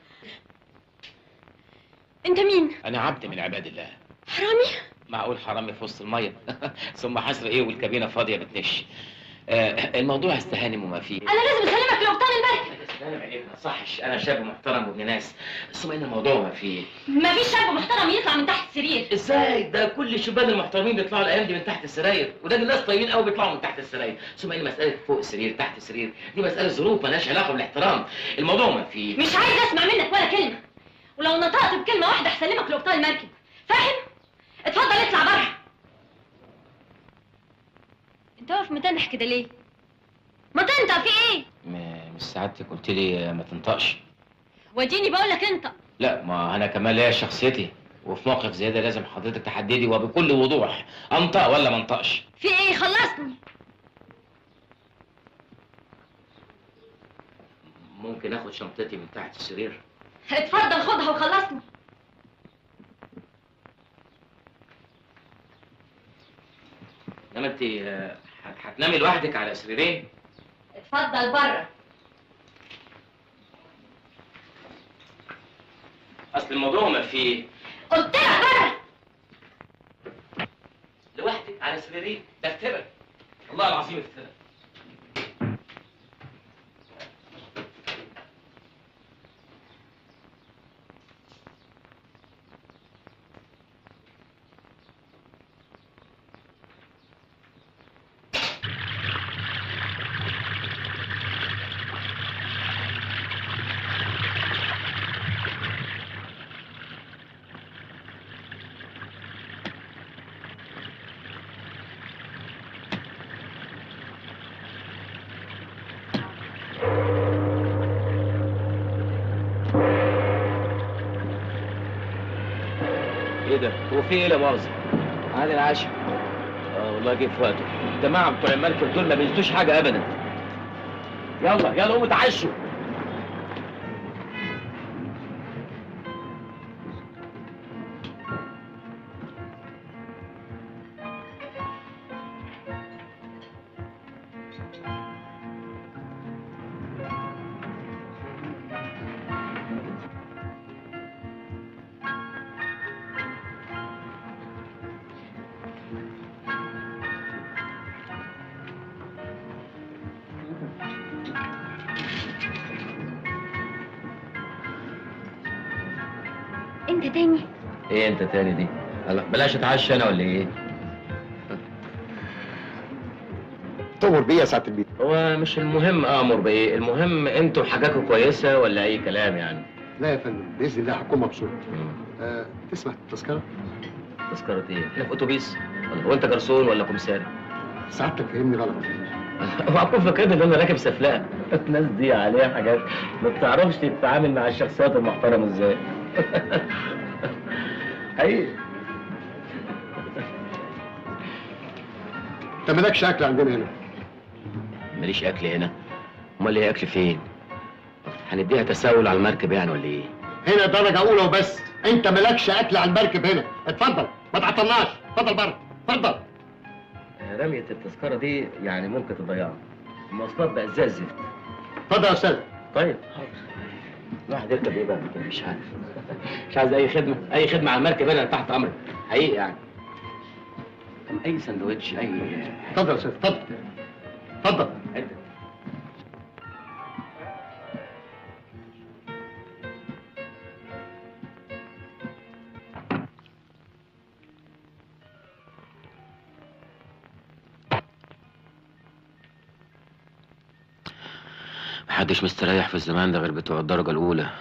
انت مين؟ انا عبد من عباد الله. حرامي؟ معقول حرامي في وسط الميه؟ ثم حصر ايه والكابينه فاضيه بتنش. آه الموضوع استهانم وما فيه. انا لازم اسلمك لقبطان الملك. استهانم عليك ما صحش. انا شاب محترم وابن ناس. ثم ان الموضوع ما فيه. ما فيش شاب محترم يطلع من تحت السرير. ازاي؟ ده كل الشبان المحترمين بيطلعوا الايام دي من تحت السراير، وده الناس طيبين قوي بيطلعوا من تحت السراير. ثم ان مساله فوق السرير تحت السرير دي مساله ظروف مالهاش علاقه بالاحترام. الموضوع ما فيه. مش عايز اسمع منك ولا كلمه، ولو نطقت بكلمه واحده هسلمك لقبطان المركب. فاهم؟ اتفضل اطلع بره. انت واقف متنح كده ليه؟ ما تنطق في ايه؟ مش سعادتك قلت لي ما تنطقش؟ وديني بقول لك انطق. لا ما انا كمان ليا شخصيتي، وفي موقف زي ده لازم حضرتك تحددي وبكل وضوح انطق ولا ما انطقش. في ايه؟ خلصني. ممكن اخد شنطتي من تحت السرير؟ اتفضل خدها وخلصني. انما انت هتنامي لوحدك على سريرين؟ اتفضل بره. اصل الموضوع ما فيه. قلت لك بره. لوحدك على سريرين؟ ده افتراء. والله العظيم افتراء. ايه ده؟ هو في ايه لا مؤاخذة؟ عادي العشاء. اه والله جه في وقته. الجماعة بتوع المركب دول ما بينسوش حاجة أبدا. يلا يلا قوموا اتعشوا. انت تاني؟ ايه انت تاني دي؟ هلا بلاش اتعشى انا ولا ايه؟ تؤمر بيه يا سعاده البيت. هو مش المهم امر بايه، المهم انتوا حاجاتكم كويسه ولا اي كلام يعني؟ لا يا فندم باذن الله هكون مبسوط. أه تسمع التذكره؟ تذكره ايه؟ احنا في اتوبيس؟ ولا هو انت جرسون ولا كومساري؟ سعادتك فهمني غلط. اوعى فاكر ان انا راكب سفلقه. الناس دي عليها حاجات ما بتعرفش تتعامل مع الشخصيات المحترمه ازاي. حقيقي. انت مالكش اكل عندنا هنا. ماليش اكل هنا؟ امال ايه اكل فين؟ هنديها تساؤل على المركب يعني ولا ايه؟ هنا درجه اولى وبس. انت مالكش اكل على المركب هنا. اتفضل ما تعطلناش. اتفضل بره. اتفضل. رمية التذكرة دي يعني ممكن تضيعها. المواصلات بقت زي الزفت. اتفضل يا استاذ. طيب حاضر. الواحد يركب ايه بقى؟ مش عارف. مش عايز اي خدمة، اي خدمة على المركب انا تحت امرك، حقيقي يعني. طب اي سندوتش، اي اتفضل يا استاذ، اتفضل. اتفضل. محدش مستريح في الزمان ده غير بتوع الدرجة الأولى.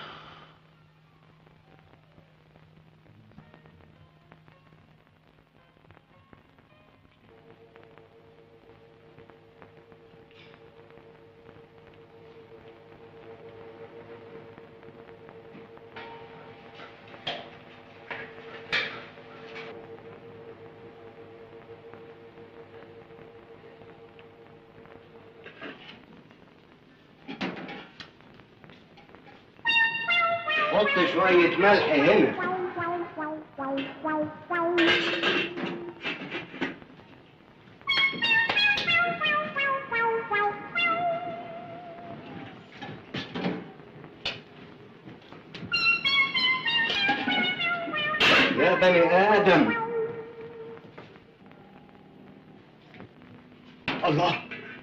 حط شوية ملح هنا. يا بني آدم. الله،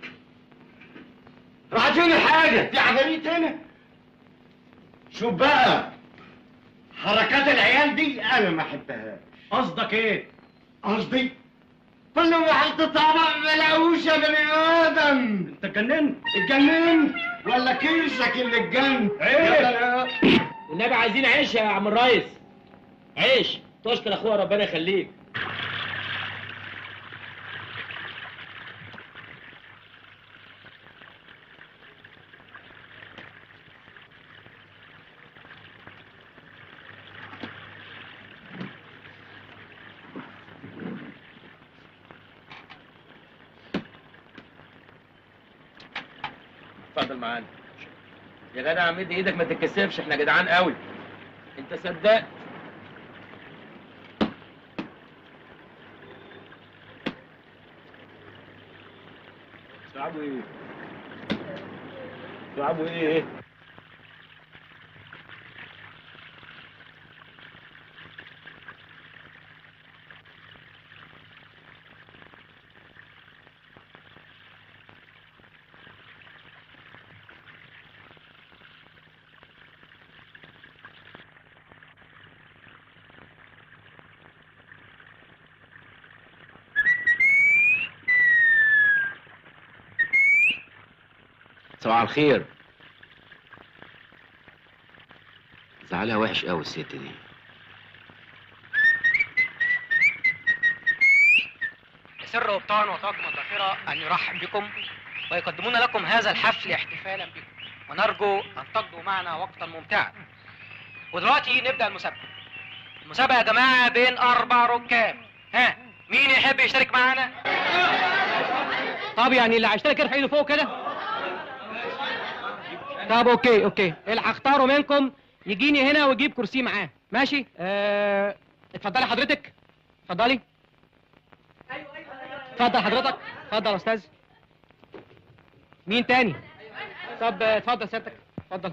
راحت فين الحاجة؟ في عفاريت هنا؟ شوف بقى، حركات العيال دي انا ما احبهاش. قصدك ايه؟ قصدي كل واحد طبق ما لاقوش يا بني ادم. انت اتجننت؟ اتجننت ولا كيسك اللي اتجنن؟ ايه؟ النبي عايزين عيش يا عم الريس. عيش تشكر اخويا ربنا يخليك. اتفضل معانا يا جدع. مد ايدك ما تتكسفش، احنا جدعان قوي. انت صدقت. تلعبوا ايه؟ تلعبوا ايه؟ صباح الخير. زعلها وحش قوي الست دي. يسر قبطان وطاقم الذاكرة أن يرحب بكم ويقدمون لكم هذا الحفل احتفالا بكم، ونرجو أن تقضوا معنا وقتا ممتعا. ودلوقتي نبدأ المسابقة. المسابقة يا جماعة بين أربع ركاب. ها، مين يحب يشترك معانا؟ طب يعني اللي هيشترك يرفع ايده فوق كده. طب اوكي اوكي، اللي هختاره منكم يجيني هنا ويجيب كرسي معاه، ماشي؟ اه... اتفضلي حضرتك. اتفضلي. اتفضل حضرتك. اتفضل يا استاذ. مين تاني؟ طب اتفضل سيادتك. اتفضل.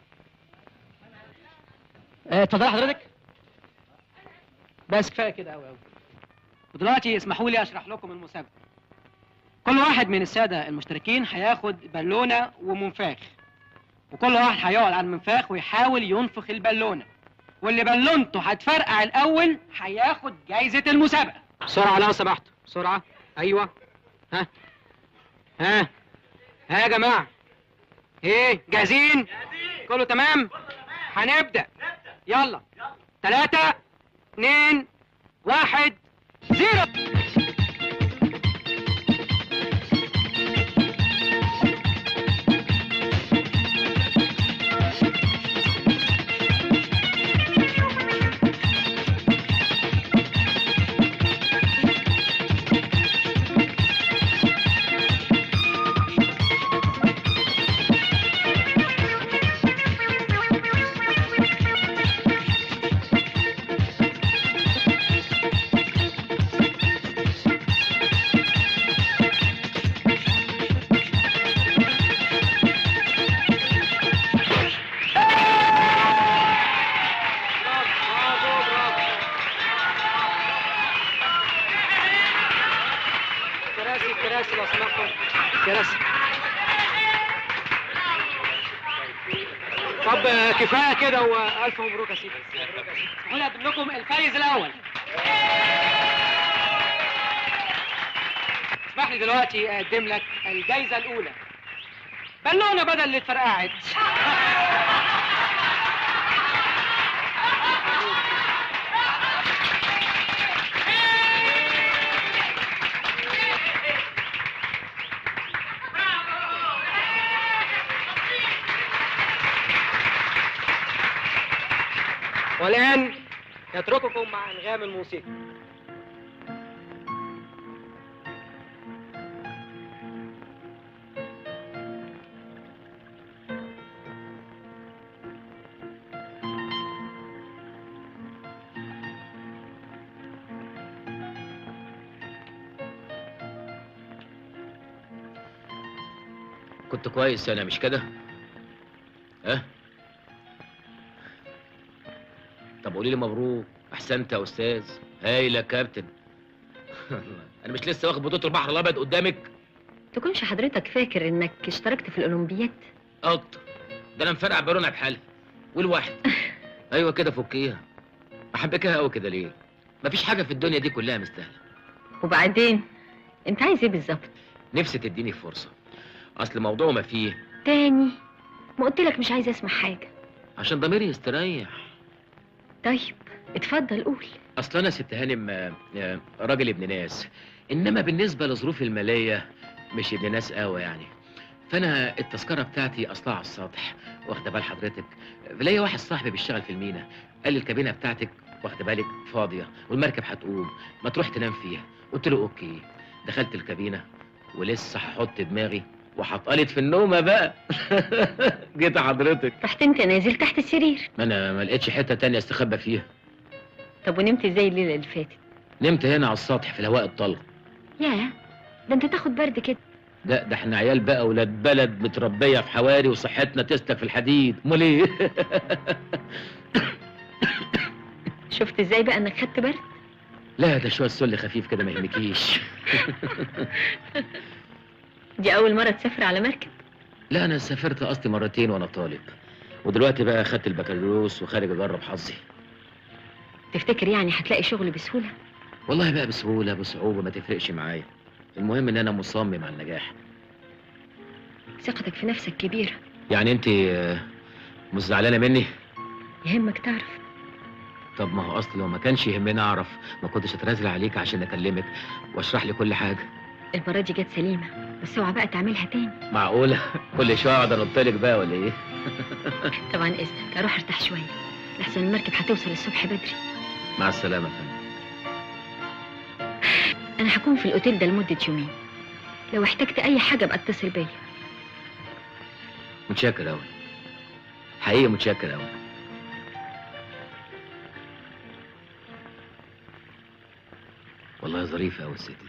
اه، اتفضلي حضرتك. بس كفايه كده قوي قوي. ودلوقتي اسمحوا لي اشرح لكم المسابقه. كل واحد من الساده المشتركين هياخد بالونه ومنفاخ، وكل واحد هيقعد على المنفاخ ويحاول ينفخ البالونه، واللي بالونته هتفرقع الاول هياخد جايزه المسابقه. بسرعه لو سمحتوا، بسرعه. ايوه. ها ها ها يا جماعه، ايه جاهزين؟ كله تمام؟ هنبدا. يلا. ثلاثة اتنين واحد زيرو. المدرسة. طب كفاية كده وألف مبروك يا سيدي. اسمحوا لي أقدم لكم الفايز الأول. اسمح لي دلوقتي أقدم لك الجايزة الأولى. بالونة بدل اللي اتفرقعت. والآن يترككم مع أنغام الموسيقى. كنت كويس انا مش كده؟ ها؟ طب قولي لي مبروك، احسنت يا استاذ، هايل يا كابتن. انا مش لسه واخد بطولة البحر الابيض قدامك؟ تكونش حضرتك فاكر انك اشتركت في الاولمبياد؟ اكتر، ده انا مفرقع بالونه بحالها والواحد. ايوه كده فكيها، احبكها قوي كده ليه؟ مفيش حاجه في الدنيا دي كلها مستاهله. وبعدين انت عايز ايه بالظبط؟ نفسي تديني فرصه، اصل موضوع ما فيه تاني؟ ما قلت لك مش عايز اسمع حاجه عشان ضميري يستريح. طيب اتفضل قول. اصل انا ست هانم آه، آه، راجل ابن ناس، انما بالنسبه لظروفي الماليه مش ابن ناس قوي يعني. فانا التذكره بتاعتي اصلها على السطح، واخده بال حضرتك. فلاقي واحد صاحبي بيشتغل في المينا، قال لي الكابينه بتاعتك واخده بالك فاضيه والمركب هتقوم، ما تروح تنام فيها. قلت له اوكي. دخلت الكابينه ولسه هحط دماغي وهتقلط في النومه بقى. جيت حضرتك. رحت انت نازل تحت السرير؟ ما انا ما لقيتش حته تانية استخبى فيها. طب ونمت ازاي الليله اللي فاتت؟ نمت هنا على السطح في الهواء الطلق. ياه، ده انت تاخد برد كده. لا ده احنا عيال بقى ولاد بلد متربيه في حواري وصحتنا تسلك في الحديد، امال ايه؟ شفت ازاي بقى انك خدت برد؟ لا ده شويه سل خفيف كده ما يهمكيش. دي اول مره تسافر على مركب؟ لا انا سافرت اصلي مرتين وانا طالب، ودلوقتي بقى خدت البكالوريوس وخارج اجرب حظي. تفتكر يعني هتلاقي شغل بسهوله؟ والله بقى بسهوله بصعوبه ما تفرقش معايا، المهم ان انا مصمم على النجاح. ثقتك في نفسك كبيره. يعني انت آه، مش زعلانه مني؟ يهمك تعرف. طب ما هو اصل لو ما كانش يهمني اعرف ما كنتش اتنازل عليك عشان اكلمك واشرح لي كل حاجه. المره دي جت سليمه، بس اوعى بقى تعملها تاني. معقوله؟ كل شويه اقعد انطلق بقى ولا ايه؟ طبعا اذنك اروح ارتاح شويه لحسن المركب هتوصل الصبح بدري. مع السلامه يا فندم. انا هكون في الاوتيل ده لمده يومين، لو احتجت اي حاجه ابقى اتصل بيا. متشكر اوي، حقيقي متشكر اوي. والله ظريفه اوي الست دي.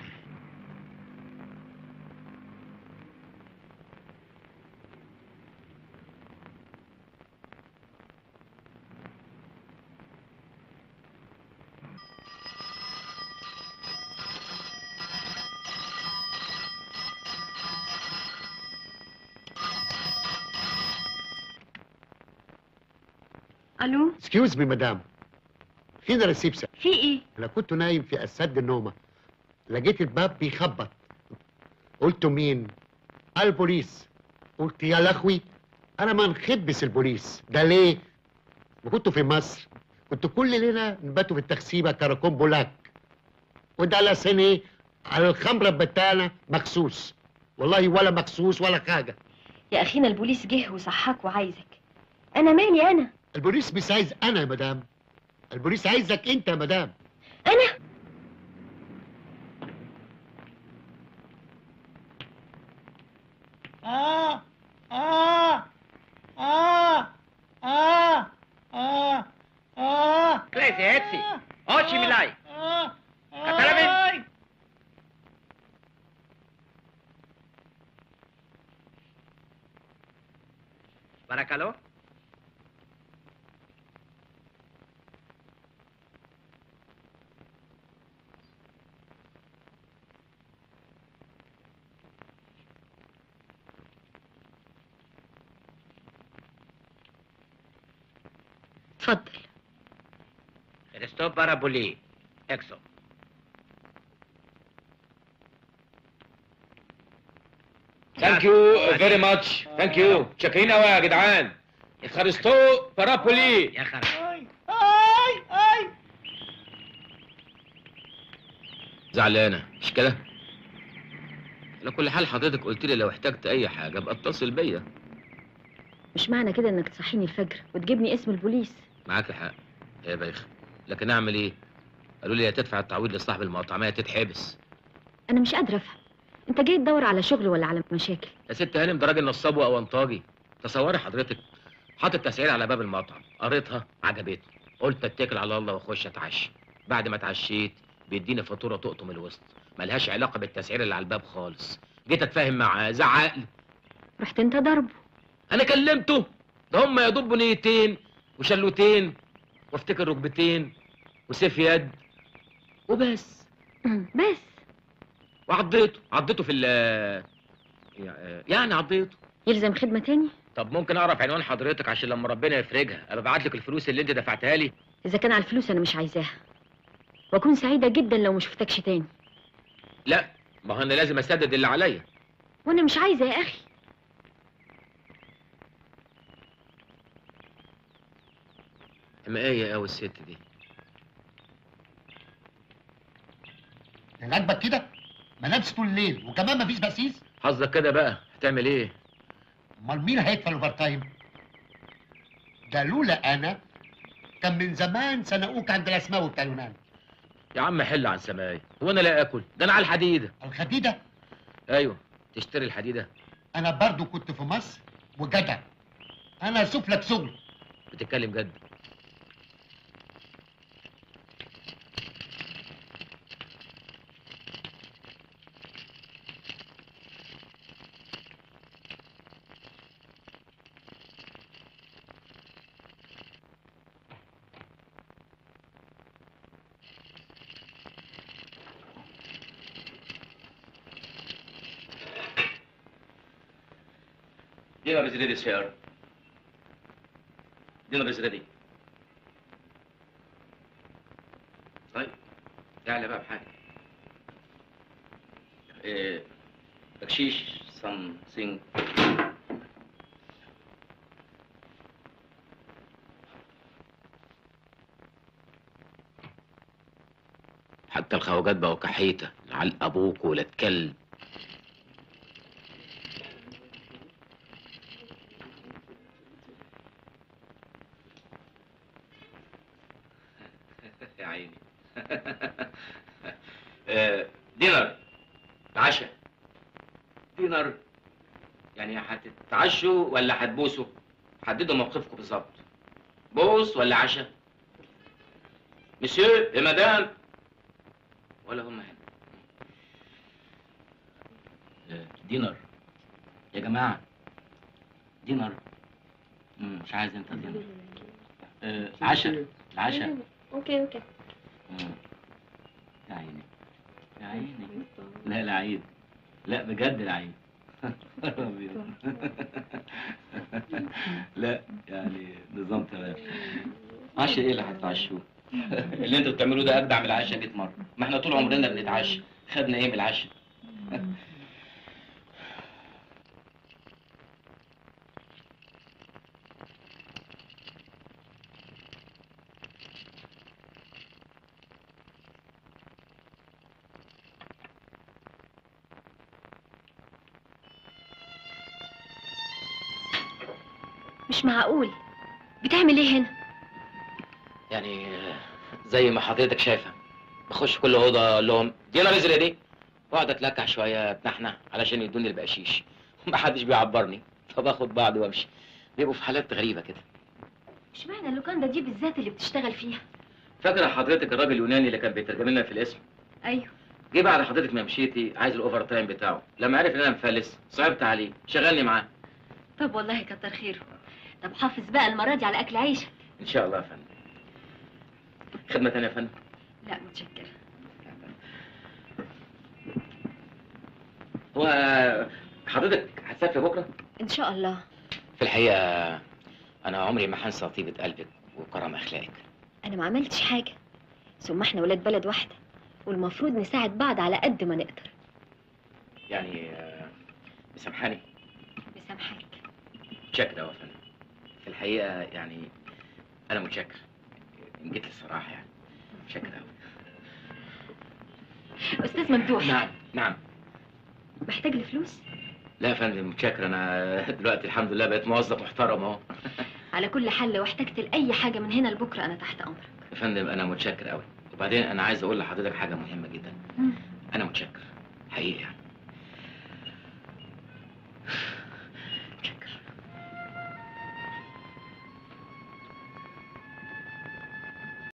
الو. اكسكيوز مي مدام، فين الريسبشن؟ في ايه؟ انا كنت نايم في اسد النومه، لقيت الباب بيخبط، قلت مين؟ البوليس. قلت يا لخوي انا ما نخبس البوليس ده ليه؟ ما كنتوا في مصر كنت كل ليله نباتوا في التخسيبه كراكون بولاك، وده لا سنه على الخمره بتاعنا مخصوص، والله ولا مخصوص ولا حاجه. يا اخينا البوليس جه وصحاك وعايزك، انا مالي انا؟ البوليس مش عايز انا يا مدام، البوليس عايزك انت يا مدام. انا؟ آه آه آه آه آه آه Clase, Etsy. Oggi mi lai. آه Catalabin. Baracalo. اتفضل. Stop paraboli. Exo. ثانك يو فيري ماتش. ثانك يو. شاكرين قوي يا جدعان. خرستو بارابولي. يا خرا. اي اي اي زعلانه مش كده؟ على كل حال حضرتك قلت لي لو احتجت اي حاجه ابقى اتصل بيا. مش معنى كده انك تصحيني الفجر وتجيبني اسم البوليس. معاك حق يا بايخ، لكن اعمل ايه؟ قالوا لي يا تدفع التعويض لصاحب المطعم يا تتحبس. انا مش قادره افهم، انت جاي تدور على شغل ولا على مشاكل؟ يا ست هانم ده راجل نصاب واونطاجي. تصوري حضرتك حاطط تسعير على باب المطعم، قريتها عجبتني، قلت اتكل على الله واخش اتعشى. بعد ما اتعشيت بيديني فاتوره تقطم الوسط، ملهاش علاقه بالتسعير اللي على الباب خالص. جيت اتفاهم معاه زعق لي. رحت انت ضربه؟ انا كلمته، ده هم يا دوب بنيتين وشلوتين وافتكر ركبتين وسيف يد وبس. بس وعضيته عضيته في ال يعني عضيته. يلزم خدمه تاني؟ طب ممكن اعرف عنوان حضرتك عشان لما ربنا يفرجها ابقى ابعت لك الفلوس اللي انت دفعتها لي؟ اذا كان على الفلوس انا مش عايزاها، واكون سعيده جدا لو ما شفتكش تاني. لا ما هو انا لازم اسدد اللي عليا. وانا مش عايزه يا اخي. اما ايه قوي الست دي؟ عاجبك كده؟ ما نامش طول الليل وكمان ما فيش بسيس؟ حظك كده بقى، هتعمل ايه؟ امال مين هيدفع الاوفر تايم؟ ده لولا انا كان من زمان سنقوك عند الاسماوي بتاع اليونان. يا عم حل عن سماي، هو انا لا اكل؟ ده انا على الحديده. الحديده؟ ايوه تشتري الحديده. انا برضو كنت في مصر وجدع، انا اشوف لك شغل. بتتكلم جد؟ Dinner is ready, sir. Dinner is ready. طيب تعالى بقى بحاجة. إيه بكشيش something. حتى الخواجات بقوا كحيتة، لعل أبوك ولا كلب. يا عيني. دينر العشاء. دينر يعني هتتعشوا ولا هتبوسوا؟ حددوا موقفكم بالظبط، بوس ولا عشاء؟ مسيو يا مدام ولا هم هنا؟ دينر يا جماعه، دينر. مش عايز انت دينر. عشاء العشاء. اوكي اوكي. يا عيني يا عيني. لا العيد، لا بجد العيد. لا يعني نظام تمام. عشاء ايه اللي هتتعشوه؟ اللي انتوا بتعملوه ده اجدع من العشاء مية مره. ما احنا طول عمرنا بنتعشى، خدنا ايه من العشاء؟ مش معقول، بتعمل ايه هنا؟ يعني زي ما حضرتك شايفه، بخش كل اوضه اقول لهم دينا نزل دي، واقعد اتلكع شويه بنحنح علشان يدوني البقشيش، ومحدش بيعبرني، فباخد بعض وامشي. بيبقوا في حالات غريبه كده. اشمعنى اللوكاندا دي بالذات اللي بتشتغل فيها؟ فاكره حضرتك الراجل اليوناني اللي كان بيترجم لنا في الاسم؟ ايوه. جه بعد حضرتك ما مشيتي عايز الاوفر تايم بتاعه، لما عرف ان انا مفلس صعبت عليه، شغلني معاه. طب والله كتر خيره. طب حافظ بقى المره دي على اكل عيشك. ان شاء الله يا فندم. خدمه تانيه يا فندم؟ لا متشكره. هو حضرتك هتسافر بكره؟ ان شاء الله. في الحقيقه انا عمري ما هنسى طيبه قلبك وكرم اخلاقك. انا ما عملتش حاجه، ثم احنا ولاد بلد واحده والمفروض نساعد بعض على قد ما نقدر. يعني آه، مسامحاني؟ مسامحاك. متشكر قوي يا فندم. في الحقيقه يعني انا متشكر ان جيت للصراحه، يعني متشكر قوي. استاذ ممدوح. نعم نعم. محتاج لفلوس؟ لا يا فندم متشكر، انا دلوقتي الحمد لله بقيت موظف محترم اهو. على كل حال لو احتجت لاي حاجه من هنا لبكره انا تحت امرك. يا فندم انا متشكر قوي، وبعدين انا عايز اقول لحضرتك حاجه مهمه جدا. مم. انا متشكر حقيقي يعني.